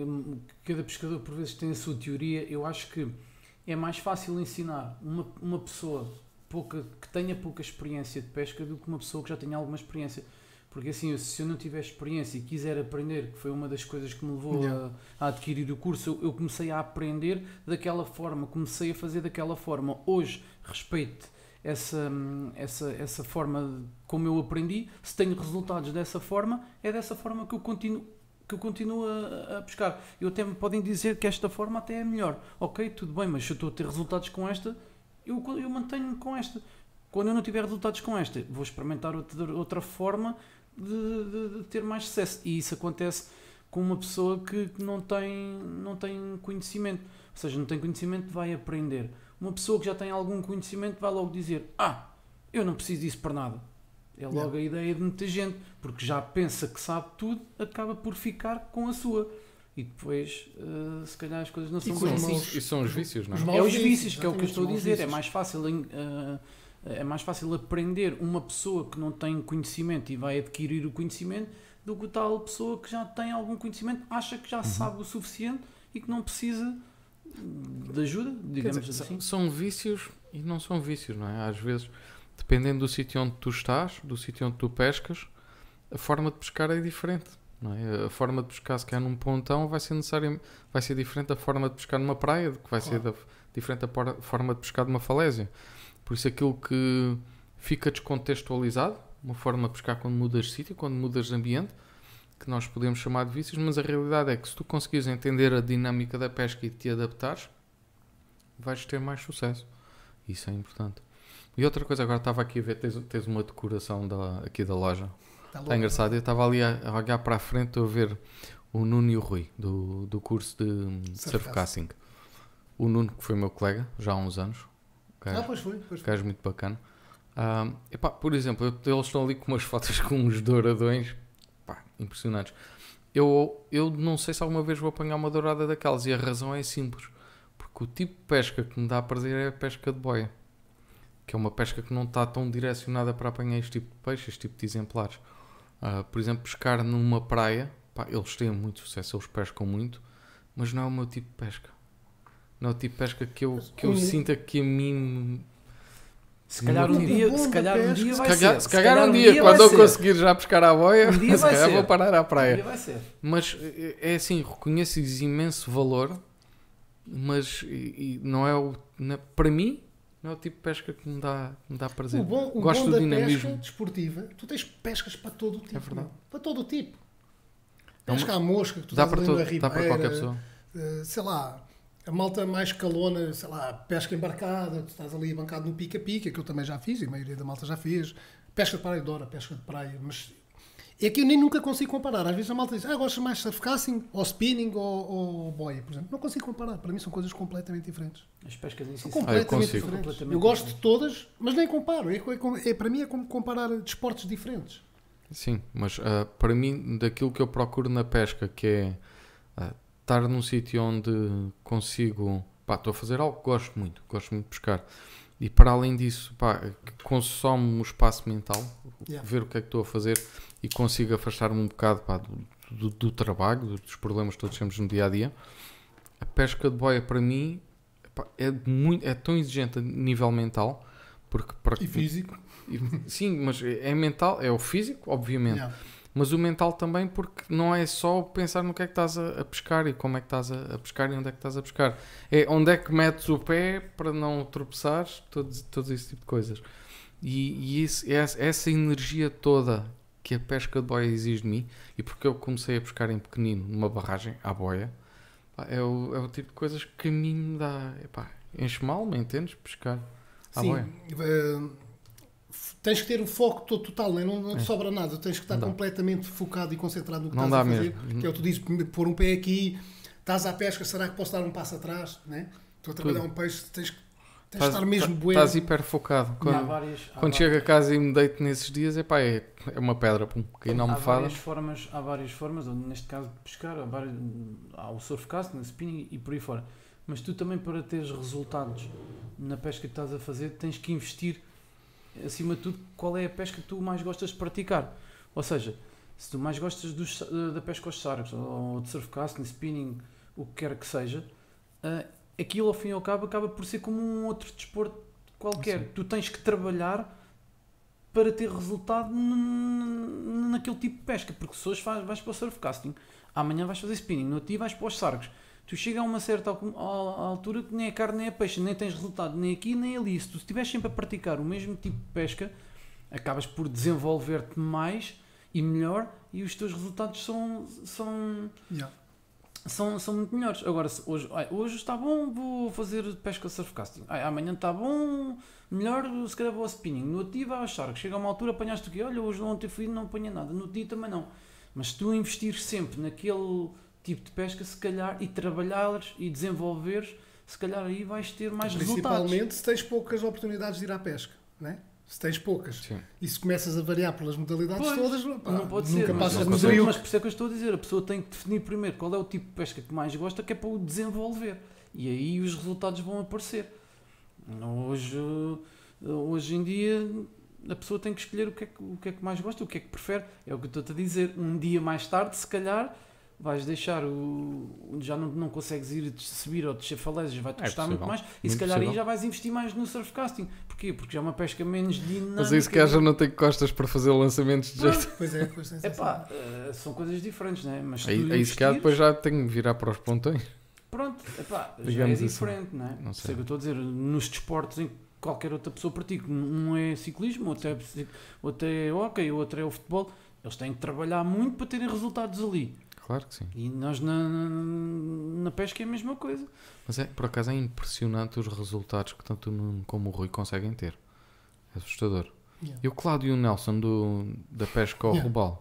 cada pescador por vezes tem a sua teoria. Eu acho que é mais fácil ensinar uma, uma pessoa pouca, que tenha pouca experiência de pesca do que uma pessoa que já tenha alguma experiência. Porque assim, se eu não tiver experiência e quiser aprender, que foi uma das coisas que me levou yeah. a, a adquirir o curso, eu, eu comecei a aprender daquela forma, comecei a fazer daquela forma. Hoje, respeito essa, essa, essa forma como eu aprendi. Se tenho resultados dessa forma, é dessa forma que eu continuo, que eu continuo a, a pescar. Eu até me podem dizer que esta forma até é melhor. Ok, tudo bem, mas se eu estou a ter resultados com esta, eu, eu mantenho-me com esta. Quando eu não tiver resultados com esta, vou experimentar outra, outra forma de, de, de ter mais sucesso. E isso acontece com uma pessoa que não tem, não tem conhecimento. Ou seja, não tem conhecimento, vai aprender. Uma pessoa que já tem algum conhecimento vai logo dizer: ah, eu não preciso disso para nada. É logo não. a ideia de muita gente, porque já pensa que sabe tudo, acaba por ficar com a sua. E depois, uh, se calhar as coisas não são bem assim. E são os vícios, não é? É os vícios, que é o que eu estou a dizer. É mais fácil, uh, é mais fácil aprender uma pessoa que não tem conhecimento e vai adquirir o conhecimento do que tal pessoa que já tem algum conhecimento, acha que já uhum. sabe o suficiente e que não precisa de ajuda, digamos dizer, assim. São vícios e não são vícios, não é? Às vezes, dependendo do sítio onde tu estás, do sítio onde tu pescas, a forma de pescar é diferente. Não é? A forma de pescar, se calhar num pontão, vai ser necessário, vai ser diferente da forma de pescar numa praia, que vai claro. ser da, diferente da por, forma de pescar numa falésia. Por isso aquilo que fica descontextualizado, uma forma de pescar quando mudas de sítio, quando mudas de ambiente, que nós podemos chamar de vícios, mas a realidade é que se tu conseguires entender a dinâmica da pesca e te adaptares, vais ter mais sucesso. Isso é importante. E outra coisa, agora estava aqui a ver, tens, tens uma decoração da, aqui da loja. Está, Está engraçado. Eu estava ali a, a olhar para a frente, a ver o Nuno e o Rui, do, do curso de surf casting. O Nuno, que foi meu colega, já há uns anos. Gajo, ah, pois foi. Pois gajo foi. muito bacana. Um, epá, por exemplo, eu, eles estão ali com umas fotos com uns douradões, pá, impressionantes. Eu, eu não sei se alguma vez vou apanhar uma dourada daquelas, e a razão é simples. Porque o tipo de pesca que me dá a prazer é a pesca de boia. Que é uma pesca que não está tão direcionada para apanhar este tipo de peixe, este tipo de exemplares. Uh, por exemplo, pescar numa praia, pá, eles têm muito sucesso, eles pescam muito, mas não é o meu tipo de pesca. Não é o tipo de pesca que eu, que eu um... sinta que a mim... Se calhar um dia, se calhar um dia vai se calhar, ser. Se calhar, se calhar um dia, dia quando eu ser. conseguir já pescar à boia, um dia se calhar ser. vou parar à praia. Um dia vai ser. Mas é assim, reconheço-lhes imenso valor, mas e, e não é o... Não, para mim, não é o tipo de pesca que me dá, me dá prazer. O bom, o Gosto bom do da dinamismo. pesca desportiva, tu tens pescas para todo o tipo. É verdade. Não? Para todo o tipo. Não, pesca à mosca, que tu dá estás para ali todo, na dá para qualquer ribeira, pessoa. uh, sei lá, a malta mais calona, sei lá, pesca embarcada, tu estás ali bancado no pica-pica, que eu também já fiz, e a maioria da malta já fez. Pesca de praia, adoro pesca de praia, mas é que eu nem nunca consigo comparar. Às vezes a malta diz, ah, gostas mais de surf casting, ou spinning, ou, ou boia, por exemplo. Não consigo comparar, para mim são coisas completamente diferentes. As pescas em si são completamente ah, eu diferentes. Completamente eu gosto diferente. de todas, mas nem comparo. É, é, é, para mim é como comparar desportos diferentes. Sim, mas uh, para mim, daquilo que eu procuro na pesca, que é uh, estar num sítio onde consigo... Pá, estou a fazer algo que gosto muito, gosto muito de pescar. E para além disso, pá, consome um espaço mental, yeah. ver o que é que estou a fazer e consigo afastar-me um bocado, pá, do, do, do trabalho, dos problemas que todos temos no dia-a-dia. A pesca de boia, para mim, pá, é, muito, é tão exigente a nível mental. Porque para... E físico. Sim, mas é mental, é o físico, obviamente. Yeah. Mas o mental também, porque não é só pensar no que é que estás a, a pescar e como é que estás a, a pescar e onde é que estás a pescar. É onde é que metes o pé para não tropeçares, todos, todos esse tipo de coisas. E, e isso, essa, essa energia toda que a pesca de boia exige de mim, e porque eu comecei a pescar em pequenino, numa barragem, à boia, pá, é, o, é o tipo de coisas que a mim me dá... Epá, enche-me a alma, entendes? Pescar à Sim, boia. uh, tens que ter o foco todo total, né? não, não te É. sobra nada, tens que estar Não dá. completamente focado e concentrado no que Não estás dá a fazer. mesmo. Que é o que tu dizes, pôr um pé aqui, estás à pesca, será que posso dar um passo atrás? Né? Estou a trabalhar Tudo. um peixe, tens que tens Estás, de estar mesmo tá- bueno. estás hiper focado. E há Quando, várias, há quando várias- chego a casa e me deito nesses dias, epá, é, é uma pedra, pum, caí na Há almofada. várias formas, há várias formas, ou neste caso de pescar, há, várias, há o surfcasting, o spinning e por aí fora. Mas tu também, para teres resultados na pesca que estás a fazer, tens que investir, acima de tudo, qual é a pesca que tu mais gostas de praticar. Ou seja, se tu mais gostas dos, da pesca aos sargos, ou de surfcasting, spinning, o que quer que seja, uh, aquilo ao fim e ao cabo acaba por ser como um outro desporto qualquer. Sim. Tu tens que trabalhar para ter resultado n- naquele tipo de pesca, porque se hoje faz, vais para o surfcasting, amanhã vais fazer spinning, no outro dia vais para os sargos. Tu chega a uma certa al- al- altura que nem é carne nem é peixe, nem tens resultado nem aqui nem ali. Se tu estiveres sempre a praticar o mesmo tipo de pesca, acabas por desenvolver-te mais e melhor, e os teus resultados são, são, Yeah. são, são muito melhores. Agora, se hoje, ai, hoje está bom, vou fazer pesca surfcasting. Ai, amanhã está bom, melhor, se calhar vou ao spinning. No outro dia vai aos sargos. Chega a uma altura, apanhaste o quê? Olha, hoje ontem fui e não apanhei nada. No outro dia também não. Mas se tu investires sempre naquele tipo de pesca, se calhar, e trabalhares e desenvolveres, se calhar aí vais ter mais resultados. Principalmente se tens poucas oportunidades de ir à pesca, né? Se tens poucas. Sim. E se começas a variar pelas modalidades Pois, todas, pá, não pode nunca ser, mas, passas mas, no trio. mas por isso é que eu estou a dizer, a pessoa tem que definir primeiro qual é o tipo de pesca que mais gosta, que é para o desenvolver, e aí os resultados vão aparecer. Hoje, hoje em dia a pessoa tem que escolher o que, é que, o que é que mais gosta, o que é que prefere, é o que eu estou a dizer. Um dia mais tarde, se calhar, vais deixar o... já não, não consegues ir subir ou descer falésias, vai-te É custar muito possível. mais, e Muito se calhar aí possível. já vais investir mais no surfcasting. Porquê? Porque já é uma pesca menos dinâmica. Mas aí se calhar já não tenho costas para fazer lançamentos de jeito. Pois é, pois é. Epá, eh, são coisas diferentes, né? Mas se Aí, tu aí se calhar investires, depois já tenho que virar para os pontões. pronto, epá, já é Digamos assim. diferente, não é? Não Sei sei. o que eu estou a dizer, nos desportos em que qualquer outra pessoa pratica, um é ciclismo, outro é, psi- outro é hockey, outro é o futebol, eles têm que trabalhar muito para terem resultados ali. Claro que sim. E nós na, na pesca é a mesma coisa. Mas é, por acaso é impressionante os resultados que tanto o Nuno como o Rui conseguem ter. É assustador. Yeah. E o Cláudio e o Nelson do, da pesca ao Yeah. robalo.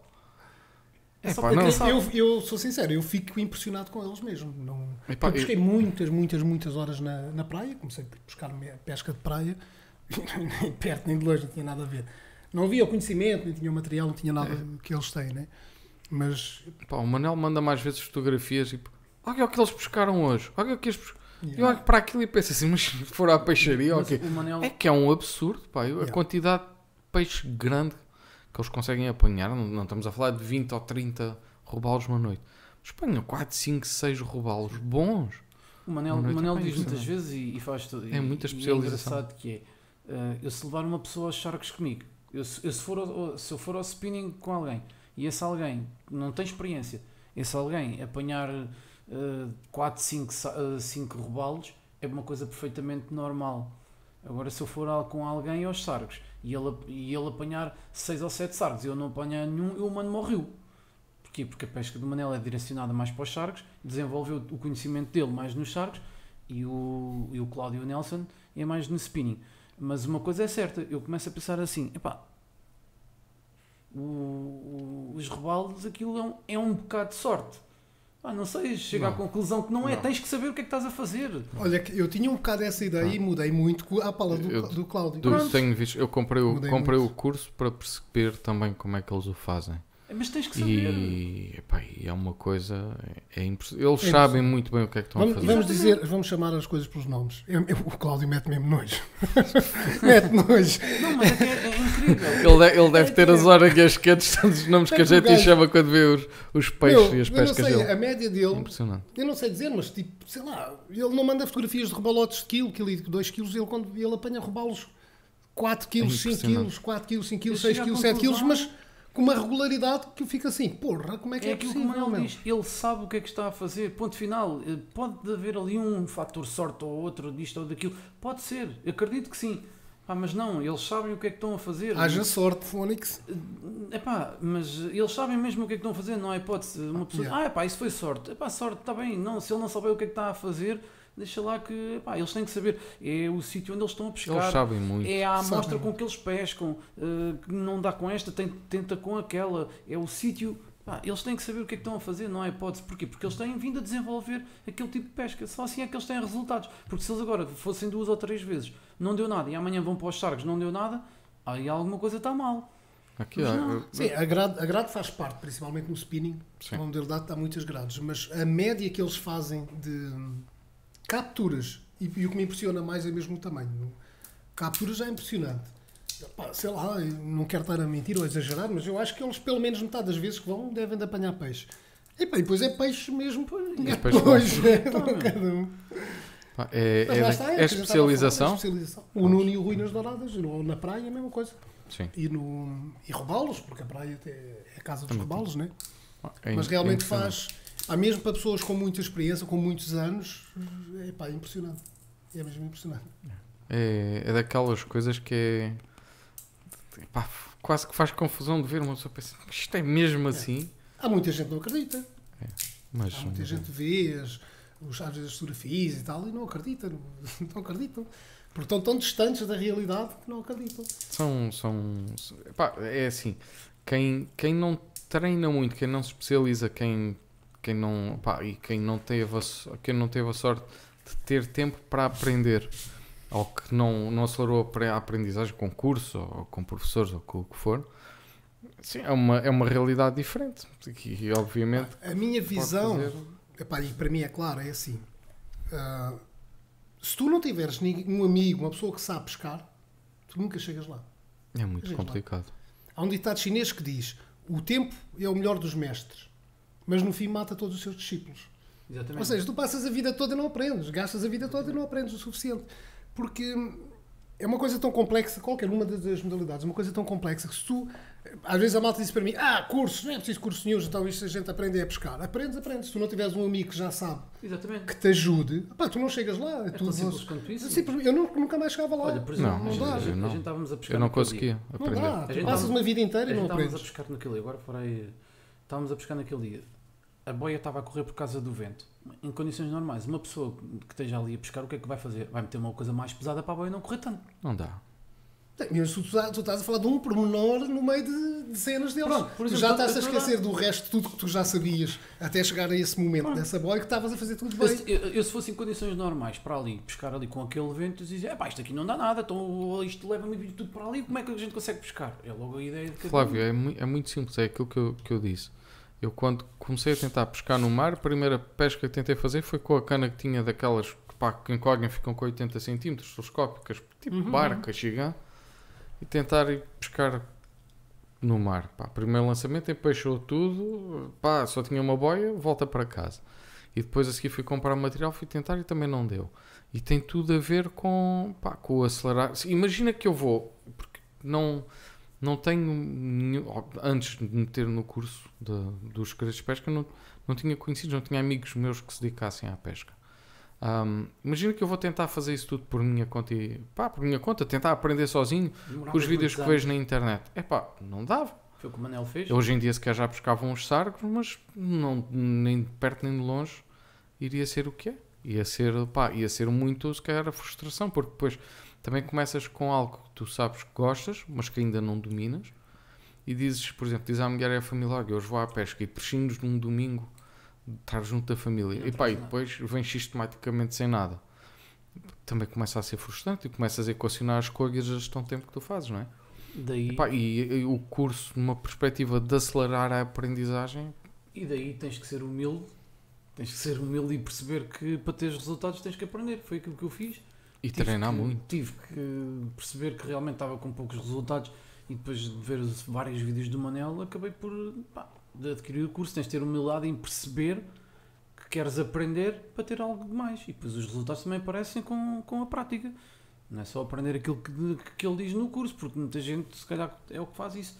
É só Epá, para não. quem sabe. Eu, eu sou sincero, eu fico impressionado com eles mesmo. Não, Epá, eu pesquei muitas, muitas, muitas horas na, na praia. Comecei por pescar me- pesca de praia. Nem perto, nem de longe, não tinha nada a ver. Não havia o conhecimento, nem tinha o material, não tinha nada É. que eles têm, né? Mas, Pá, o Manel manda mais vezes fotografias e olha o que eles pescaram hoje. Olha o que eles pes- yeah. Eu olho para aquilo e penso assim, mas se for à peixaria, Mas ok. o Manel, É que é um absurdo, pá. A Yeah. quantidade de peixe grande que eles conseguem apanhar. Não, não estamos a falar de vinte ou trinta robalos uma noite. Mas apanham quatro, cinco, seis robalos bons. o Manel, Uma o noite Manel é diz bem muitas impressionante. vezes e, e faz tudo. É e- muita e especialização. É engraçado que é, eh, eu se levar uma pessoa aos charcos comigo, eu, se, eu se, for ao, se eu for ao spinning com alguém e esse alguém não tem experiência, esse alguém apanhar quatro, cinco robalos é uma coisa perfeitamente normal. Agora, se eu for al- com alguém aos sargos e ele, e ele apanhar seis ou sete sargos e eu não apanhar nenhum, eu mando-me ao rio. Porquê? Porque a pesca do Manel é direcionada mais para os sargos, desenvolveu o conhecimento dele mais nos sargos e o, e o Cláudio e o Nelson é mais no spinning. Mas uma coisa é certa, eu começo a pensar assim, epá, o, o- os rebaldos, aquilo é um, é um bocado de sorte. Ah, não sei, chego à Não. conclusão que não é, Não. tens que saber o que é que estás a fazer. Olha, que eu tinha um bocado essa ideia e mudei muito com a pala do, Eu- do Cláudio. Do, Pronto. tenho visto, eu comprei, o, Mudei comprei o muito. curso para perceber também como é que eles o fazem. Mas tens que saber. E, epá, e é uma coisa. É impressionante. Eles É sabem muito bem o que é que estão Vamos, a fazer. vamos dizer, vamos chamar as coisas pelos nomes. Eu- eu- o Cláudio mete mesmo nojo. mete nojo. Não, mas é, que é, é incrível. Ele, de- ele deve ter as horas quentes, todos os nomes que a Tem que o gente gajo- chama quando vê os, os peixes Meu, e as eu não pescas sei, dele. a média É dele, impressionante. eu não sei dizer, mas tipo, sei lá, ele não manda fotografias de rebalotes de quilo, quilo e dois quilos, ele quando ele apanha rebalos quatro quilos, cinco impressionante. quilos, quatro quilos, cinco quilos, Eu seis chego à quilos, sete quilos, conclusão- mas com uma regularidade que eu fico assim, porra, como é que é, É aquilo que o possível, Manuel meu? diz, ele sabe o que é que está a fazer, ponto final. Eh, Pode haver ali um fator sorte ou outro disto ou daquilo, pode ser, acredito que sim. Pá, mas não, eles sabem o que é que estão a fazer. Haja sorte, Fónix. Epá, mas eles sabem mesmo o que é que estão a fazer, não há hipótese. Uma pessoa, Yeah. ah, epá, isso foi sorte. Epá, sorte, está bem, não, se ele não souber o que é que está a fazer, deixa lá que, epá, eles têm que saber. É o sítio onde eles estão a pescar. Eles sabem muito. É a amostra Sabem. com que eles pescam, eh, que não dá com esta, tem- tenta com aquela. É o sítio. Pá, eles têm que saber o que é que estão a fazer, não há hipótese. Porquê? Porque eles têm vindo a desenvolver aquele tipo de pesca. Só assim é que eles têm resultados. Porque se eles agora fossem duas ou três vezes, não deu nada, e amanhã vão para os sargos, não deu nada, aí alguma coisa está mal. Aqui, Mas ó, não. eu- Sim, a grade, a grade faz parte, principalmente no spinning, Sim. onde ele dá, há muitas grades, mas a média que eles fazem de capturas, e, e o que me impressiona mais é mesmo o tamanho. Capturas já é impressionante. Pá, sei lá, eu não quero estar a mentir ou a exagerar, mas eu acho que eles, pelo menos metade das vezes que vão, devem de apanhar peixe. E, pá, e depois é peixe mesmo. É peixe Pois, é, Tá, meu. cada um. pá, é, Mas é, lá da- está, é o que a gente estava a falar, especialização. é especialização. O Nuno e o Rui nas Douradas, ou na praia, a mesma coisa. Sim. E, no, e roubá-los, porque a praia é é a casa dos Também roubá-los, né? É Mas realmente impressionante. faz, há mesmo para pessoas com muita experiência, com muitos anos, é pá, impressionante. É mesmo impressionante. É, é daquelas coisas que é. Pá, quase que faz confusão de ver uma pessoa pensa, isto é mesmo assim? Há muita gente que não acredita. Mas Há muita gente que vê as, os, às vezes as fotografias e tal e não acredita. Não, não acreditam. Porque estão tão distantes da realidade que não acreditam. são. são pá, é assim, quem, quem não treina muito, quem não se especializa, quem, quem, não, pá, e quem, não teve a, so- quem não teve a sorte de ter tempo para aprender, ou que não, não acelerou a apre- a aprendizagem com curso, ou com professores, ou com o que for, sim, é uma, é uma realidade diferente. E, obviamente. A minha pode visão, fazer- epá, e para mim é claro, é assim. ah, se tu não tiveres ninguém- um amigo, uma pessoa que sabe pescar, tu nunca chegas lá. É muito Veja lá. complicado. Há um ditado chinês que diz: o tempo é o melhor dos mestres, mas no fim mata todos os seus discípulos. Exatamente. Ou seja, tu passas a vida toda e não aprendes, gastas a vida toda e não aprendes o suficiente. Porque é uma coisa tão complexa, qualquer uma das modalidades, é uma coisa tão complexa que se tu. Às vezes a malta diz para mim: ah, cursos, não é preciso cursos nenhum, então isto a gente aprende é a pescar. Aprendes, aprendes. Se tu não tiveres um amigo que já sabe, Exatamente. que te ajude, pá, tu não chegas lá. É tu tão simples vos- quanto isso. Simples- eu nunca, nunca mais chegava lá. Olha, por exemplo, Não, a gente- não dá. a gente, não. a gente estávamos a pescar Eu não naquele conseguia dia. não aprender. dá. A Tu gente passas tava- uma vida A inteira e gente não estávamos a aprendes. pescar naquele dia, agora por aí. Estávamos a pescar naquele dia. A boia estava a correr por causa do vento. Em condições normais, uma pessoa que esteja ali a pescar, o que é que vai fazer? Vai meter uma coisa mais pesada para a boia não correr tanto. Não dá. Mas tu, tu, tu estás a falar de um pormenor no meio de dezenas deles. Pronto, por tu exemplo, já eu- estás a eu estou esquecer do resto de tudo que tu já sabias até chegar a esse momento Pronto. dessa boia que estavas a fazer tudo Eu, bem. se- eu- eu, se fosse em condições normais para ali, pescar ali com aquele vento, eu dizia, pá, isto aqui não dá nada, então isto leva-me tudo para ali, como é que a gente consegue pescar? É logo a ideia de cada um. Flávio, é, mui- é muito simples, é aquilo que eu, que eu disse. Eu quando comecei a tentar pescar no mar, a primeira pesca que tentei fazer foi com a cana que tinha daquelas que pá, que encolhem, ficam com oitenta centímetros, telescópicas, tipo Uhum. barca, gigante, e tentar ir pescar no mar. Pá, primeiro lançamento, empeixou tudo, pá, só tinha uma boia, volta para casa. E depois a seguir fui comprar material, fui tentar e também não deu. E tem tudo a ver com, pá, com o acelerar. Imagina que eu vou, porque não... Não tenho nenhum, antes de me meter no curso de, dos segredos de pesca, não, não tinha conhecidos, não tinha amigos meus que se dedicassem à pesca. Ahm, imagina que eu vou tentar fazer isso tudo por minha conta e pá, por minha conta, tentar aprender sozinho Demorava com os vídeos que muitos vejo na internet. É pá, não dava. anos. Foi o que o Manel fez. Hoje em dia sequer já pescavam uns sargos, mas não, nem de perto nem de longe iria ser o que é. Ia ser, pá, ia ser muito, se calhar, a frustração, porque depois também começas com algo que tu sabes que gostas, mas que ainda não dominas, e dizes, por exemplo, dizes à mulher e à família, olha, hoje vou à pesca e prescindes num domingo de estar junto da família. Não E pá, traz e nada. depois vens sistematicamente sem nada. Também começa a ser frustrante e começas a equacionar as coisas a gestão de tempo que tu fazes, não é? Daí, E, pá, e, e o curso, numa perspectiva de acelerar a aprendizagem, e daí tens que ser humilde, tens que ser humilde e perceber que para teres resultados tens que aprender. Foi aquilo que eu fiz. e Tive treinar que- muito. Tive que perceber que realmente estava com poucos resultados e depois de ver os vários vídeos do Manel acabei por pá, de adquirir o curso. Tens de ter humildade em perceber que queres aprender para ter algo de mais e depois os resultados também aparecem com, com a prática. Não é só aprender aquilo que, que ele diz no curso, porque muita gente se calhar é o que faz isso.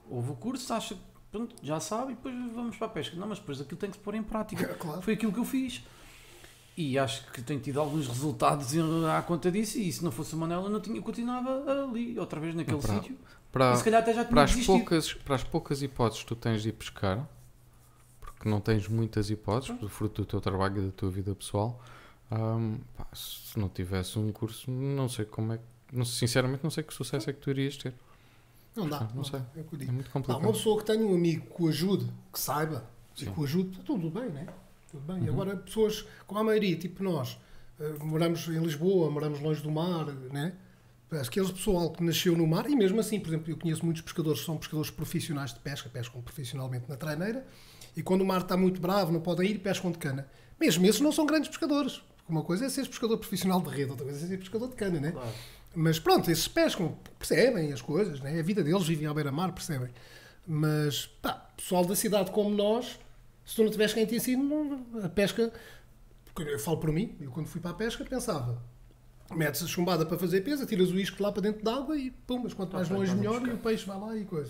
houve o curso, acha que pronto, já sabe e depois vamos para a pesca. Não, mas depois aquilo tem que se pôr em prática. Claro. Foi aquilo que eu fiz. E acho que tenho tido alguns resultados à conta disso. E se não fosse o Manel, eu não tinha, eu continuava ali, outra vez naquele Para- sítio. Para, E se calhar até já tinha para, as desistido. poucas, para as poucas hipóteses que tu tens de ir pescar, porque não tens muitas hipóteses, fruto do teu trabalho e da tua vida pessoal, hum, pá, se não tivesse um curso, não sei como é que. Não, sinceramente, não sei que sucesso é que tu irias ter. Não dá. Não Não sei. dá, é o que eu É digo. muito Pá, complicado. uma pessoa que tenha um amigo que o ajude, que saiba, e Sim. que o ajude, está tudo bem, né? Tudo bem. Uhum. Agora, pessoas, como a maioria, tipo nós, eh, moramos em Lisboa, moramos longe do mar, né? Aquele pessoal que nasceu no mar, e mesmo assim, por exemplo, eu conheço muitos pescadores que são pescadores profissionais de pesca, pescam profissionalmente na traineira, e quando o mar está muito bravo, não podem ir, pescam de cana. Mesmo esses não são grandes pescadores. Porque uma coisa é ser pescador profissional de rede, outra coisa é ser pescador de cana, né? Claro. Mas pronto, esses pescam, percebem as coisas, né? A vida deles, vivem à beira-mar, percebem. Mas, pá, pessoal da cidade como nós, se tu não tiveres quem te ensine, não- a pesca... Porque eu falo por mim, eu quando fui para a pesca pensava, metes a chumbada para fazer pesa, tiras o isco lá para dentro d'água e pum, mas quanto mais Ah, longe estás a melhor buscar. e o peixe vai lá e coisa.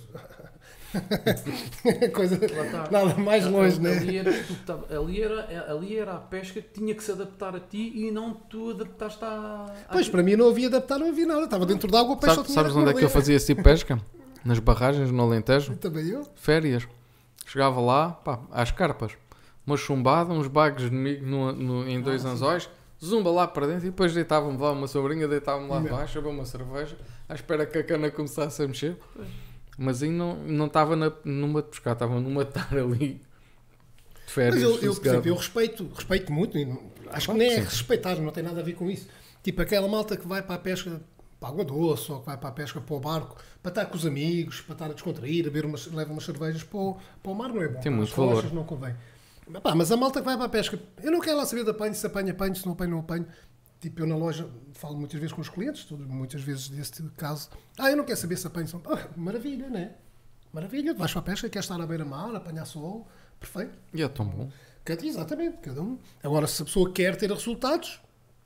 coisa Lá está. nada mais longe, né? Ali era, tu que tava- ali, era, ali era a pesca que tinha que se adaptar a ti e não tu adaptaste à. à Pois, para mim não havia adaptar, não havia nada. Estava dentro d'água, o peixe só Sabe- tinha sabes que onde é que eu morder. fazia esse tipo de pesca? Nas barragens, no Alentejo. Também eu. Férias. Chegava lá, pá, às carpas. Uma chumbada, uns bagos de milho no, no- em dois Ah, sim. anzóis, zumba lá para dentro e depois deitava-me lá uma sobrinha, deitava-me lá Não. abaixo, a beber uma cerveja, à espera que a cana começasse a mexer. Mas aí não não estava na- numa de pescar, estava numa de estar ali de férias. Mas eu, eu, por sossegado. exemplo, eu respeito, respeito muito, e não- acho que Claro nem que é sim. respeitar, não tem nada a ver com isso. Tipo aquela malta que vai para a pesca para a água doce, ou que vai para a pesca para o barco, para estar com os amigos, para estar a descontrair, a beber umas, leva umas cervejas para o, para o mar, não é bom. Tem Para muito as rochas valor. não convém. Pá, mas a malta que vai para a pesca, eu não quero lá saber de apanho, se apanha, apanho, se não apanho, não apanho. Tipo, eu na loja falo muitas vezes com os clientes, tudo- muitas vezes deste caso. Ah, eu não quero saber se apanho, se não apanho. Ah, maravilha, não é? Maravilha, vais para a pesca, queres estar à beira-mar, apanhar sol, perfeito. E é tão bom. Cada- Exatamente, cada um. Agora, se a pessoa quer ter resultados,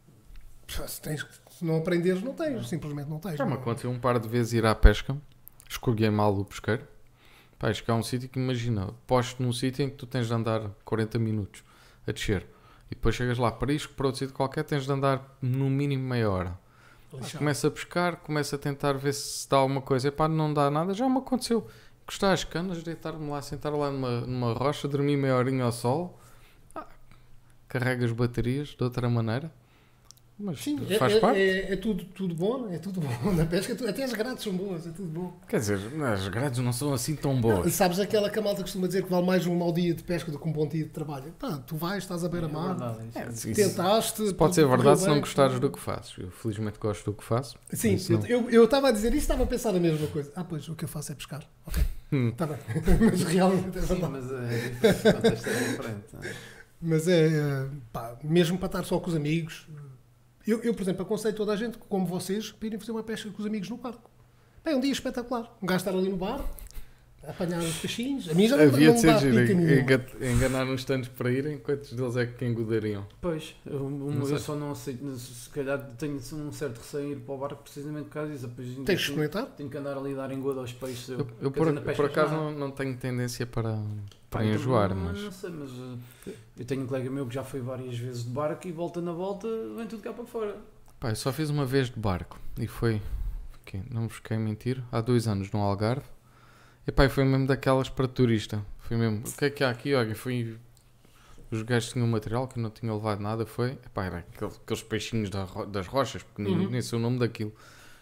se, tens, se não aprenderes, não tens, simplesmente não tens. Já me não. aconteceu um par de vezes ir à pesca, escolhi mal o pesqueiro. Pá, isto é um sítio que imagina, posto num sítio em que tu tens de andar quarenta minutos a descer. E depois chegas lá para isto, para outro sítio qualquer, tens de andar no mínimo meia hora. Lixado. Começa a pescar, começa a tentar ver se dá alguma coisa. Epá, não dá nada, já me aconteceu. Encostar as canas, deitar-me lá, sentar lá numa, numa rocha, dormir meia horinha ao sol. Ah, carrega as baterias de outra maneira. Mas Sim, faz é, parte. é, é, é tudo, tudo bom, é tudo bom. Na pesca, tu- até as grades são boas, é tudo bom. Quer dizer, as grades não são assim tão boas. Sabes aquela que a malta costuma dizer que vale mais um mau dia de pesca do que um bom dia de trabalho? Pá, tu vais, estás à É beira-mar, verdade, isso é- É, isso- tentaste. pode ser tudo verdade correu se não bem, gostares tudo- do que fazes. Eu felizmente gosto do que faço. Sim, Isso não. eu eu estava a dizer isso e estava a pensar a mesma coisa. Ah, pois, o que eu faço é pescar. Ok, Hum. está bem. Mas realmente é Sim, verdade. mas é, o contexto é diferente. não é? Mas é, é, pá, mesmo para estar só com os amigos. Eu, eu, por exemplo, aconselho toda a gente, como vocês, para irem fazer uma pesca com os amigos no barco. É um dia espetacular. Um gajo estar ali no bar, a apanhar os peixinhos. A mim já não, Havia não de me ser dá giro pica nenhuma. enga- enganar uns tantos para irem, quantos deles é que engodariam? Pois, eu, Não eu sei. só não aceito, se calhar tenho um certo receio em ir para o barco precisamente por causa disso. Depois ainda Tens que tenho, experimentar? tenho que andar ali a dar engodo aos peixes. Eu, eu Quer dizer, por, na pesca por acaso já- não, não tenho tendência para, para Pá, eu enjoar, também não, mas Não sei, mas uh, eu tenho um colega meu que já foi várias vezes de barco e volta na volta, vem tudo cá para fora. pá, eu só fiz uma vez de barco e foi, ok, não vos quero mentir, há dois anos no Algarve. E pá, foi mesmo daquelas para turista. Foi mesmo, o que é que há aqui? Olha, foi. Os gajos tinham material que eu não tinha levado nada. Foi, epá, era aquele- aqueles peixinhos da ro- das rochas, pequeninos, Uhum. nem sei o nome daquilo.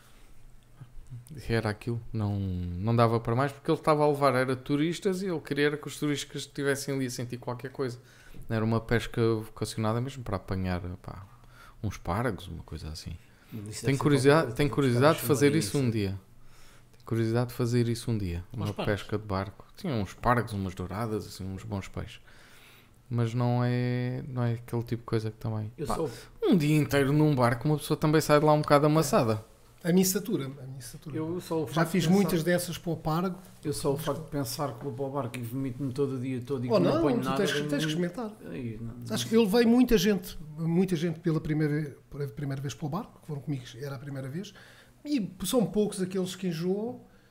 Era aquilo, não, não dava para mais porque ele estava a levar, era turistas e ele queria era que os turistas estivessem ali a sentir qualquer coisa. Era uma pesca vocacionada mesmo para apanhar pá, uns pargos, uma coisa assim. Isso deve Tenho ser curiosidade, qualquer tenho coisa, curiosidade de buscar fazer uma isso um chumaria, dia. Tenho curiosidade de fazer isso um dia. Uma pargos? pesca de barco. Tinha uns pargos, umas douradas, assim, uns bons peixes. Mas não é, não é aquele tipo de coisa que também. Eu Pá, só, um dia inteiro num barco, uma pessoa também sai de lá um bocado amassada. A minha satura. A minha satura. eu só o Já facto fiz de pensar- muitas dessas para o Pargo. Eu só o facto de pensar que vou para o barco e vomito-me todo o dia todo e que Ou não, não, apanho tu nada. tens, que- vem- tens que experimentar. Aí, não- Acho que eu levei muita gente, muita gente pela primeira, pela primeira vez para o barco, que foram comigo, era a primeira vez, e são poucos aqueles que enjoam,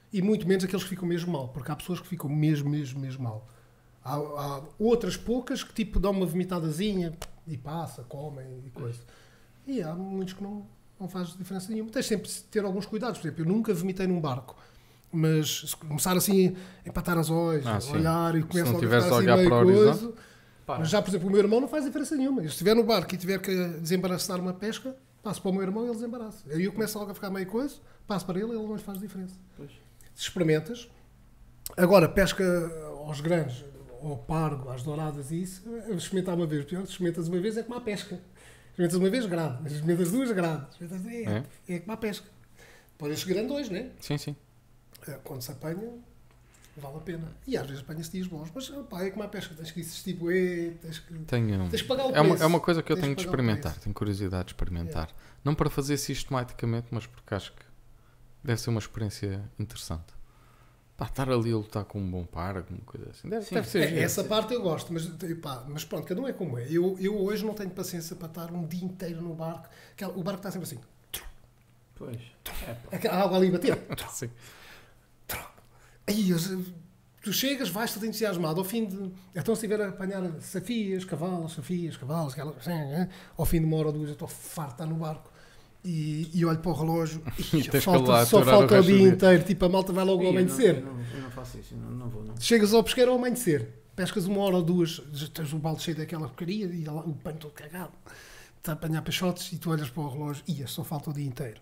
e muito menos aqueles que ficam mesmo mal, porque há pessoas que ficam mesmo, mesmo, mesmo mal. Há, há outras poucas que tipo dão uma vomitadazinha e passa, comem e coisa. E há muitos que não, não faz diferença nenhuma. Tens sempre de ter alguns cuidados. Por exemplo, eu nunca vomitei num barco, mas se começar assim a empatar as olhos, Ah, a sim. olhar e Se começa não a tiveres ficar a assim olhar meio para o horizonte. coisa. Pá, Mas já, por exemplo, o meu irmão não faz diferença nenhuma. Eu, se estiver no barco e tiver que desembaraçar uma pesca, passo para o meu irmão e ele desembaraça. Aí eu começo logo a ficar meio coisa, passo para ele e ele não lhe faz diferença. pois. Se experimentas. Agora, pesca aos grandes, ao pargo, às douradas e isso, experimentar uma vez. Pior, experimentas uma vez é como a pesca. Experimentas uma vez, grade. Experimentas duas, grade. Experimentas, é, É? é como a pesca. Depois estes grandões, né? Sim, sim. Quando se apanha, vale a pena. E às vezes apanha-se dias bons. Mas pá, é como a pesca. Tens que insistir, bué, tens que, Tenho... tens que pagar o É uma, preço. é uma coisa que eu Tens tenho de que pagar o experimentar, preço. tenho curiosidade de experimentar. Não para fazer sistematicamente, mas porque acho que deve ser uma experiência interessante. Pá, estar ali a lutar com um bom par, alguma coisa assim. Deve, Sim. deve ser É, giro. essa parte eu gosto, mas, pá, mas pronto, cada um é como é. Eu, eu hoje não tenho paciência para estar um dia inteiro no barco. Aquela- O barco está sempre assim. Pois. É, pá. Aquela água ali a bater. Sim. Aí, eu- tu chegas, vais todo entusiasmado. Ao fim de. Então, se estiver a apanhar safias, cavalos, safias, cavalos, aquela, ao fim de uma hora ou duas, eu estou farto de estar no barco. E, e olho para o relógio E e tens que falta, lá só aturar o falta o resto do dia dia. inteiro. Tipo, a malta vai logo ao Eu não- amanhecer. Eu não, eu não faço isso, eu não, não vou, não. Chegas ao pesqueiro ao amanhecer, pescas uma hora ou duas, tens o balde cheio daquela porcaria e lá, o pano todo cagado, está a apanhar peixotes e tu olhas para o relógio e só falta o dia inteiro.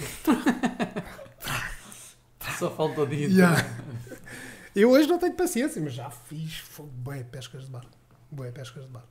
Só falta o dia. Yeah. Eu hoje não tenho paciência, mas já fiz fogo, bué pescas de barco. Bué pescas de barco.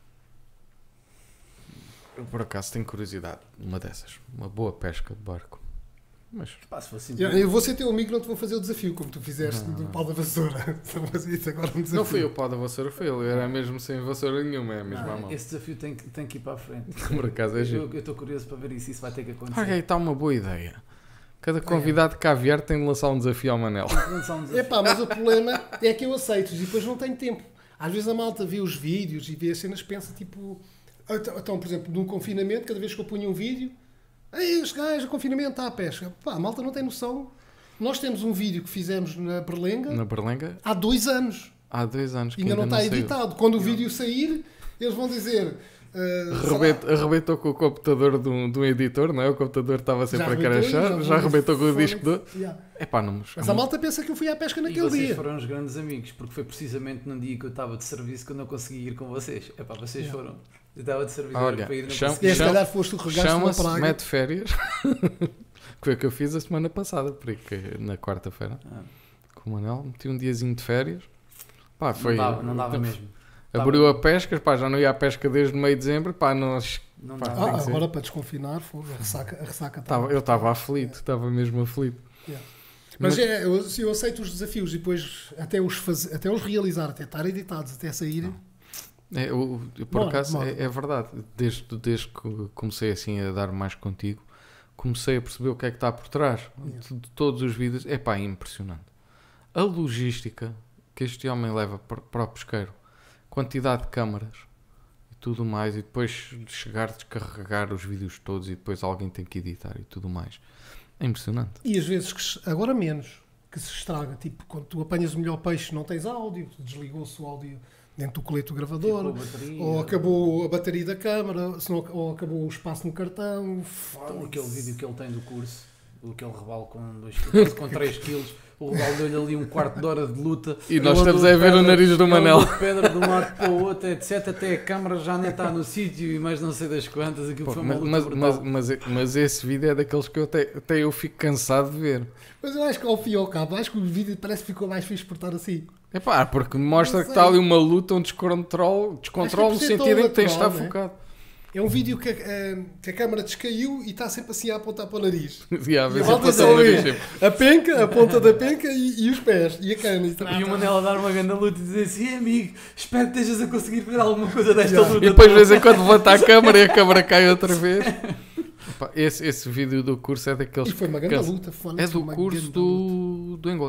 Eu por acaso tenho curiosidade, uma dessas, uma boa pesca de barco. Mas Pá, se fosse Eu, eu vou ser teu amigo, não te vou fazer o desafio como tu fizeste Não, do não. pau da vassoura. Só fazer isso agora um desafio. não fui eu o pau da vassoura, foi ele. Eu era mesmo sem vassoura nenhuma, é a mesma Ah, mão. esse desafio tem que, tem que ir para a frente. Por acaso é giro. Eu estou curioso para ver isso, isso vai ter que acontecer. Olha aí, está uma boa ideia. Cada convidado de caviar tem de lançar um desafio ao Manel. Lançar um desafio. Epá, mas o problema é que eu aceito e depois não tenho tempo. Às vezes a malta vê os vídeos e vê as cenas, pensa tipo. Então, então, por exemplo, num confinamento, cada vez que eu punho um vídeo, ei, este gajo, o confinamento está à pesca. Pá, a malta não tem noção. Nós temos um vídeo que fizemos na Berlenga Na Berlenga, há dois anos. há dois anos que Ainda, ainda, não está saiu. editado. Quando o vídeo sair, eles vão dizer. Uh, Arrebent- arrebentou com o computador de um, de um editor, não é? O computador estava sempre a arrebentou, carachar, já arrebentou com o Fónix, disco do... yeah. É pá, não... Mas a malta pensa que eu fui à pesca E naquele vocês dia. foram os grandes amigos, porque foi precisamente num dia que eu estava de serviço que eu não consegui ir com vocês. É pá, vocês Yeah. foram. Eu estava de serviço Olha, para ir, não chama- consegui. E se Chama- calhar foste o regaste uma Chama-se praga. Mete Férias. Que foi o que eu fiz a semana passada, porque na quarta-feira, Ah, com o Manel, meti um diazinho de férias. Pá, foi... não dava, não dava mesmo. Abriu a pesca, pá, já não ia à pesca desde meio de dezembro, pá, nós... Não Pá, dava. tem Ah, que ser. agora para desconfinar, fogo, a ressaca, a ressaca tá- Tava, eu estava aflito, estava mesmo aflito. Yeah. Mas é, eu, se eu aceito os desafios e depois até os, fazer, até os realizar, até estar editados, até saírem. É, eu, eu, por Bora, acaso, bora. é, é verdade. Desde, desde que comecei assim a dar mais contigo, comecei a perceber o que é que está por trás Yeah. de, de todos os vídeos. É pá, é impressionante. A logística que este homem leva para, para o pesqueiro, quantidade de câmaras e tudo mais, e depois de chegar a descarregar os vídeos todos e depois alguém tem que editar e tudo mais. É impressionante. E às vezes, que se- agora menos, que se estraga. Tipo, quando tu apanhas o melhor peixe, não tens áudio, desligou-se o áudio dentro do colete do gravador. Ficou a bateria. Ou acabou a bateria da câmara, se não- ou acabou o espaço no cartão. Então, aquele vídeo que ele tem do curso, aquele rebalo com, dois, quilos, com três quilos, o rebalo deu-lhe ali um quarto de hora de luta. E nós Ele estamos andou a de ver o pedra- nariz do ele Manel. andou de pedra de um lado para o outro, etcétera. Até a câmara já nem está no sítio e mais não sei das quantas. Aquilo Pô, foi uma mas, luta mas, brutal. mas, mas, mas esse vídeo é daqueles que eu até, até eu fico cansado de ver. Mas eu acho que ao fim e ao cabo, acho que o vídeo parece que ficou mais fixe por estar assim. É pá, porque mostra Não que está sei. ali uma luta, um descontrole, descontrole no Acho que é por ser sentido em tão que tens de estar natural, não é? focado. É um vídeo que, a- eh, que a câmara descaiu e está sempre assim a apontar para o nariz. E a E ver a se volta passa só o nariz ali. sempre. A penca, a ponta da penca e, e os pés. E a cana. E, E o Manel a dar uma grande luta e dizer assim: amigo, espero que estejas a conseguir ver alguma coisa desta Yeah. luta. E depois de vez em quando levanta a câmara e a câmara cai outra vez. Epá, esse, esse vídeo do curso é daqueles E foi uma que grande cansa. luta. Fone, É foi do uma curso grande luta. do, do Engodo.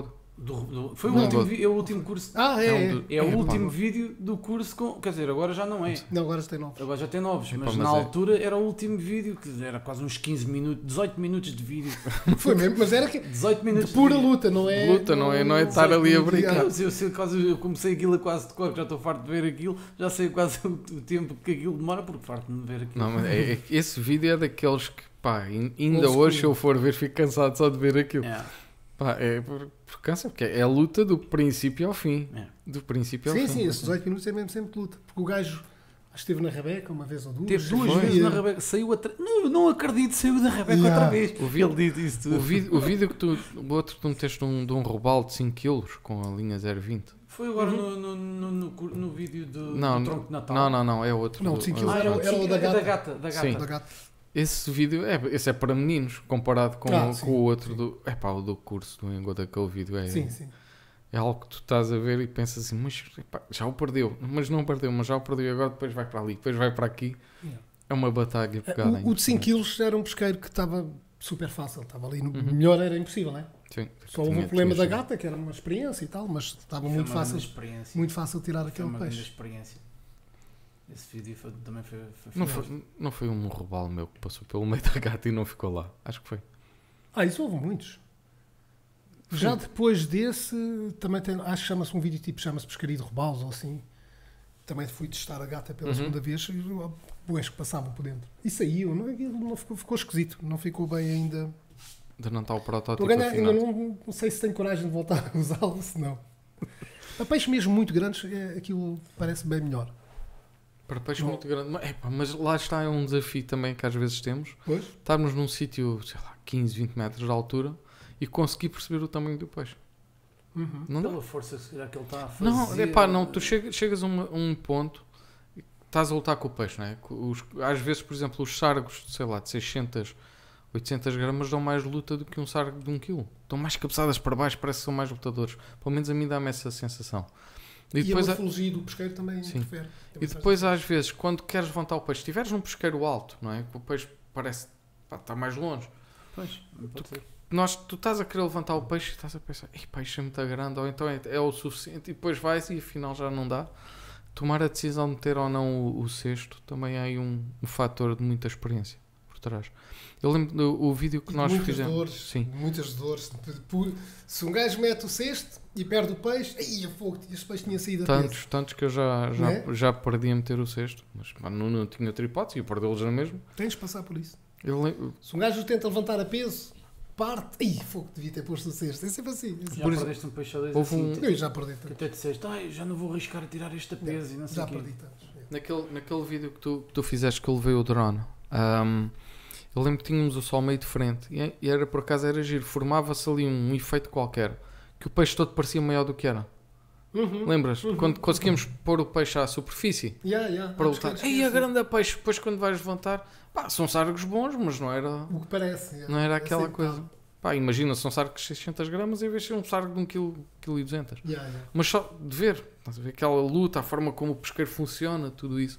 Do, do, foi o Não, último, do- vi- é o último curso. Ah, é, É um é. do- É o Epá. último vídeo do curso com. Quer dizer, agora já não é. Não, agora tem novos. Agora já tem novos, Epá, mas, mas na é- altura era o último vídeo, que era quase uns quinze minutos, dezoito minutos de vídeo. Foi mesmo, mas era que, dezoito de minutos pura vídeo. luta, não é? Luta, não é- não é estar ali a brincar. Eu, eu, sei quase, eu comecei aquilo a quase de cor, que já estou farto de ver aquilo, já sei quase o, o tempo que aquilo demora, porque farto-me de ver aquilo. Não, mas é- é que esse vídeo é daqueles que, pá, in- ainda Old hoje, se school. eu for ver, fico cansado só de ver aquilo. É, Pá, é por, por cansa, porque é a luta do princípio ao fim. é. Do princípio ao Sim, fim. sim, esses dezoito minutos é mesmo sempre de luta. Porque o gajo acho que esteve na Rebeca uma vez ou duas. Teve duas Foi. vezes na Rebeca, saiu outra. Não, não acredito, saiu da Rebeca Yeah. outra vez. O vídeo- Ele disse isso tudo. O vídeo, o vídeo que tu, o outro que tu meteste de um, de um robalo de cinco quilos com a linha zero vinte. Foi agora no, no, no, no, cur- no vídeo do, Não, do tronco de Natal. Não, não, não, é outro. Não, do- de cinco ah, quilos Ah, era, era- o- era o da é gata. da gata. Da gata. Sim. Da gata. Esse vídeo, é, esse é para meninos, comparado com, Ah, o- sim, com o outro do. É pá, o do curso do Engo daquele vídeo. É, Sim, sim. é algo que tu estás a ver e pensas assim, mas epá, já o perdeu, mas não perdeu, mas já o perdeu, agora depois vai para ali, depois vai para aqui. Yeah. É uma batalha pegada. O, o de cinco em- quilos era um pesqueiro que estava super fácil. Estava ali no Uhum. melhor, era impossível, não é? Sim, Só houve tinha- o problema tinha da sido. gata, que era uma experiência e tal, mas estava Foi muito uma fácil, grande experiência. muito fácil tirar Foi aquele uma grande peixe. experiência. Esse vídeo foi- também foi, foi Não fixe. foi, não foi um robalo meu que passou pelo meio da gata e não ficou lá. Acho que foi. Ah, isso houve muitos. Já depois desse, também tem, acho que chama-se um vídeo tipo, chama-se Pescaria de Robalos ou assim. Também fui testar a gata pela Uhum. segunda vez e boas que passavam por dentro. E saiu, não, aquilo não ficou, ficou esquisito, não ficou bem ainda. De não estar o Estou protótipo a ganhar, ainda afinado. não, não sei se tenho coragem de voltar a usá-lo, se não. Para peixes mesmo muito grandes, é, aquilo parece bem melhor. Para peixe Bom. muito grande. Mas, epá, mas lá está, é um desafio também que às vezes temos. Pois? Estarmos num sítio, sei lá, quinze, vinte metros de altura e conseguir perceber o tamanho do peixe. Uhum. Não dá. Pela força que que ele está a fazer. Não, é pá, não, tu chegas, chegas a um, a um ponto, estás a lutar com o peixe, não é? Os- às vezes, por exemplo, os sargos, sei lá, de seiscentas, oitocentas gramas dão mais luta do que um sargo de um quilo. Estão mais cabeçadas para baixo, parece que são mais lutadores. Pelo menos a mim dá-me essa sensação. E E, depois, a há- morfologia do pesqueiro também Sim. interfere. e depois às vezes, quando queres levantar o peixe, se estiveres num pesqueiro alto, não é? Que o peixe parece, pá, está mais longe. Pois, não pode ser. Nós, tu estás a querer levantar o peixe e estás a pensar, ei, peixe é muito grande, ou então é, é o suficiente, e depois vais e afinal já não dá. Tomar a decisão de ter ou não o, o cesto também há aí um, um fator de muita experiência por trás. Eu lembro do o vídeo que E nós muitas fizemos. dores, Sim. muitas dores. Por- Se um gajo mete o cesto e perde o peixe, aí a fogo, este peixe tinha saído a peso. Tantos, tantos que eu já, já, Não é? já perdi a meter o cesto, mas pá, não, não tinha outra hipótese, e perdê-los na mesma. Tens de passar por isso. Eu lembro, Se um gajo tenta levantar a peso, parte, aí fogo, devia ter posto o cesto. É sempre assim. É sempre- Já Por isso- perdeste um peixe ou dois houve assim. um- tu- Eu já perdi Que tanto. até disseste, ai, já não vou arriscar a tirar este peso e não sei Já o quê. perdi tantos. É. naquele, naquele vídeo que tu, que tu fizeste que eu levei o drone, ahm, eu lembro que tínhamos o sol meio de frente e, e era por acaso era giro, formava-se ali um efeito qualquer que o peixe todo parecia maior do que era. Uhum. Lembras? Uhum. Quando conseguimos pôr o peixe à superfície Yeah, yeah. para Há lutar. pesqueiros que Ei, é a assim. grande peixe, depois quando vais levantar, pá, são sargos bons, mas não era, O que parece. yeah. não era É aquela sempre coisa. tal. Pá, imagina, são sargos de seiscentas gramas em vez de ser um sargo de um quilo e duzentos. Yeah, yeah. Mas só de ver, estás a ver aquela luta, a forma como o pesqueiro funciona, tudo isso.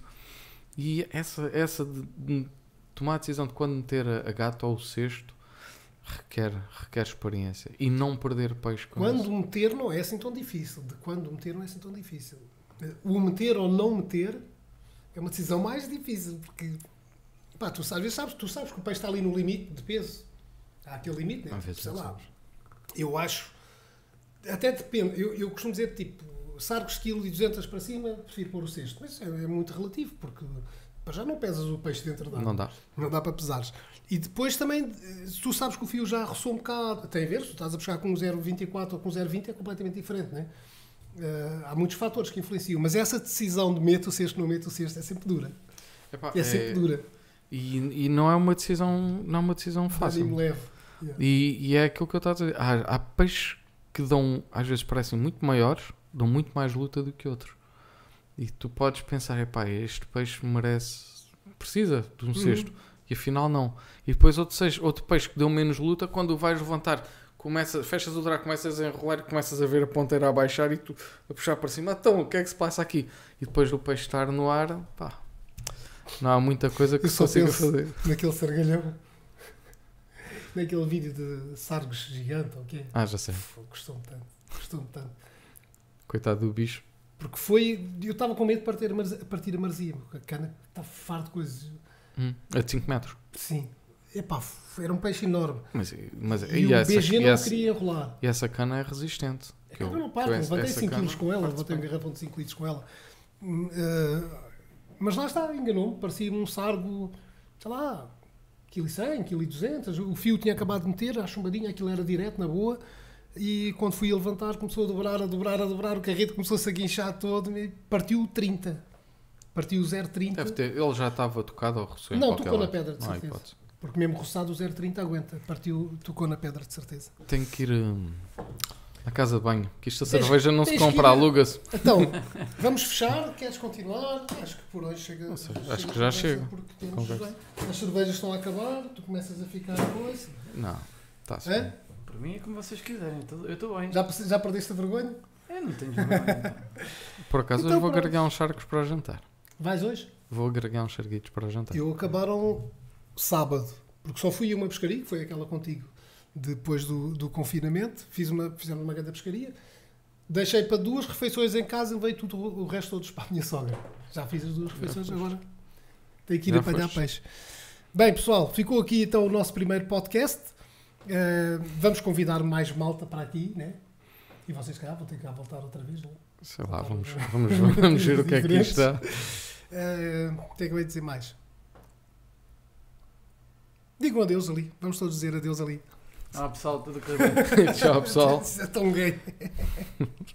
E essa, essa de, de tomar a decisão de quando meter a, a gata ou o cesto requer, requer experiência e não perder peixe com Quando isso. meter não é assim tão difícil. De quando meter não é assim tão difícil. O meter ou não meter é uma decisão mais difícil, porque pá, tu sabes, sabes, tu sabes que o peixe está ali no limite de peso. Há aquele limite, né? Às vezes Sei não lá. sabes. Eu acho, até depende, eu, eu costumo dizer tipo, sargos quilo e duzentos para cima, prefiro pôr o cesto. Mas é, é muito relativo, porque para já não pesas o peixe dentro da água. Não dá. Não dá para pesares. E depois também, se tu sabes que o fio já roçou um bocado, tem a ver, se tu estás a puxar com um zero vírgula vinte e quatro ou com um zero vírgula vinte é completamente diferente, né? Uh, há muitos fatores que influenciam, mas essa decisão de meto o cesto, não meto o cesto, é sempre dura. Epá, É sempre é- dura. e, e não é uma decisão, não é uma decisão Animo fácil. leve. Yeah. E, e é aquilo que eu estava a dizer. Há, há peixes que dão, às vezes parecem muito maiores, dão muito mais luta do que outros. E tu podes pensar, epá, este peixe merece, precisa de um Uhum. cesto. E afinal não. E depois outro, cesto, outro peixe que deu menos luta, quando o vais levantar, começa, fechas o draco, começas a enrolar e começas a ver a ponteira a baixar e tu a puxar para cima. Então, o que é que se passa aqui? E depois do peixe estar no ar, pá, não há muita coisa que Eu se só consiga penso fazer. naquele sargalhão, naquele vídeo de sargos gigante, ou o quê? Ah, já sei. Gostou-me tanto. Custou-me tanto. Coitado do bicho. Porque foi. Eu estava com medo de partir a, marz- partir a marzia. Porque a cana está farto de coisas. Hum, a de cinco metros. Sim. Epá, era um peixe enorme. Mas, mas E, e, o essa, B G e, não essa, queria enrolar. e essa cana é resistente. Que Eu, eu- não que parto, eu essa- levantei essa cinco quilos cana com ela, parte-se levantei um bem. garrafão de cinco litros com ela. Hum, eh, mas lá está, enganou-me. Parecia-me um sargo, sei lá, um vírgula cem, um vírgula duzentos. O fio tinha acabado de meter, a chumbadinha, aquilo era direto, na boa. E quando fui a levantar, começou a dobrar, a dobrar, a dobrar. O carrete começou-se a guinchar todo e partiu trinta. Partiu o zero vírgula trinta. Deve ter, ele já estava tocado ou roçou em Não, qualquer tocou na lado? pedra, de Não há certeza. hipótese. Porque mesmo roçado o zero vírgula trinta aguenta. Partiu, tocou na pedra, de certeza. Tenho que ir hum, à casa de banho. Que isto a Tens- cerveja não se tens que compra, ir- aluga-se. Então, vamos fechar? Queres continuar? Acho que por hoje chega. Não sei, chega acho que a já conversa, chega. porque temos Conversa. bem. As cervejas estão a acabar, tu começas a ficar coisa. Não, está-se É? bem. Para mim é como vocês quiserem. Eu estou bem. Já, já perdeste a vergonha? Eu não tenho vergonha. Por acaso Então hoje vou pronto. agregar uns charcos para o jantar. Vais hoje? Vou agregar uns charguitos para o jantar. Eu acabaram sábado, porque só fui a uma pescaria, que foi aquela contigo, depois do, do confinamento. Fiz uma, fizemos uma grande pescaria. Deixei para duas refeições em casa e levei tudo, o resto todos para a minha sogra. Já fiz as duas refeições, agora tenho que ir Já apanhar foste. peixe. Bem, pessoal, ficou aqui então o nosso primeiro podcast. Uh, vamos convidar mais malta para aqui, né? E vocês cá vão ter que cá voltar outra vez, não é? Sei lá, vamos, vamos, vamos ver o que é que isto dá. Uh, o que é que eu ia dizer mais? Digam adeus ali. Vamos todos dizer adeus ali. Ah, pessoal, tudo correu bem. Tchau, pessoal. É tão gay.